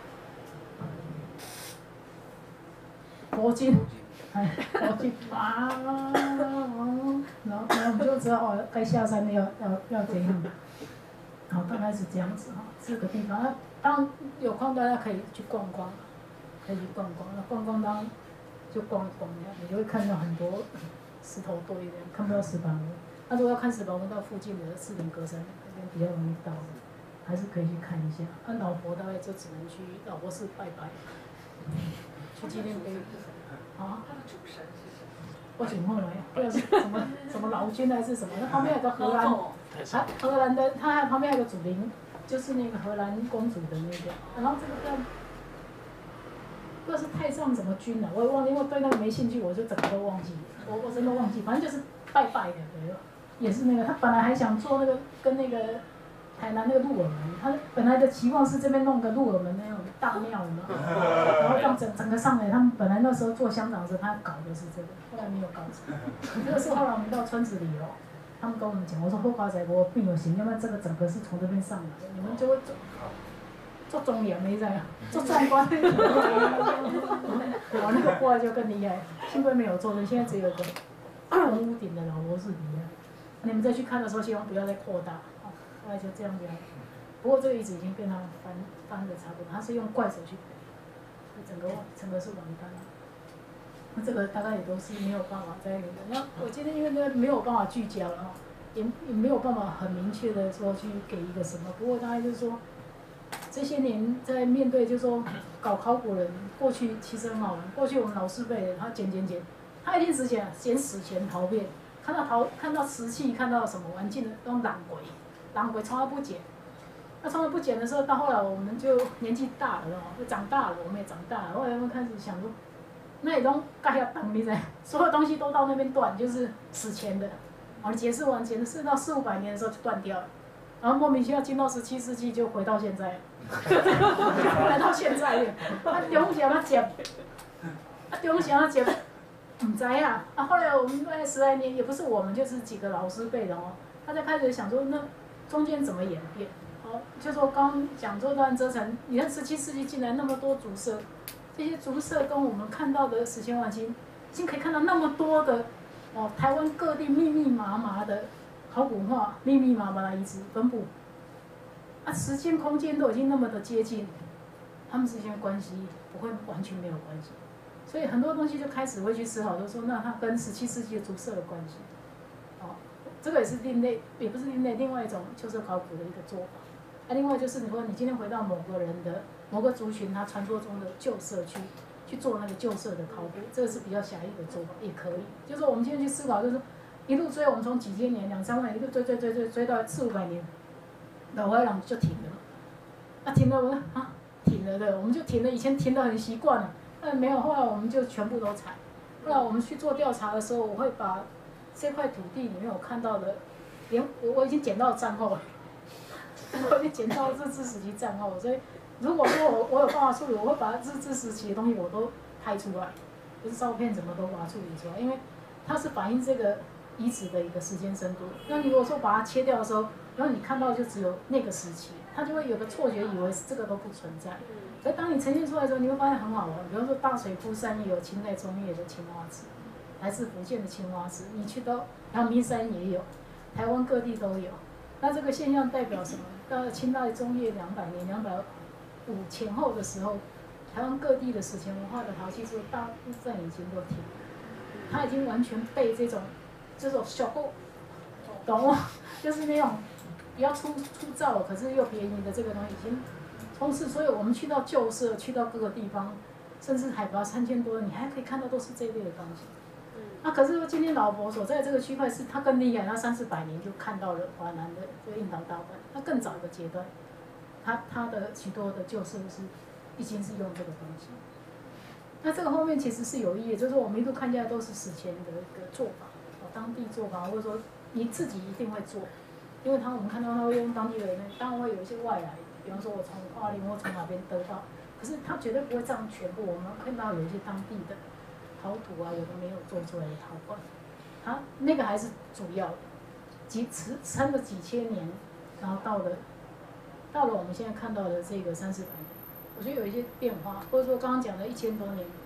佛经，佛经啊，然后我们就知道该下山要怎样。好，大概是这样子这个地方，当然有空大家可以去逛逛，那逛当然。就逛一逛你就会看到很多石头堆的，看不到石板屋。那如果要看石板屋，到附近的士林阁山那边比较容易到，还是可以去看一下。老婆大概就只能去老婆寺拜拜，去纪念碑。他的主神是什么？我请问或者是什么老君还是什么？那旁边有个荷兰，荷兰的，它旁边还有个祖灵，就是那个荷兰公主的那个。然后这个叫。不知道是太上什么君了，我也忘记，因为对那个没兴趣，我就整个都忘记了。我真的忘记，反正就是拜拜的，对，也是那个。他本来还想做那个跟那个台南那个鹿耳门，他本来的期望是这边弄个鹿耳门那种大庙嘛，然后让整个上来。他们本来那时候做乡长的时候，他搞的是这个，后来没有搞成。这个是后来我们到村子里他们跟我们讲，我说后华仔我并有行，要不然这个整个是从这边上来的，你们就会做中央没在啊，做壮观。我那个过来就更厉害，幸亏没有做的，现在只有一个红屋顶的老罗士底下。你们再去看的时候，希望不要再扩大，大概就这样子。不过这个椅子已经被他翻的差不多，他是用怪手去背，整个是完蛋了。 这个大概也都是没有办法在那个。那我今天因为那没有办法聚焦了哈，也没有办法很明确的说去给一个什么。不过大概就是说，这些年在面对就是说搞考古人，过去其实很好玩。过去我们老师辈的他捡，他一定只捡史前陶片，看到瓷器，看到什么玩具的都懒鬼从来不捡。那从来不捡的时候，到后来我们就年纪大了就长大了，我们也长大了。后来我们开始想说，那也都盖要等你噻，所有东西都到那边断，就是史前的。你解释完，解释到400-500年的时候就断掉了，然后莫名其妙进到17世纪就回到现在，回到现在了。中间他捡，中间他捡，唔知啊。后来我们10来年，也不是我们，就是几个老师辈的他才开始想说，那中间怎么演变？就说刚讲这段折成，你看17世纪进来那么多竹舍，这些竹舍跟我们看到的史前晚期，已经可以看到那么多的台湾各地密密麻麻的考古化、密密麻麻的遗址分布，时间空间都已经那么的接近，他们之间的关系不会完全没有关系，所以很多东西就开始会去思考，就说那它跟17世纪的竹舍的关系，这个也是另类，也不是另类，另外一种旧社考古的一个做法。另外就是你说你今天回到某个人的某个族群他传说中的旧社去做那个旧社的考古，这个是比较狭义的做法，也可以。就是说我们今天去思考，就是一路追，我们从几千年、2-3万年一路追到400-500年，老怀郎就停了。停了停了的，我们就停了。以前停得很习惯了，但没有，后来我们就全部都采。后来我们去做调查的时候，我会把这块土地里面我看到的，连我已经捡到战后了。我已经捡到日治时期战后，所以如果说我有办法处理，我会把日治时期的东西我都拍出来，就是照片怎么都把它处理出来，因为它是反映这个遗址的一个时间深度。那你如果说把它切掉的时候，然后你看到就只有那个时期，它就会有个错觉，以为这个都不存在。所以当你呈现出来的时候，你会发现很好玩。比如说大水库山也有清代中叶的青蛙池，来自福建的青蛙池，你去到阳明山也有，台湾各地都有。那这个现象代表什么？到清代中叶200年、250前后的时候，台湾各地的史前文化的陶器，大部分已经都停了，它已经完全被这种小购，懂吗？就是那种比较粗糙可是又便宜的这个东西已经充斥。所以我们去到旧社，去到各个地方，甚至海拔3000多，你还可以看到都是这一类的东西。可是今天老伯所在这个区块是他更厉害，他300-400年就看到了华南的这个印岛大湾，他更早的阶段，他的许多的旧社是已经是用这个东西。那这个后面其实是有意义，就是说我们一路看下来都是史前的一个做法，当地做法，或者说你自己一定会做，因为我们看到他会用当地的人，当然会有一些外来，比方说我从花莲或从哪边得到，可是他绝对不会占全部，我们看到有一些当地的。陶土有的没有做出来的陶罐，那个还是主要的，撑了几千年，然后到了我们现在看到的这个300-400年，我觉得有一些变化，或者说刚刚讲的1000多年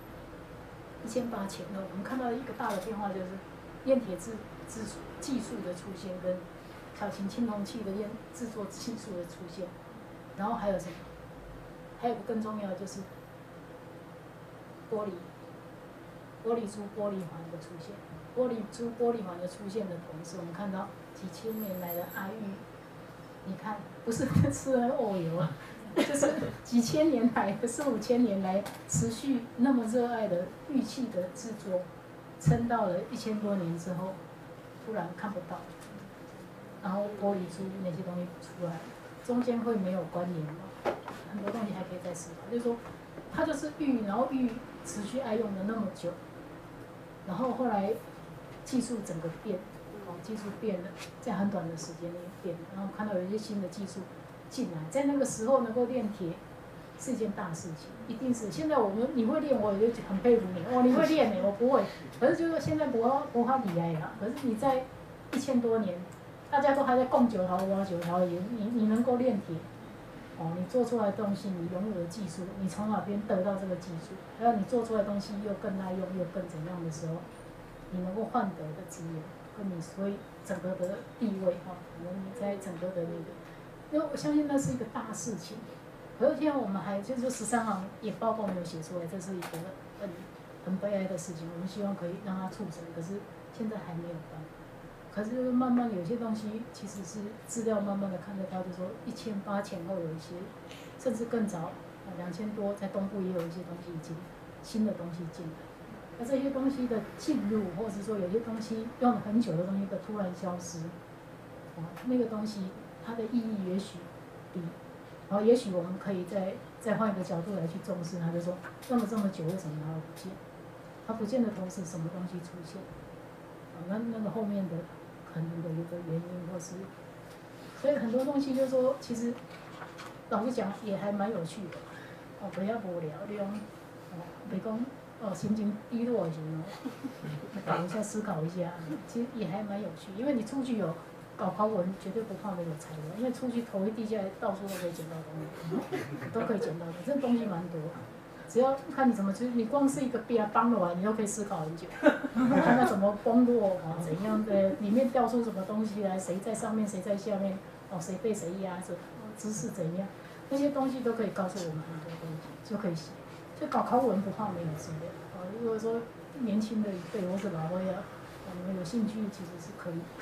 ，1800前后，我们看到一个大的变化就是炼铁技术的出现，跟小型青铜器的制作技术的出现，然后还有什么？还有个更重要的就是玻璃珠、玻璃环的出现，玻璃珠、玻璃环的出现的同时，我们看到几千年来的爱玉，你看不是吃了油啊，就是几千年来4-5千年来持续那么热爱的玉器的制作，撑到了1000多年之后，突然看不到，然后玻璃珠那些东西出来，中间会没有关联吗？很多东西还可以再思考，就是说它就是玉，然后玉持续爱用的那么久。然后后来技术整个变，技术变了，在很短的时间内变了，然后看到有一些新的技术进来，在那个时候能够炼铁是一件大事情，一定是。现在你会炼，我也很佩服你你会炼我不会。可是就是说现在不好厉害啦，可是你在1000多年，大家都还在供9条挖9条盐，你能够炼铁，你做出来的东西，你拥有的技术，你从哪边得到这个技术？还有你做出来的东西又更耐用，又更怎样的时候，你能够换得的资源，跟你所以整个的地位你在整个的那个，因为我相信那是一个大事情。而且我们还就是13行也报告没有写出来，这是一个很悲哀的事情，我们希望可以让它促成，可是现在还没有办。可是慢慢有些东西其实是资料慢慢的看得到，就说1800前后有一些，甚至更早，2000多在东部也有一些东西已经新的东西进来。那这些东西的进入，或者是说有些东西用了很久的东西的突然消失，那个东西它的意义也许比，也许我们可以再换一个角度来去重视它，就说用了这么久，为什么它会不见？它不见的同时，什么东西出现？那个后面的可能的一个原因，或是，所以很多东西就是说，其实老实讲也还蛮有趣的，不要无聊，你讲，别讲。心情低落的时候，搞一下思考一下，其实也还蛮有趣。因为你出去有搞考文，绝对不怕没有材料，因为出去头一低下来，到处都可以捡到东西，都可以捡到的，这东西蛮多。只要看你怎么去，你光是一个被它帮了完，你就可以思考很久，看它怎么崩落怎样的，里面掉出什么东西来，谁在上面，谁在下面，谁被谁压着，姿势怎样，那些东西都可以告诉我们很多东西，就可以写。就搞考文不怕没有资料如果说年轻的一辈或者老辈你们有兴趣其实是可以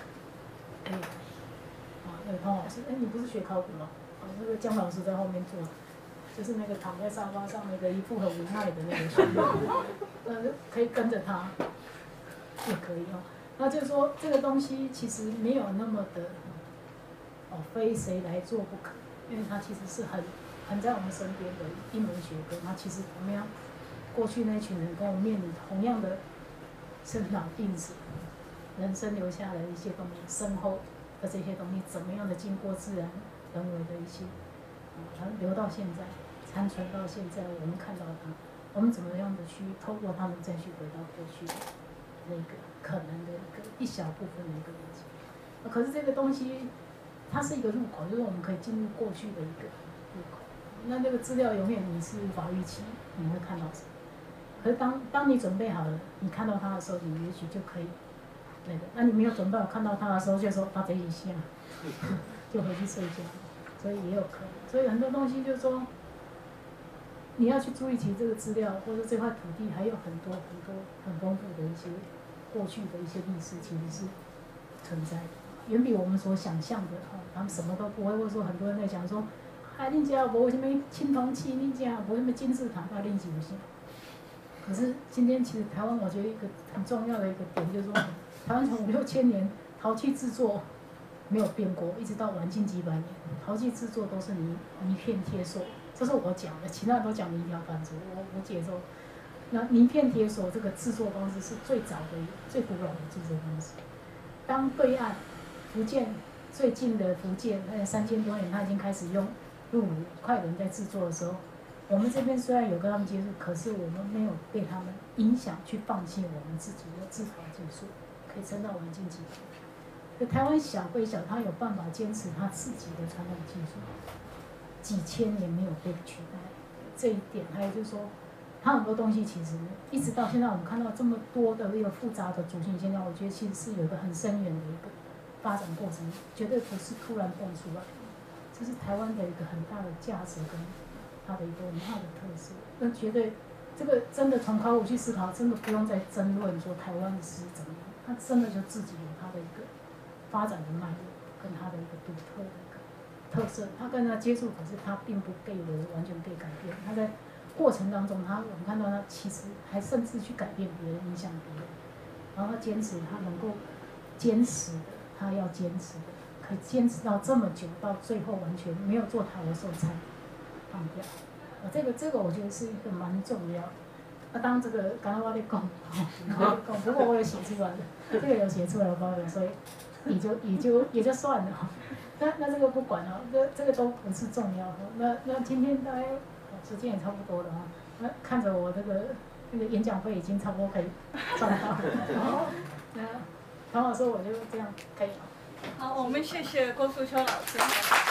那个汤老师，你不是学考古吗？那个姜老师在后面做，就是那个躺在沙发上那个一副很无奈的那个学员，可以跟着他，也可以那就是说这个东西其实没有那么的非谁来做不可，因为它其实是很在我们身边的一门学科，它其实同样，过去那群人跟我们面临同样的生老病死，人生留下的一些东西，身后的这些东西，怎么样的经过自然人为的一些，它留到现在，残存到现在，我们看到它，我们怎么样的去透过它们再去回到过去那个可能的一小部分的一个东西。可是这个东西，它是一个入口，就是我们可以进入过去的一个入口。那个资料永远你是无法预期你会看到什么，可是当你准备好了，你看到它的时候，你也许就可以那你没有准备好看到它的时候，就说把这一下，就回去睡觉，所以也有可能。所以很多东西就是说，你要去注意，其实这个资料或者这块土地还有很多很丰富的一些过去的一些历史，其实是存在的，远比我们所想象的他们什么都不会，或者说很多人在讲说。恁家无什么青铜器，恁家无什么金字塔，恁是不是？可是今天其实台湾，我觉得一个很重要的一个点就是说，台湾从5、6千年陶器制作没有变过，一直到晚近几百年，陶器制作都是泥片贴塑，这是我讲的，其他人都讲泥条板子，我接受。那泥片贴塑这个制作方式是最早的、最古老的制作方式。当对岸福建最近的福建，3000多年，他已经开始用。入伍快轮在制作的时候，我们这边虽然有跟他们接触，可是我们没有被他们影响去放弃我们自己的制陶技术，可以撑到晚近几年。台湾小归小，它有办法坚持它自己的传统技术，几千年没有被取代。这一点，还有就是说，它很多东西其实一直到现在，我们看到这么多的一个复杂的族群现象，我觉得其实是有一个很深远的一个发展过程，绝对不是突然蹦出来的。这是台湾的一个很大的价值跟它的一个文化的特色。那绝对，这个真的从考古去思考，真的不用再争论说台湾是怎么样，它真的就自己有它的一个发展的脉络，跟它的一个独特的一个特色。它跟它接触，可是它并不被完全被改变。它在过程当中，我们看到它其实还甚至去改变别人，影响别人。然后他坚持，他能够坚持的，他要坚持的。可以坚持到这么久，到最后完全没有做陶的时候才放掉。这个我觉得是一个蛮重要的。当这个刚刚我在讲，不过我有写出来的，这个有写出来的包的，所以也就算了。那这个不管了，这个都不是重要的。那今天大概时间也差不多了那看着我那个演讲费已经差不多可以赚到了。那唐老师我就这样可以了。 好，我们谢谢郭素秋老师。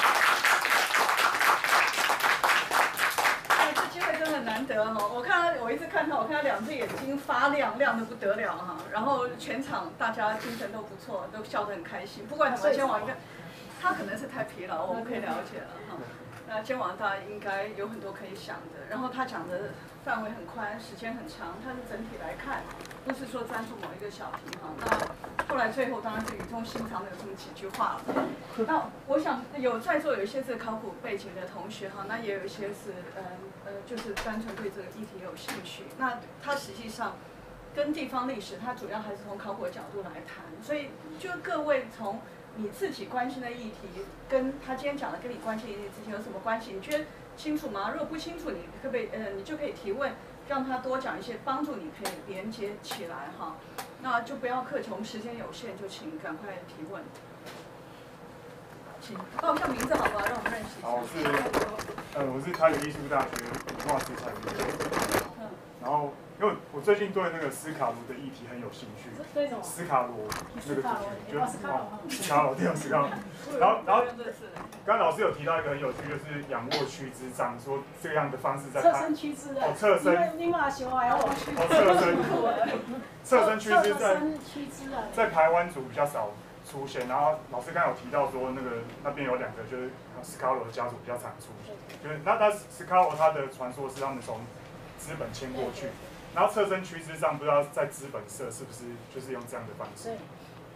这机会真的难得哈！我一直看他，我看他2只眼睛发亮，亮得不得了哈。然后全场大家精神都不错，都笑得很开心。不管怎么，先往一个，他可能是太疲劳，我们可以了解了哈。 那监网大应该有很多可以想的，然后他讲的范围很宽，时间很长，他是整体来看，不是说专注某一个小题哈。那后来最后当然是语重心长的有这么几句话了。那我想在座有一些是考古背景的同学哈，那也有一些是就是单纯对这个议题有兴趣。那他实际上跟地方历史，它主要还是从考古的角度来谈，所以就各位从你自己关心的议题，跟他今天讲的跟你关心的议题之间有什么关系？你觉得清楚吗？如果不清楚，你可不可以你就可以提问，让他多讲一些，帮助你可以连接起来哈。那就不要客气，我们时间有限，就请赶快提问。请报一下名字好不好？让我们认识一下。 好，我是台北艺术大学文化资产研究。然后因为我最近对那个斯卡罗的议题很有兴趣。 对什么？ 斯卡罗那个就是斯卡罗，对，斯卡罗。然后刚刚老师有提到一个很有趣，就是仰卧屈肢杖，说这样的方式在侧身屈肢的。 侧身。 你马修还要侧身屈肢在台湾族比较少出现，然后老师刚刚有提到说那边有2个就是斯卡罗的家族比较常出现，就是那斯卡罗他的传说是他们从资本迁过去，然后侧身屈肢杖不知道在资本社是不是就是用这样的方式？ 对，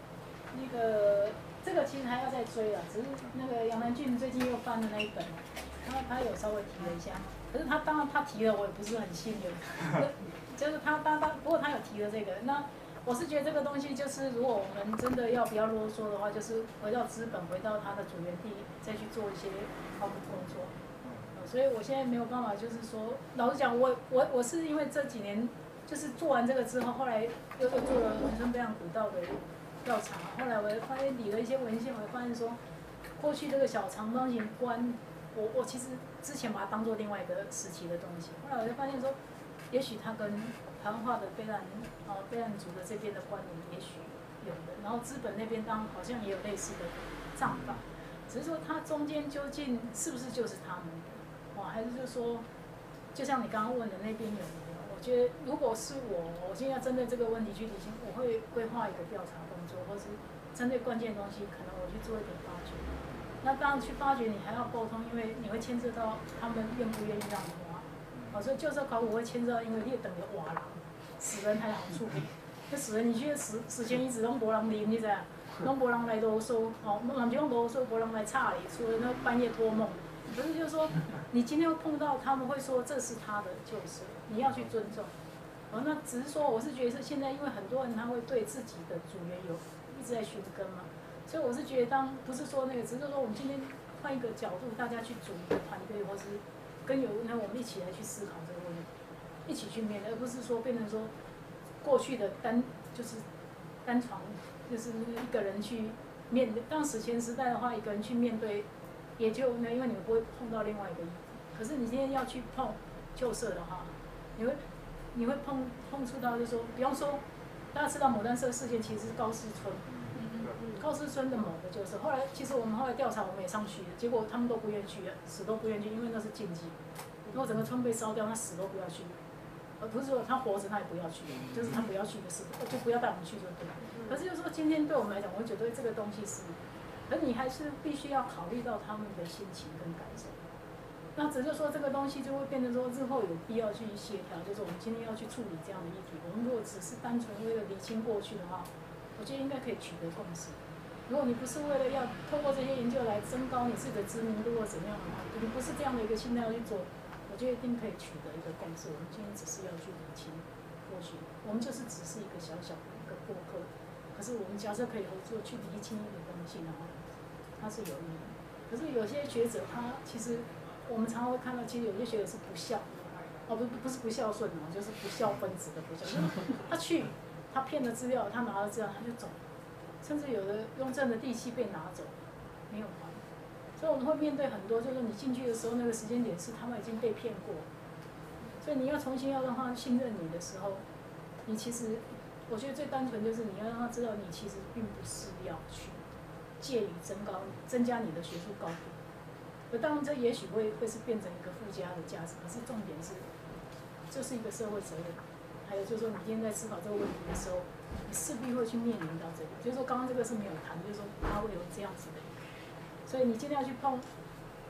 这个其实还要再追啊，只是那个杨南俊最近又翻了那一本，他有稍微提了一下，可是当然他提了我也不是很信任，就是不过他有提了这个，那我是觉得这个东西就是如果我们真的要不要啰嗦的话，就是回到资本，回到它的主源地，再去做一些考古工作。所以我现在没有办法，就是说，老实讲，我是因为这几年就是做完这个之后，后来又做了文村北岸古道的调查，后来我发现理了一些文献，我发现说，过去这个小长方形棺，我其实之前把它当做另外一个时期的东西，后来我就发现说，也许它跟台湾话的卑兰族的这边的关联也许有的，然后资本那边当然好像也有类似的杖法，只是说它中间究竟是不是就是他们的？还是就是说，就像你刚刚问的那边有没有？我觉得如果是我现在针对这个问题去理清，我会规划一个调查工作，或是针对关键的东西，可能我去做一点发掘。那当然去发掘，你还要沟通，因为你会牵涉到他们愿不愿意让你挖。所以旧社考古会牵涉到，因为你等于挖人，死人还好处理。那死人你去死前遗址拢无人啉，你知啊？拢无人来啰嗦，人就讲啰嗦，无人来吵你，除了那半夜托梦。可是就是说，你今天会碰到他们会说这是他的旧社，你要去尊重。那只是说，我是觉得是现在，因为很多人他会对自己的祖源一直在寻根嘛，所以我是觉得不是说只是说我们今天换一个角度，大家去组一个团队，或是我们一起来去思考这个问题，一起去面对，而不是说变成说过去的单床，就是一个人去面对。当史前时代的话，一个人去面对。也就因为你们不会碰到另外一个议题，可是你今天要去碰旧社的话，你会碰触到，就是说，比方说，大家知道牡丹社事件其实是高士村，高士村的某个旧社，其实我们后来调查，我们也上去了，结果他们都不愿意去，死都不愿意去，因为那是禁忌。如果整个村被烧掉，他死都不要去，不是说他活着他也不要去，就是他不要去的事，就不要带我们去就对了。可是就是说，今天对我们来讲，我觉得这个东西是。可你还是必须要考虑到他们的心情跟感受，那只是说这个东西就会变成说日后有必要去协调，就是我们今天要去处理这样的议题。我们如果只是单纯为了理清过去的话，我觉得应该可以取得共识。如果你不是为了要透过这些研究来增高你自己的知名度或怎样的话，你不是这样的一个心态要去做，我觉得一定可以取得一个共识。我们今天只是要去理清过去，我们就是只是一个小小的一个过客，可是我们假设可以合作去理清一个东西的话。它是有意义，可是有些学者他其实我们常常会看到，其实有些学者是不孝，不是不孝顺就是不孝分子的不孝。他骗了资料，他拿了资料他就走，甚至有的雍正的地契被拿走，没有还。所以我们会面对很多，就是你进去的时候那个时间点是他们已经被骗过，所以你要重新要让他信任你的时候，你其实我觉得最单纯就是你要让他知道你其实并不是要去。借以增加你的学术高度，当然这也许会是变成一个附加的价值，可是重点是，这是一个社会责任。还有就是说，你今天在思考这个问题的时候，你势必会去面临到这个。就是说，刚刚这个是没有谈，就是说它会有这样子的。所以你今天要去碰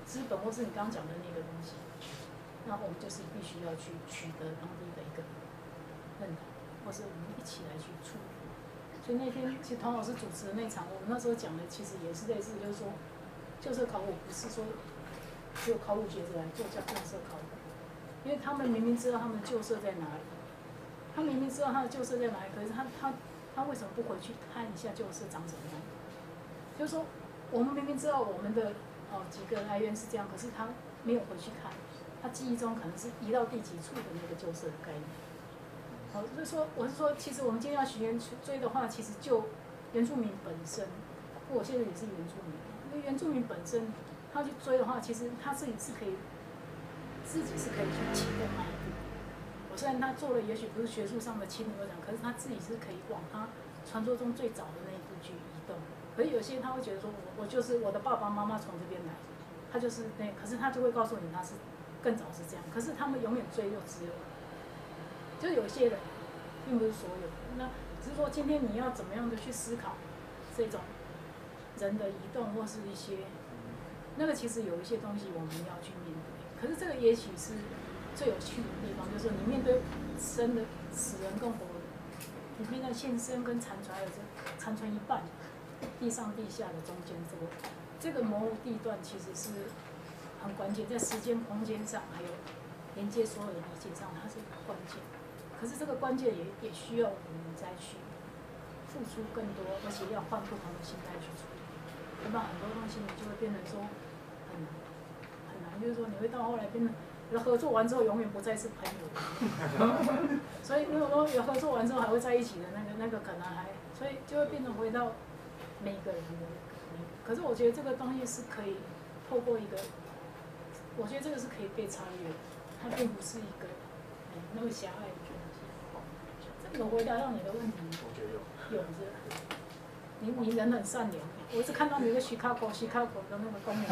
资本，或是你刚刚讲的那个东西，那我们就是必须要去取得当地的一个认同，或是我们一起来去处理。所以那天其实童老师主持的那场，我们那时候讲的其实也是类似，就是说，旧社考古不是说只有考古学者来做叫旧社考古，因为他们明明知道他们的旧社在哪里，他明明知道他的旧社在哪里，可是他为什么不回去看一下旧社长什么样？就是说，我们明明知道我们的几个来源是这样，可是他没有回去看，他记忆中可能是移到第几处的那个旧社的概念。所以说我是说，其实我们今天要寻源追的话，其实就原住民本身，我现在也是原住民，因为原住民本身他去追的话，其实他自己是可以去启动那一步。我虽然他做了，也许不是学术上的清理或讲，可是他自己是可以往他传说中最早的那一步去移动。可是有些人他会觉得说，我就是我的爸爸妈妈从这边来，他就是那，可是他就会告诉你他是更早是这样，可是他们永远追就只有，就是有些人，并不是所有。那只是说今天你要怎么样的去思考这种人的移动或是一些，那个其实有一些东西我们要去面对。可是这个也许是最有趣的地方，就是你面对生的死人跟活人，你面对现身跟残存，还有残存一半。地上地下的中间这个模糊地段其实是很关键，在时间空间上还有连接所有的理解上，它是一个关键。可是这个关键也需要我们再去付出更多，而且要换不同的心态去处理，要不然很多东西你就会变成说很难，就是说你会到后来变成合作完之后永远不再是朋友，所以如果说有合作完之后还会在一起的那个可能还，所以就会变成回到每个人的。可是我觉得这个东西是可以透过一个，我觉得这个是可以被超越的，它并不是一个那么狭隘的东西。这有回答到你的问题吗？ 我觉得有。 有是。你人很善良，我一直看到你的徐卡口的那个公园。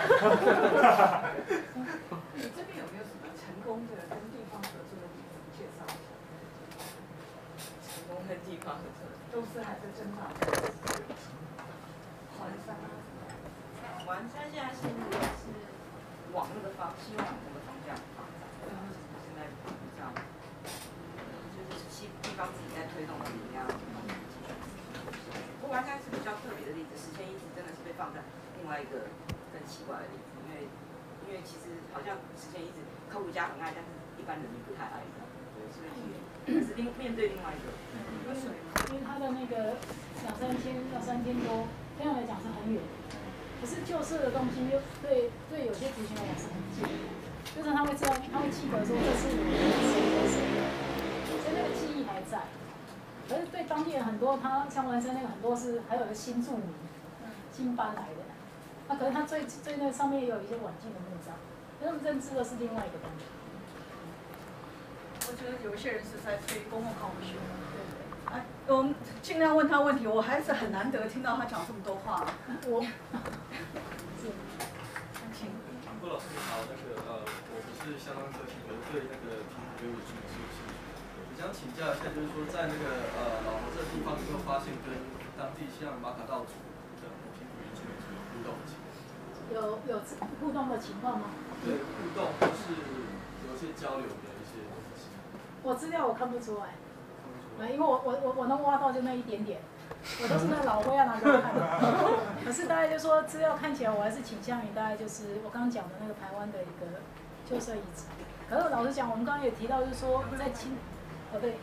你这边有没有什么成功的跟地方合作的例子介绍一下？ 成功跟地方合作， 都是还在增长。环山啊什么？ 环山现在是往那个希望往那个方向发展，现在比较就是地方自己在推动自己要不过环山是比较特别的例子，史前遗址真的是被放在另外一个更奇怪的例子，因为其实好像史前遗址科普家很爱，但是一般人不太爱的，对，所以是面对另外一个。 因为它的那个2、3天到3天多，这样来讲是很远。可是旧式的东西对有些族群来讲是很近的，就是他会知道，他会记得说这是我们谁的谁的，所以那个记忆还在。可是对当地人很多，他像完山那个很多是还有个新住民，新搬来的，那可能他最那上面也有一些晚近的墓葬，他们认知的是另外一个东西。 我觉得有一些人是在推公共考古学。哎，我们尽量问他问题，我还是很难得听到他讲这么多话。请。 郭老师你好，我不是相当热情，可是对那个平埔有兴趣。我想请教一下，就是说在那个老河这地方有没有发现跟当地像马卡道族的平埔原住民有互动的情况？ 有互动的情况吗？ 对，互动或是有一些交流的一些东西。 我资料我看不出来。因为我能挖到就那一点点，我都是那老灰要拿给我看的。可是大概就说资料看起来，我还是倾向于大概就是我刚刚讲的那个台湾的一个旧社遗址。可是老实讲，我们刚刚也提到，就是说在对，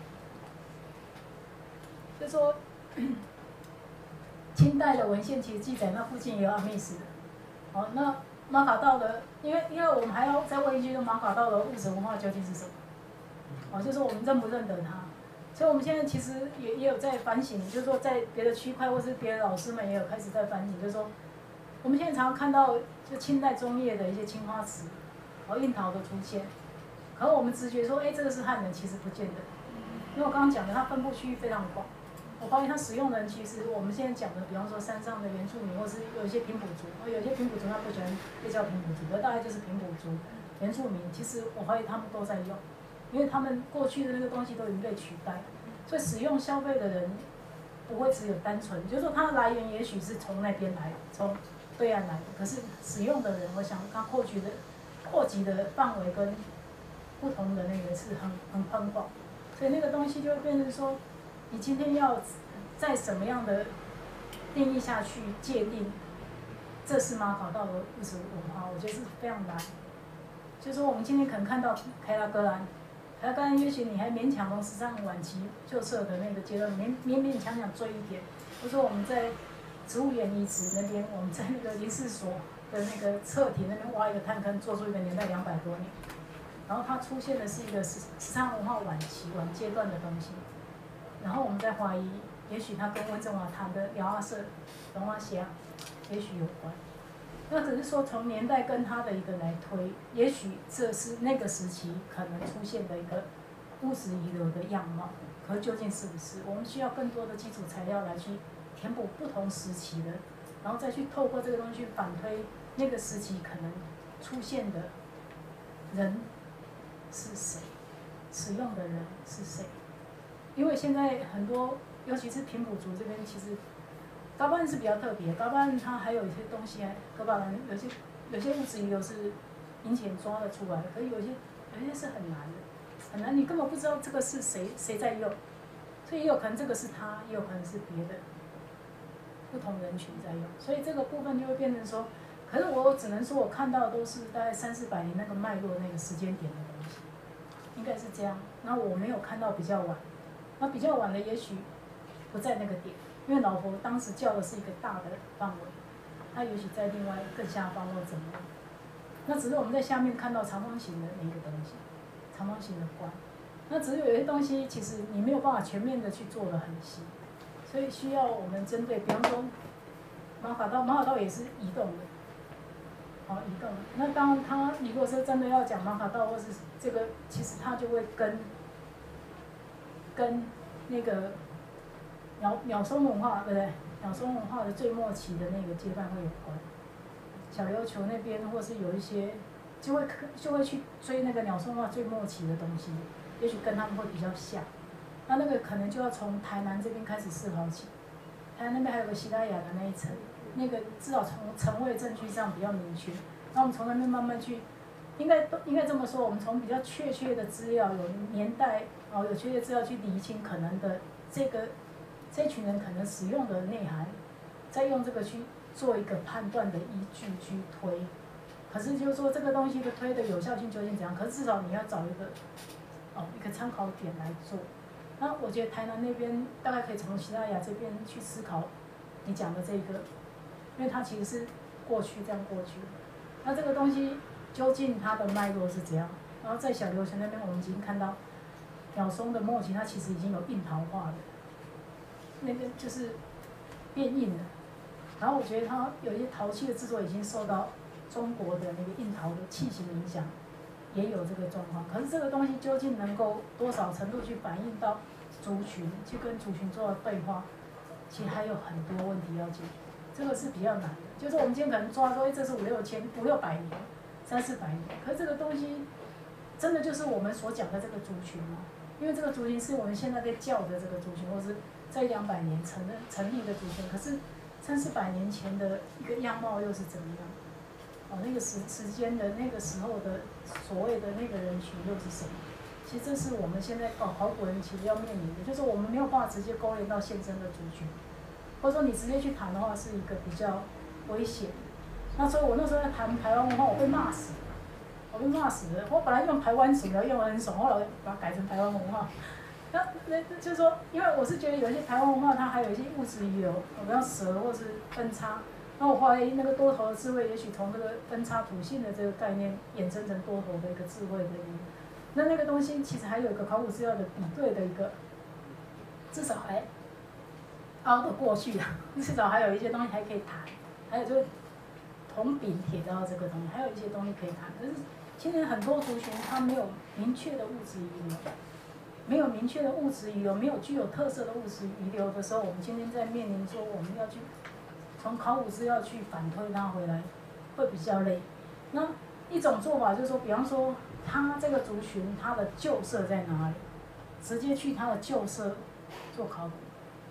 就是说清代的文献其实记载那附近也有阿密斯的。那马卡道的，因为我们还要再问一句，马卡道的物质文化究竟是什么？就是我们认不认得它？所以我们现在其实也有在反省，就是说在别的区块或是别的老师们也有开始在反省，就是说我们现在常常看到就清代中叶的一些青花瓷，印陶的出现，可是我们直觉说，这个是汉人，其实不见得，因为我刚刚讲的它分布区域非常广，我发现它使用的人其实我们现在讲的，比方说山上的原住民，或是有一些平埔族，有些平埔族他不喜欢被叫平埔族，可大概就是平埔族原住民，其实我怀疑他们都在用。因为他们过去的那个东西都已经被取代，所以使用消费的人不会只有单纯，就是说它的来源也许是从那边来，从对岸来的，可是使用的人，我想它扩及的范围跟不同的那个是很宽广，所以那个东西就会变成说，你今天要在什么样的定义下去界定，这是马考道的物质文化，我觉得是非常难。就是说我们今天可能看到凯拉格兰，也许你还勉强从13晚期旧社的那个阶段勉强追一点。或者说我们在植物园遗址那边，我们在那个林试所的那个测体那边挖一个探坑，做出一个年代200多年，然后它出现的是一个13文化晚阶段的东西，然后我们在怀疑，也许它跟温正华谈的辽阿社、龙阿峡，也许有关。那只是说从年代跟它的一个来推，也许这是那个时期可能出现的一个物质遗留的样貌，可究竟是不是？我们需要更多的基础材料来去填补不同时期的，然后再去透过这个东西去反推那个时期可能出现的人是谁，使用的人是谁？因为现在很多，尤其是平埔族这边，其实高巴兰是比较特别，高巴兰它还有一些东西，高巴兰有些物质遗留是银钱抓得出来的，可是有些是很难的，很难，你根本不知道这个是谁在用，所以也有可能这个是他，也有可能是别的不同人群在用，所以这个部分就会变成说，可是我只能说我看到的都是大概300-400年那个脉络那个时间点的东西，应该是这样。然后我没有看到比较晚，那比较晚的也许不在那个点。因为老佛当时叫的是一个大的范围，它也许在另外更下方或怎么样。那只是我们在下面看到长方形的那个东西，长方形的观。那只是有些东西其实你没有办法全面的去做得很细，所以需要我们针对，比方说马卡道也是移动的，移动的。那当然它如果是真的要讲马卡道或是这个，其实它就会跟那个。鸟松文化，对不对？鸟松文化的最末期的那个阶段会有关。小琉球那边，或是有一些，就会去追那个鸟松文化最末期的东西，也许跟他们会比较像。那个可能就要从台南这边开始思考起。台南那边还有个西拉雅的那一层，那个至少从城位证据上比较明确。那我们从那边慢慢去，应该这么说，我们从比较确切的资料，有年代，有确切资料去厘清可能的这群人可能使用的内涵，再用这个去做一个判断的依据去推。可是就是说这个东西的推的有效性究竟怎样？可是至少你要找一个参考点来做。那我觉得台南那边大概可以从西拉雅这边去思考你讲的这个，因为它其实是过去这样过去的。那这个东西究竟它的脉络是怎样？然后在小琉球那边我们已经看到鸟松的末期，它其实已经有硬陶化的。那个就是变硬了，然后我觉得它有一些陶器的制作已经受到中国的那个硬陶的器型影响，也有这个状况。可是这个东西究竟能够多少程度去反映到族群，去跟族群做对话，其实还有很多问题要解决，这个是比较难的。就是我们今天可能抓说，这是500-600年、300-400年，可是这个东西真的就是我们所讲的这个族群吗？因为这个族群是我们现在在叫的这个族群，或是在200年成立的族群，可是300-400年前的一个样貌又是怎么样？那个时间的那个时候的所谓的那个人群又是什么？其实这是我们现在考古人其实要面临的，就是我们没有办法直接勾连到现身的族群，或者说你直接去谈的话是一个比较危险的。那所以我那时候在谈台湾文化，我被骂死了。我本来用台湾族的用得很爽，后来把它改成台湾文化。那就是说，因为我是觉得有一些台湾文化，它还有一些物质遗留，比如蛇或是分叉。那我后来那个多头的智慧，也许从这个分叉土性的这个概念衍生成多头的一个智慧的一个。那个东西其实还有一个考古资料的比对的一个，至少还凹得过去啊，至少还有一些东西还可以谈。还有就是铜饼铁刀这个东西，还有一些东西可以谈。可是现在很多族群它没有明确的物质遗留。没有明确的物质遗留，没有具有特色的物质遗留的时候，我们今天在面临说我们要去从考古资料去反推它回来，会比较累。那一种做法就是说，比方说它这个族群它的旧社在哪里，直接去它的旧社做考古，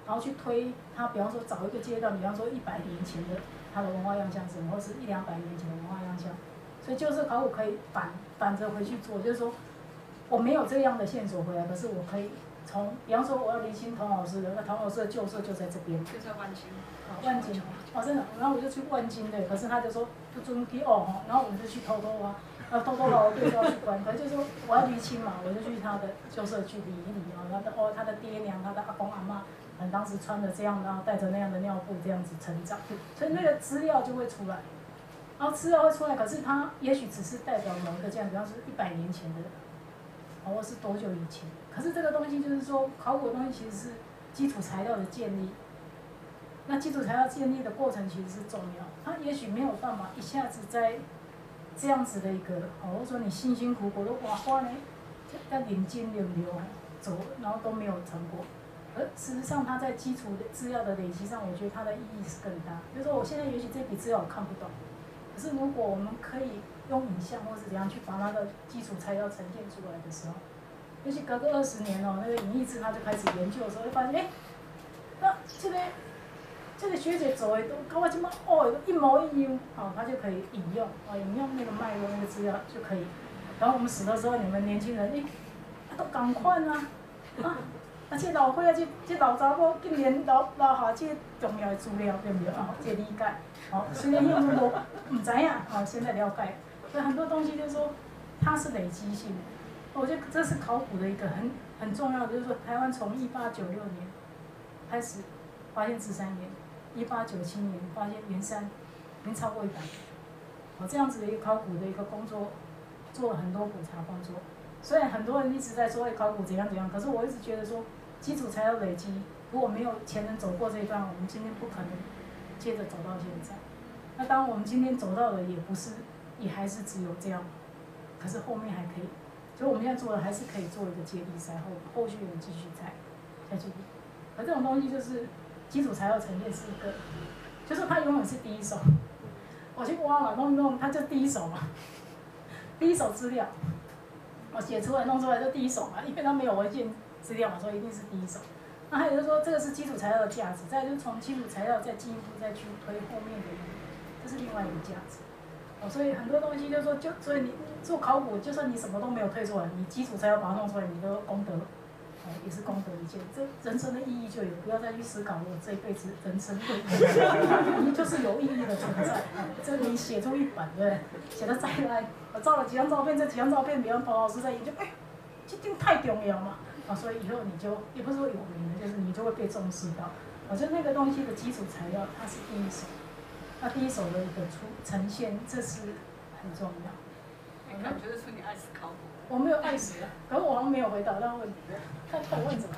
然后去推它，比方说找一个阶段，比方说100年前的它的文化样像是什么，或是100-200年前的文化样像。所以旧社考古可以反着回去做，就是说我没有这样的线索回来，可是我可以从，比方说我要厘清童老师的，那童老师的旧社就在这边。 就在万金。 万金哦，真的，然后我就去万金的，可是他就说不准去哦哈，然后我们就去偷偷挖，偷偷挖我对就要去关，可是就是说我要厘清嘛，我就去他的旧社去理一理啊，他的爹娘，他的阿公阿嬷，当时穿的这样，然后带着那样的尿布这样子成长，所以那个资料就会出来，然后资料会出来，可是它也许只是代表某一个这样，比方说100年前的，或是多久以前，可是这个东西就是说考古的东西其实是基础材料的建立。那基础材料建立的过程其实是重要，它也许没有办法一下子在这样子的一个，或者说你辛辛苦苦的挖花呢，在领金流走，然后都没有成果。而事实上，它在基础的资料的累积上，我觉得它的意义是更大。就是说，我现在也许这笔资料我看不懂，可是如果我们可以用影像或是怎样去把它的基础材料呈现出来的时候，也许隔个20年哦，那个尹义志他就开始研究的时候，就发现，那这个学姐做的都跟我这么一模一样，他就可以引用，引用那个脉络那个资料就可以。然后我们死的时候，你们年轻人，都同款啊，这老伙这老查某竟然留下这重要的资料，对不对？这理解，虽然用都唔知影，现在了解。所以很多东西就是说，它是累积性的。我觉得这是考古的一个很重要的，就是说台湾从1896年开始发现芝山岩，1897年发现圆山，已经超过100年。这样子的一个考古的一个工作，做了很多普查工作。虽然很多人一直在说考古怎样怎样，可是我一直觉得说，基础材料累积，如果没有前人走过这一段，我们今天不可能接着走到现在。那当然我们今天走到的也还是只有这样，可是后面还可以，所以我们现在做的还是可以做一个接力赛，后续人继续再去。而这种东西就是基础材料呈现是一个，就是它永远是第一手。我去挖嘛，弄，它就第一手嘛，第一手资料，我写出来弄出来就第一手嘛，因为它没有文献资料嘛，所以一定是第一手。那还有就是说，这个是基础材料的价值，再就是从基础材料再进一步再去推后面的意义，这是另外一个价值。所以很多东西就是说，所以你做考古，就算你什么都没有推出来，你基础材料把它弄出来，你的功德，也是功德一件。这人生的意义就有，不要再去思考我这一辈子人生的意义，你就是有意义的存在。这你写出一本，对不对？写的再烂，我照了几张照片，这几张照片，比方陶老师在研究，这定太重要嘛。所以以后你就也不是说有名的，就是你就会被重视到。我觉得那个东西的基础材料，它是第一手。那第一手的一个呈现，这是很重要。 你感觉得出你爱死考古？ 我没有爱死，可是我好像没有回答到问题。他问什么？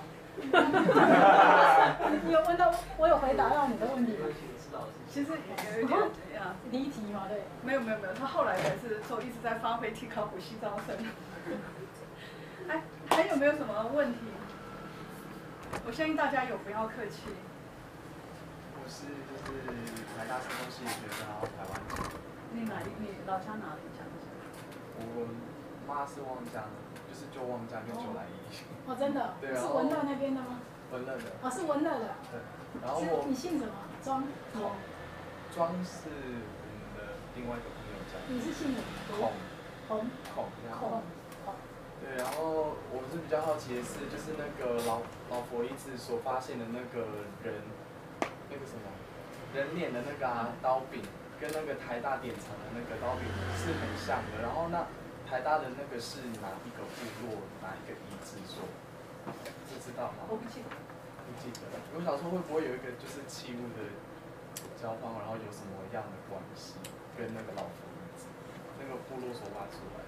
你有问到，我有回答到你的问题吗？ 其实有一点离题嘛，对。 没有，他后来才是说一直在发挥替考古系招生。还有没有什么问题？我相信大家有，不要客气。 我是台大生物系学生，然后台湾籍。 你老家哪里？讲一下。 我妈是望江的，就是就望江跟九来一。 真的？ 对， 是文乐那边的吗？ 文乐的。 是文乐的。 对。然后你姓什么？庄是我们的另外一个朋友家。 你是姓什么？孔。 对，然后我是比较好奇的是，就是那个老佛遗址所发现的那个人脸的那个刀柄，跟那个台大典藏的那个刀柄是很像的。然后那台大的那个是哪一个部落哪一个遗址所？知道吗？ 我不记得。 不记得。我想说会不会有一个就是器物的交换，然后有什么样的关系，跟那个老佛遗址那个部落所挖出来的？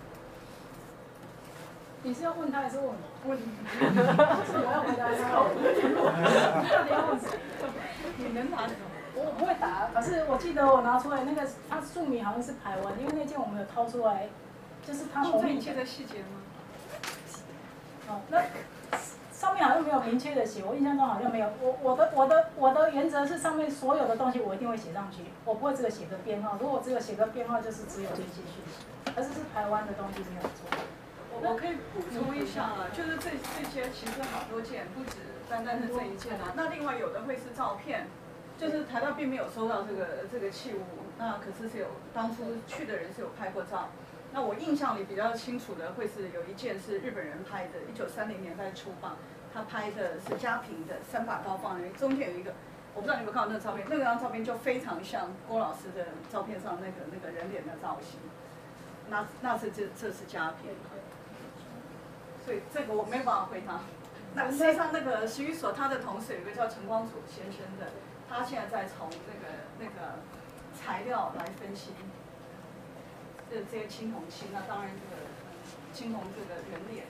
你是要问他还是问我？问你。我要回答他。到底要问谁？ 你能答什么？ 我不会答，可是我记得我拿出来那个，它注明好像是台湾，因为那件我们有掏出来，就是它红领。 记得细节吗？ 那上面好像没有明确的写，我印象中好像没有。我的原则是上面所有的东西我一定会写上去，我不会只有写个编号。如果我只有写个编号，就是只有这些讯息，而是台湾的东西没有做。 我可以补充一下了，就是这些其实好多件，不止单是这一件啊。那另外有的会是照片，就是台大并没有收到这个器物，那可是有当初去的人是有拍过照。那我印象里比较清楚的会是有一件是日本人拍的，1930年代初吧，他拍的是家平的3把刀放在那边，中间有一个。我不知道你有没有看到那个照片，那张照片就非常像郭老师的照片上那个人脸的造型，那是这是家片，所以这个我没有办法回答。那实际上那个食语所他的同事有一个叫陈光祖先生的，他现在在从那个材料来分析这些青铜器，那当然这个青铜这个人脸。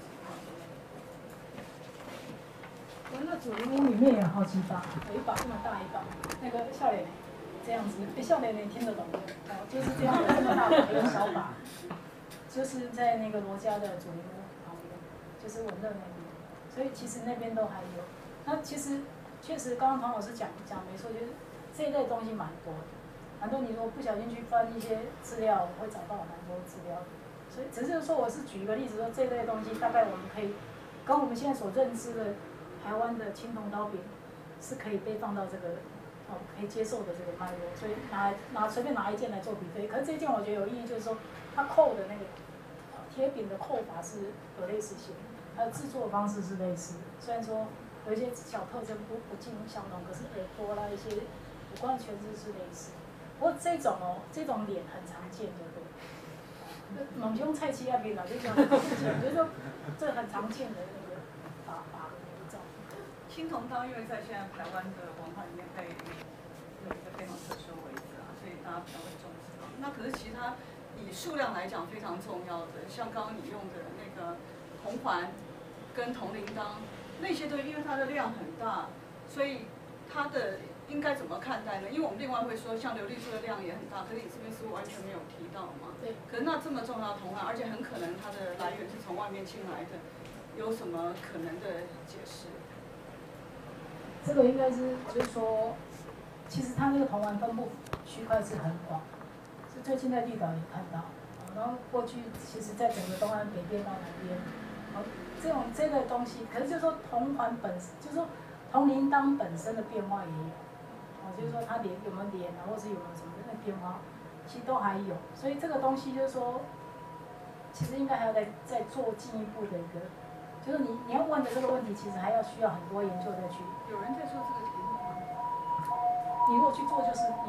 我那左邻屋里面有好几把，有一把这么大一把，那个笑脸这样子，笑脸你听得懂的，哦，就是这样的这么大把，有小把，就是在那个罗家的左邻屋旁边，就是文乐那边，所以其实那边都还有。那其实确实，刚刚唐老师讲没错，就是这一类东西蛮多的，蛮多你如果不小心去翻一些资料，会找到蛮多资料的。所以只是说，我是举一个例子说，这类东西大概我们可以跟我们现在所认知的。台湾的青铜刀柄是可以被放到这个可以接受的这个脉络，所以随便拿一件来做比对。可是这一件我觉得有意义，就是说它扣的那个贴柄的扣法是有类似性，它的制作方式是类似的。虽然说有一些小特征不尽相同，可是耳朵啦一些五官诠释是类似。不过这种脸很常见，对不对？猛凶菜鸡那边的就这样很常见，就是说这很常见的那个法的那个照。 青铜刀因为在现在台湾的文化里面被有一个非常特殊的位置啊，所以大家比较会重视。那可是其他以数量来讲非常重要的，像刚刚你用的那个铜环跟铜铃铛，那些都因为它的量很大，所以它的应该怎么看待呢？因为我们另外会说，像琉璃珠的量也很大，可是你这边是完全没有提到嘛？ 对。 可是那这么重要的铜环，而且很可能它的来源是从外面进来的，有什么可能的解释？ 这个应该是就是说，其实它那个铜环分布区块是很广，是最近在绿岛也看到，然后过去其实在整个东岸北边到南边，这个东西，可是就是说铜环就是说铜铃铛本身的变化也有，就是说它有没有脸啊，或是有没有什么那变化，其实都还有，所以这个东西就是说，其实应该还要再做进一步的一个。就是你要问的这个问题，其实还要需要很多研究再去。 有人在做这个题目吗？ 你如果去做，就是你。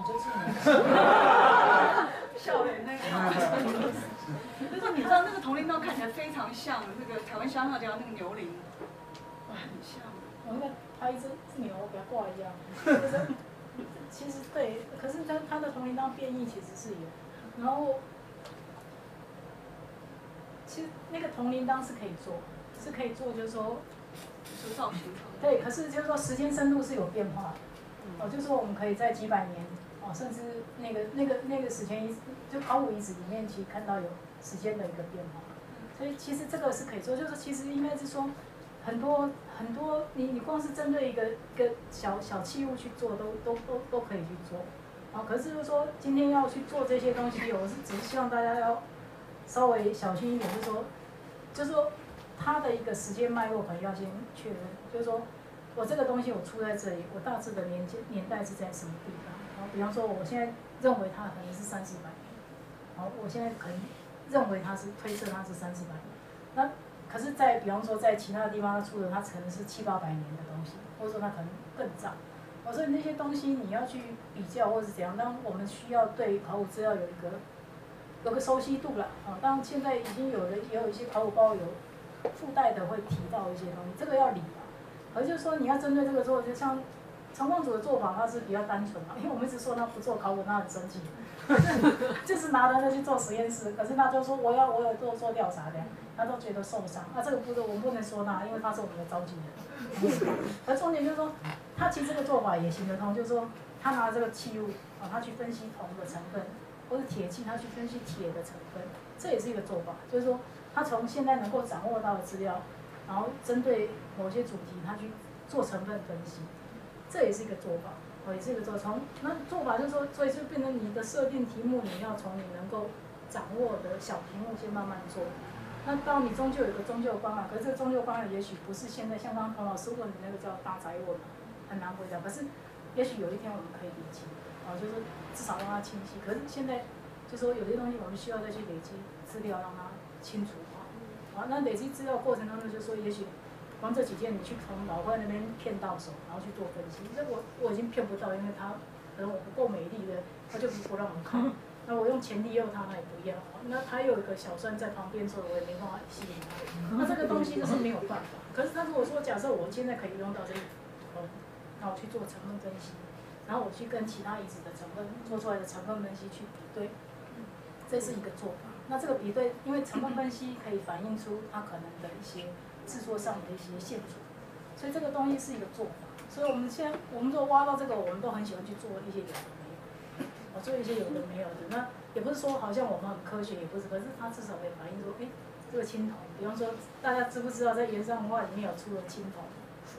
笑脸那个。就是你知道那个铜铃铛看起来非常像那个台湾乡下叫那个牛铃，哇，很像。 我应该拍一只牛给它挂一样。就是其实对，可是它的铜铃铛变异其实是有，然后其实那个铜铃铛是可以做。是可以做，就是说， 造型。 对，可是就是说时间深度是有变化的，就是说我们可以在几百年，甚至那个史前就考古遗址里面，其实看到有时间的一个变化，所以其实这个是可以做，就是其实应该是说很多你光是针对一个小器物去做，都可以去做，可是就是说今天要去做这些东西，我是只是希望大家要稍微小心一点，就是说。它的一个时间脉络可能要先确认，就是说我这个东西我出在这里，我大致的年代是在什么地方？然后比方说我现在认为它可能是300-400年，好，我现在可能认为它是推测它是300-400年，那可是比方说在其他的地方它出的它可能是700-800年的东西，或者说它可能更早，所以那些东西你要去比较或是怎样，当我们需要对考古资料有个熟悉度了，当然现在已经也有一些考古报有。附带的会提到一些东西，这个要理啊。而就是说你要针对这个做，就像陈光祖的做法，他是比较单纯嘛，因为我们一直说他不做考古，他很生气，就是拿着那去做实验室，可是他就说我有做调查的，他都觉得受伤。这个步骤我们不能说他，因为他是我们的召集人。而重点就是说，他其实这个做法也行得通，就是说他拿这个器物他去分析铜的成分，或是铁器，他去分析铁的成分，这也是一个做法，就是说。他从现在能够掌握到的资料，然后针对某些主题，他去做成分分析，这也是一个做法，也是一个做法。那做法就是说，所以就变成你的设定题目，你要从你能够掌握的小题目先慢慢做， 那到你终究有一个终究方案，可是这个终究方案也许不是现在像刚刚彭老师问的那个叫大宅问嘛，很难回答。可是也许有一天我们可以理清，就是至少让它清晰。可是现在就说有些东西我们需要再去累积资料，让它清楚化。那累积资料过程当中，就说也许光这几件你去从老外那边骗到手，然后去做分析，这我已经骗不到，因为他可能我不够美丽的，他就不让我看。那我用钱利诱他，那也不要。那他有一个小三在旁边做，我也没办法吸引他。那这个东西就是没有办法。可是他如果说假设我现在可以用到这一那我去做成分分析，然后我去跟其他移植的成分做出来的成分分析去比对，这是一个做法。那这个比对，因为成分分析可以反映出它可能的一些制作上的一些线索，所以这个东西是一个做法。所以我们现在我们说挖到这个，我们都很喜欢去做一些有的没有，做一些有的没有的。那也不是说好像我们很科学，也不是，可是它至少可以反映说，这个青铜，比方说大家知不知道在原上文化里面有出了青铜、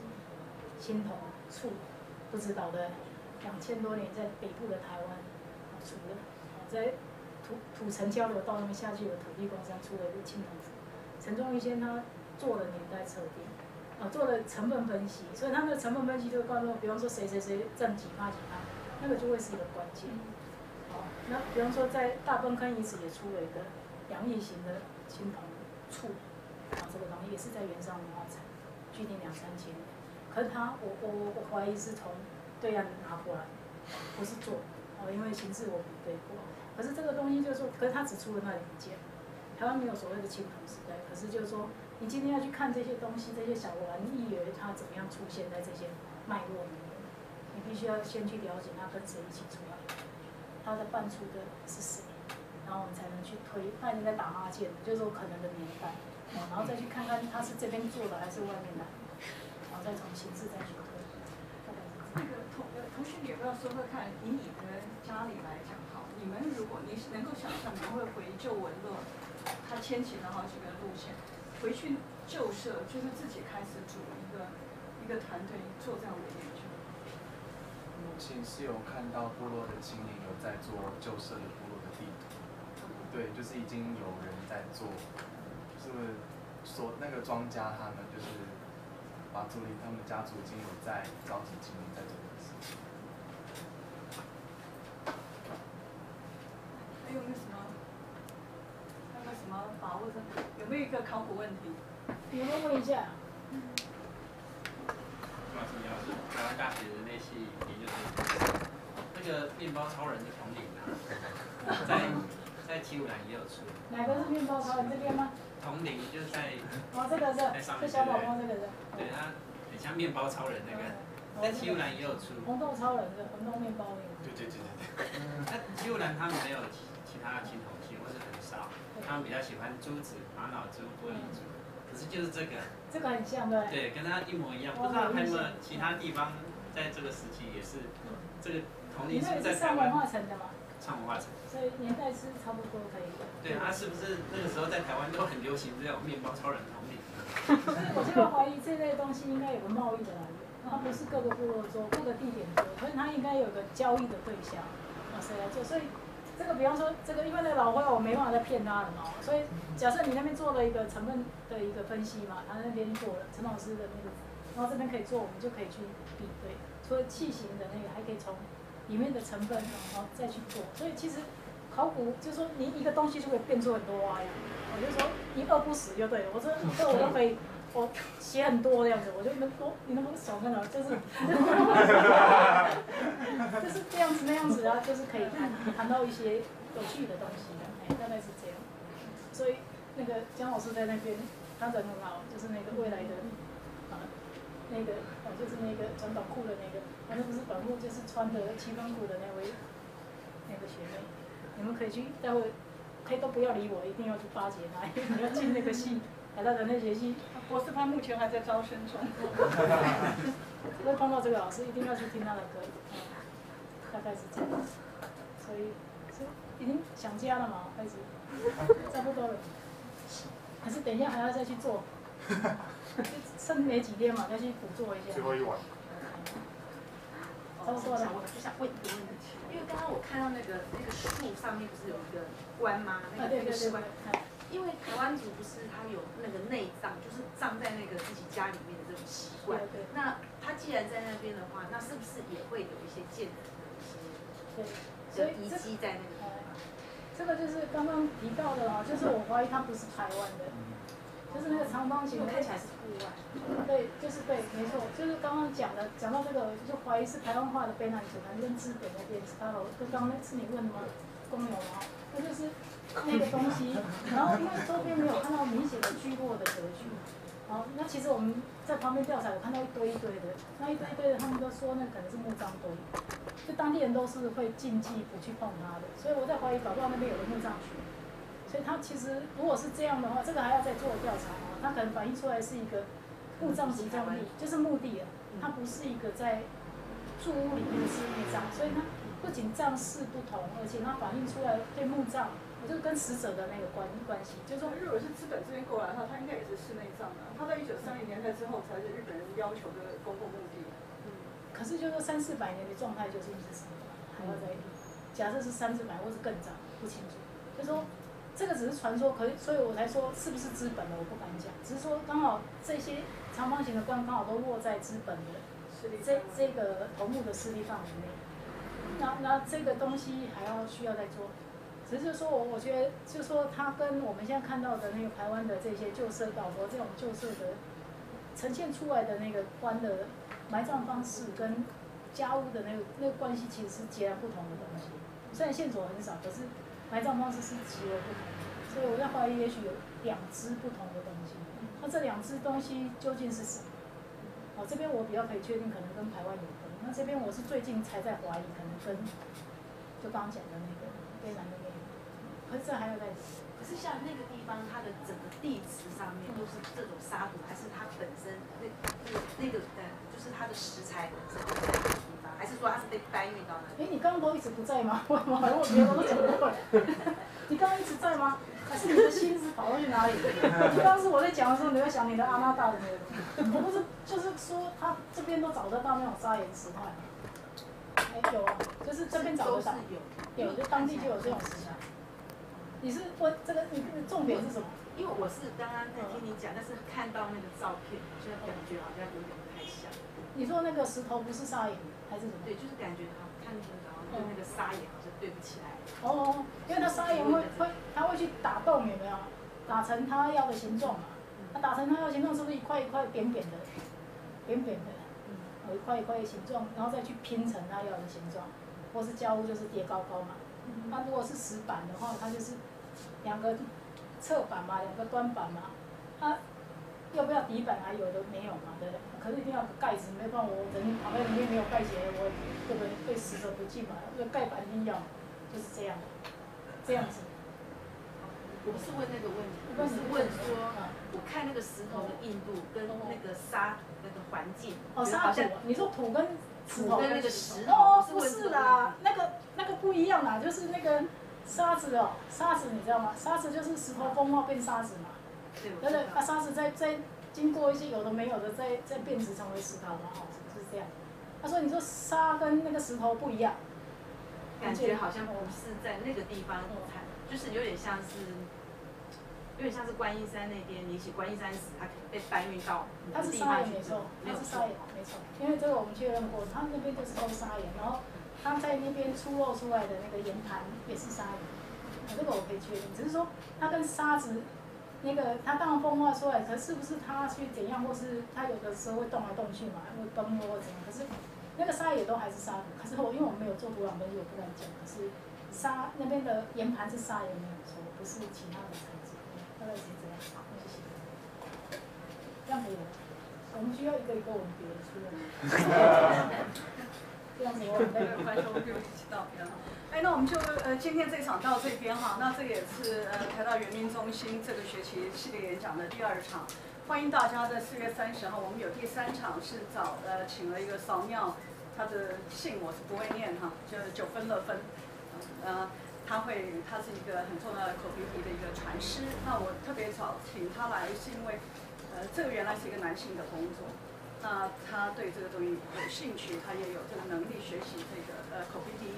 醋，不知道的，2000多年在北部的台湾出的，在土城交流道那边下去的土地公山出了一个青铜醋。陈忠义先他做了年代测定，做了成分分析，所以他的成分分析就会告诉我，比方说谁占几趴，那个就会是一个关键。那比方说在大粪坑遗址也出了一个洋溢型的青铜醋，这个东西也是在原上文化产，距今2-3千年。可是我怀疑是从对岸拿过来，不是做，因为形式我比对过。可是这个东西就是说，可是他只出了那2件，台湾没有所谓的青铜时代。可是就是说，你今天要去看这些东西，这些小玩意儿它怎么样出现在这些脉络里面，你必须要先去了解它跟谁一起出来，它的伴出的是谁，然后我们才能去推。他已经在打哈欠，就是说可能的年代，然后再去看看他是这边做的还是外面来，然后再从形式再去推。 那个同学，你有没有说说看，以你的家里来讲，好，你们如果你是能够想象，你们会回旧文论，他牵起了好几个路线，回去旧社就是自己开始组一个团队做这样的研究。 目前是有看到部落的青年有在做旧社的部落的地图，对，就是已经有人在做，就是说那个庄家他们就是把族里他们家族已经有在召集青年在做这个事情。 还有没有什么？还有没有什么把握的？有没有一个考古问题？ 你们问一下。 马是你好，是台湾大学人类系研究生。那个面包超人的统领啊，在七五栏也有出。 哪个是面包超人这边吗？ 统领就是在。 这个是。这小宝宝这个是。 对，他很像面包超人那个，在七五栏也有出。 红豆超人的红豆面包那个。 对。那七五栏他们没有其他青铜器，或是很少，他们比较喜欢珠子、玛瑙珠、玻璃珠。可是就是这个。这个很像对。 对，跟它一模一样。不知道还有没有其他地方在这个时期也是这个统领是在台湾。 上文化城的吗？ 上文化城。 所以年代是差不多可以的。 对，他是不是那个时候在台湾都很流行这种面包超人统领？ 所以我就怀疑这类东西应该有个贸易的来源，它不是各个部落做、各个地点做，所以它应该有个交易的对象，谁来做？所以这个比方说这个，因为那个老灰我没办法再骗他了嘛，所以假设你那边做了一个成分的一个分析嘛，他那边做了陈老师的那个，然后这边可以做，我们就可以去比对，除了器型的那个，还可以从里面的成分然后再去做，所以其实考古就是说你一个东西就可以变出很多花样，我就说一饿不死就对了，我说这我都可以。我写很多这样子，我就你能不能少看到，就是这样子那样子啊，就是可以谈到一些有趣的东西的，大概是这样。所以那个江老师在那边，他人很好，就是那个未来的就是那个穿短裤的那个，反正不是短裤，就是穿的七分裤的那位学妹，你们可以去，待会可以都不要理我，一定要去巴结他，因为你要进那个系。台大人类学系，博士班目前还在招生中。会碰到这个老师，一定要去听他的歌，大概是这样。所以已经想家了嘛，开始差不多了。还是等一下还要再去做，剩没几天嘛，再去补做一下。 最后一晚。 差不多了。 我想问一个问题，因为刚刚我看到那个树上面不是有一个冠吗？那个石冠。 因为台湾族不是他有那个内葬，就是葬在那个自己家里面的这种习惯。 对。 那他既然在那边的话，那是不是也会有一些建筑的一些遗迹在那个地方？ 这个就是刚刚提到的啊，就是我怀疑它不是台湾的，就是那个长方形的， 看起来是户外。 对，就是对，没错，就是刚刚讲到这个，就怀疑是台湾话的卑南族，反正资本那边是他就刚刚是你问的吗？公有吗？那就是那个东西，然后因为周边没有看到明显的聚落的格局，好，那其实我们在旁边调查，我看到一堆一堆的，那一堆一堆的，他们都说那可能是墓葬堆，就当地人都是会禁忌不去碰它的，所以我在怀疑搞不好那边有个墓葬群，所以它其实如果是这样的话，这个还要再做调查啊，它可能反映出来是一个墓葬集中地，就是墓地啊，它不是一个在住屋里面的是墓葬，所以它不仅葬式不同，而且它反映出来对墓葬，我就跟死者的那个关系，就是说， 如果是资本这边过来的话，它应该也是室内葬的。它在1930年代之后才是日本人要求的公共墓地。 可是就是说300-400年的状态就是一直是还要在假设是300-400或是更早，不清楚。就说这个只是传说，所以我才说是不是资本的我不敢讲，只是说刚好这些长方形的棺刚好都落在资本的这个头目的势力范围内。那这个东西还需要再做，只是说我觉得就是说它跟我们现在看到的那个台湾的这些旧社岛国这种旧社的呈现出来的那个棺的埋葬方式跟家屋的那个关系其实是截然不同的东西。虽然线索很少，可是埋葬方式是极为不同的。所以我在怀疑，也许有2只不同的东西。那这2只东西究竟是什么？这边我比较可以确定，可能跟台湾有关。那这边我是最近才在怀疑，可能跟就刚刚讲的那个卑南那边，可是这还要再。 可是像那个地方，它的整个地质上面都是这种沙土，还是它本身就是它的食材本身就在那个地方，还是说它是被搬运到那里？ 你刚刚都一直不在吗？为什么还问别人都讲过了？你刚刚一直在吗？还是你的心思跑过去哪里？你刚刚是我在讲的时候，你会想你的阿那大的那个东西。我不是，就是说他这边都找得到那种砂岩石块。有啊，就是这边找得到。有，就当地就有这种石材。你是问这个，你重点是什么？ 因为我是刚刚在听你讲，但是看到那个照片，就感觉好像有点不太像。 你说那个石头不是砂岩还是什么？ 对，就是感觉好看起来好像跟那个砂岩好像对不起来。 哦，因为它砂岩它会去打洞，有没有？打成它要的形状嘛。它打成它要的形状，是不是一块一块扁扁的？扁扁的，一块一块的形状，然后再去拼成它要的形状，或是家屋就是叠高高嘛。那如果是石板的话，它就是2个侧板嘛，2个端板嘛。它要不要底板还有的没有嘛，对不对？可是一定要有盖子，没办法，我人躺在里面没有盖起来，我对不对？对石头不敬嘛，那盖板一定要，就是这样，这样子。 我不是问那个问题，我是问说，我看那个石头的硬度跟那个沙土那个环境。 沙土，你说土跟石头跟那个石头？ 不是啦，那个不一样啦，就是那个沙子你知道吗？沙子就是石头风化变沙子嘛，对不对？沙子再经过一些有的没有的，再变质成为石头嘛，是这样。他说你说沙跟那个石头不一样， 感觉好像不是在那个地方产，就是有点像是观音山那边，你起观音山石，它可能被搬运到它是砂岩没错，它是砂岩没错，因为这个我们确认过，它那边就是都砂岩，然后它在那边出露出来的那个岩盘也是砂岩，这个我可以确定，只是说它跟沙子那个它当然风化出来，可是不是它去怎样，或是它有的时候会动来动去嘛，会崩落或怎样，可是那个沙也都还是沙土，可是因为我没有做土壤分析，我不敢讲，可是沙那边的岩盘是砂岩没有错，不是其他的材质。大概是这样，好，谢谢。这样可以吗？我们需要一个一个吻别出来。这样子我们没有关系，我们就一起道别了。那我们就今天这场到这边哈，那这也是台大原民中心这个学期系列演讲的第2场，欢迎大家在4月30号，我们有第3场是请了一个扫描，他的姓我是不会念哈，就是9分乐芬，他是一个很重要的口鼻笛的一个传师。那我特别请他来，是因为，这个原来是一个男性的工作，那他对这个东西有兴趣，他也有这个能力学习这个口鼻笛，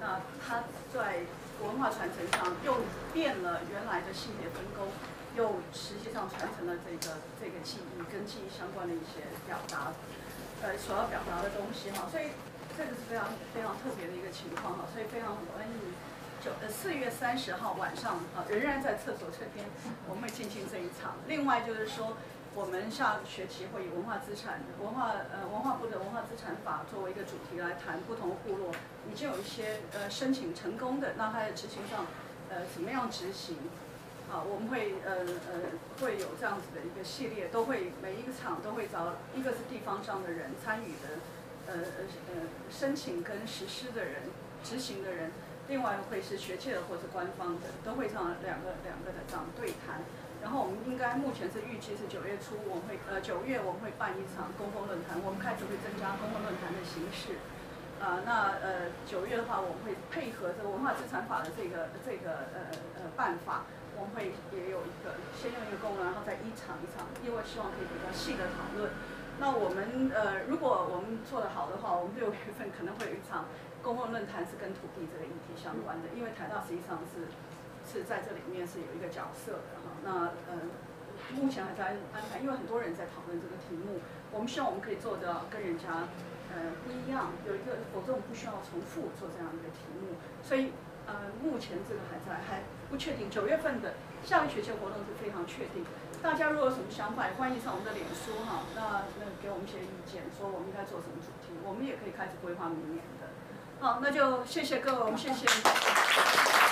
那它在文化传承上又变了原来的性别分工，又实际上传承了这个记忆跟记忆相关的一些表达，所要表达的东西哈，所以这个是非常非常特别的一个情况哈，所以非常欢迎。4月30号晚上仍然在厕所这边，我们会进行这一场。另外就是说，我们下学期会以文化部的文化资产法作为一个主题来谈不同的部落，已经有一些申请成功的，那它的执行上怎么样执行？我们会会有这样子的一个系列，每一个场都会找一个是地方上的人参与的，申请跟实施的人、执行的人。另外会是学界的或是官方的，都会这样两个的这样对谈。然后我们应该目前是预计是9月初，我们会9月我们会办一场公共论坛，我们开始会增加公共论坛的形式。9月的话，我们会配合这个文化资产法的这个办法，我们会也有先用一个公论，然后再一场一场，因为希望可以比较细的讨论。那我们如果我们做得好的话，我们6月份可能会有一场公共论坛是跟土地这个议题相关的，因为台大实际上是在这里面是有一个角色的哈。那目前还在安排，因为很多人在讨论这个题目，我们希望我们可以做到跟人家不一样，有一个，否则我们不需要重复做这样一个题目。所以目前这个还不确定，9月份的下个学期活动是非常确定。大家如果有什么想法，欢迎上我们的脸书哈，那给我们一些意见，说我们应该做什么主题，我们也可以开始规划明年的。好，那就谢谢各位，我们谢谢。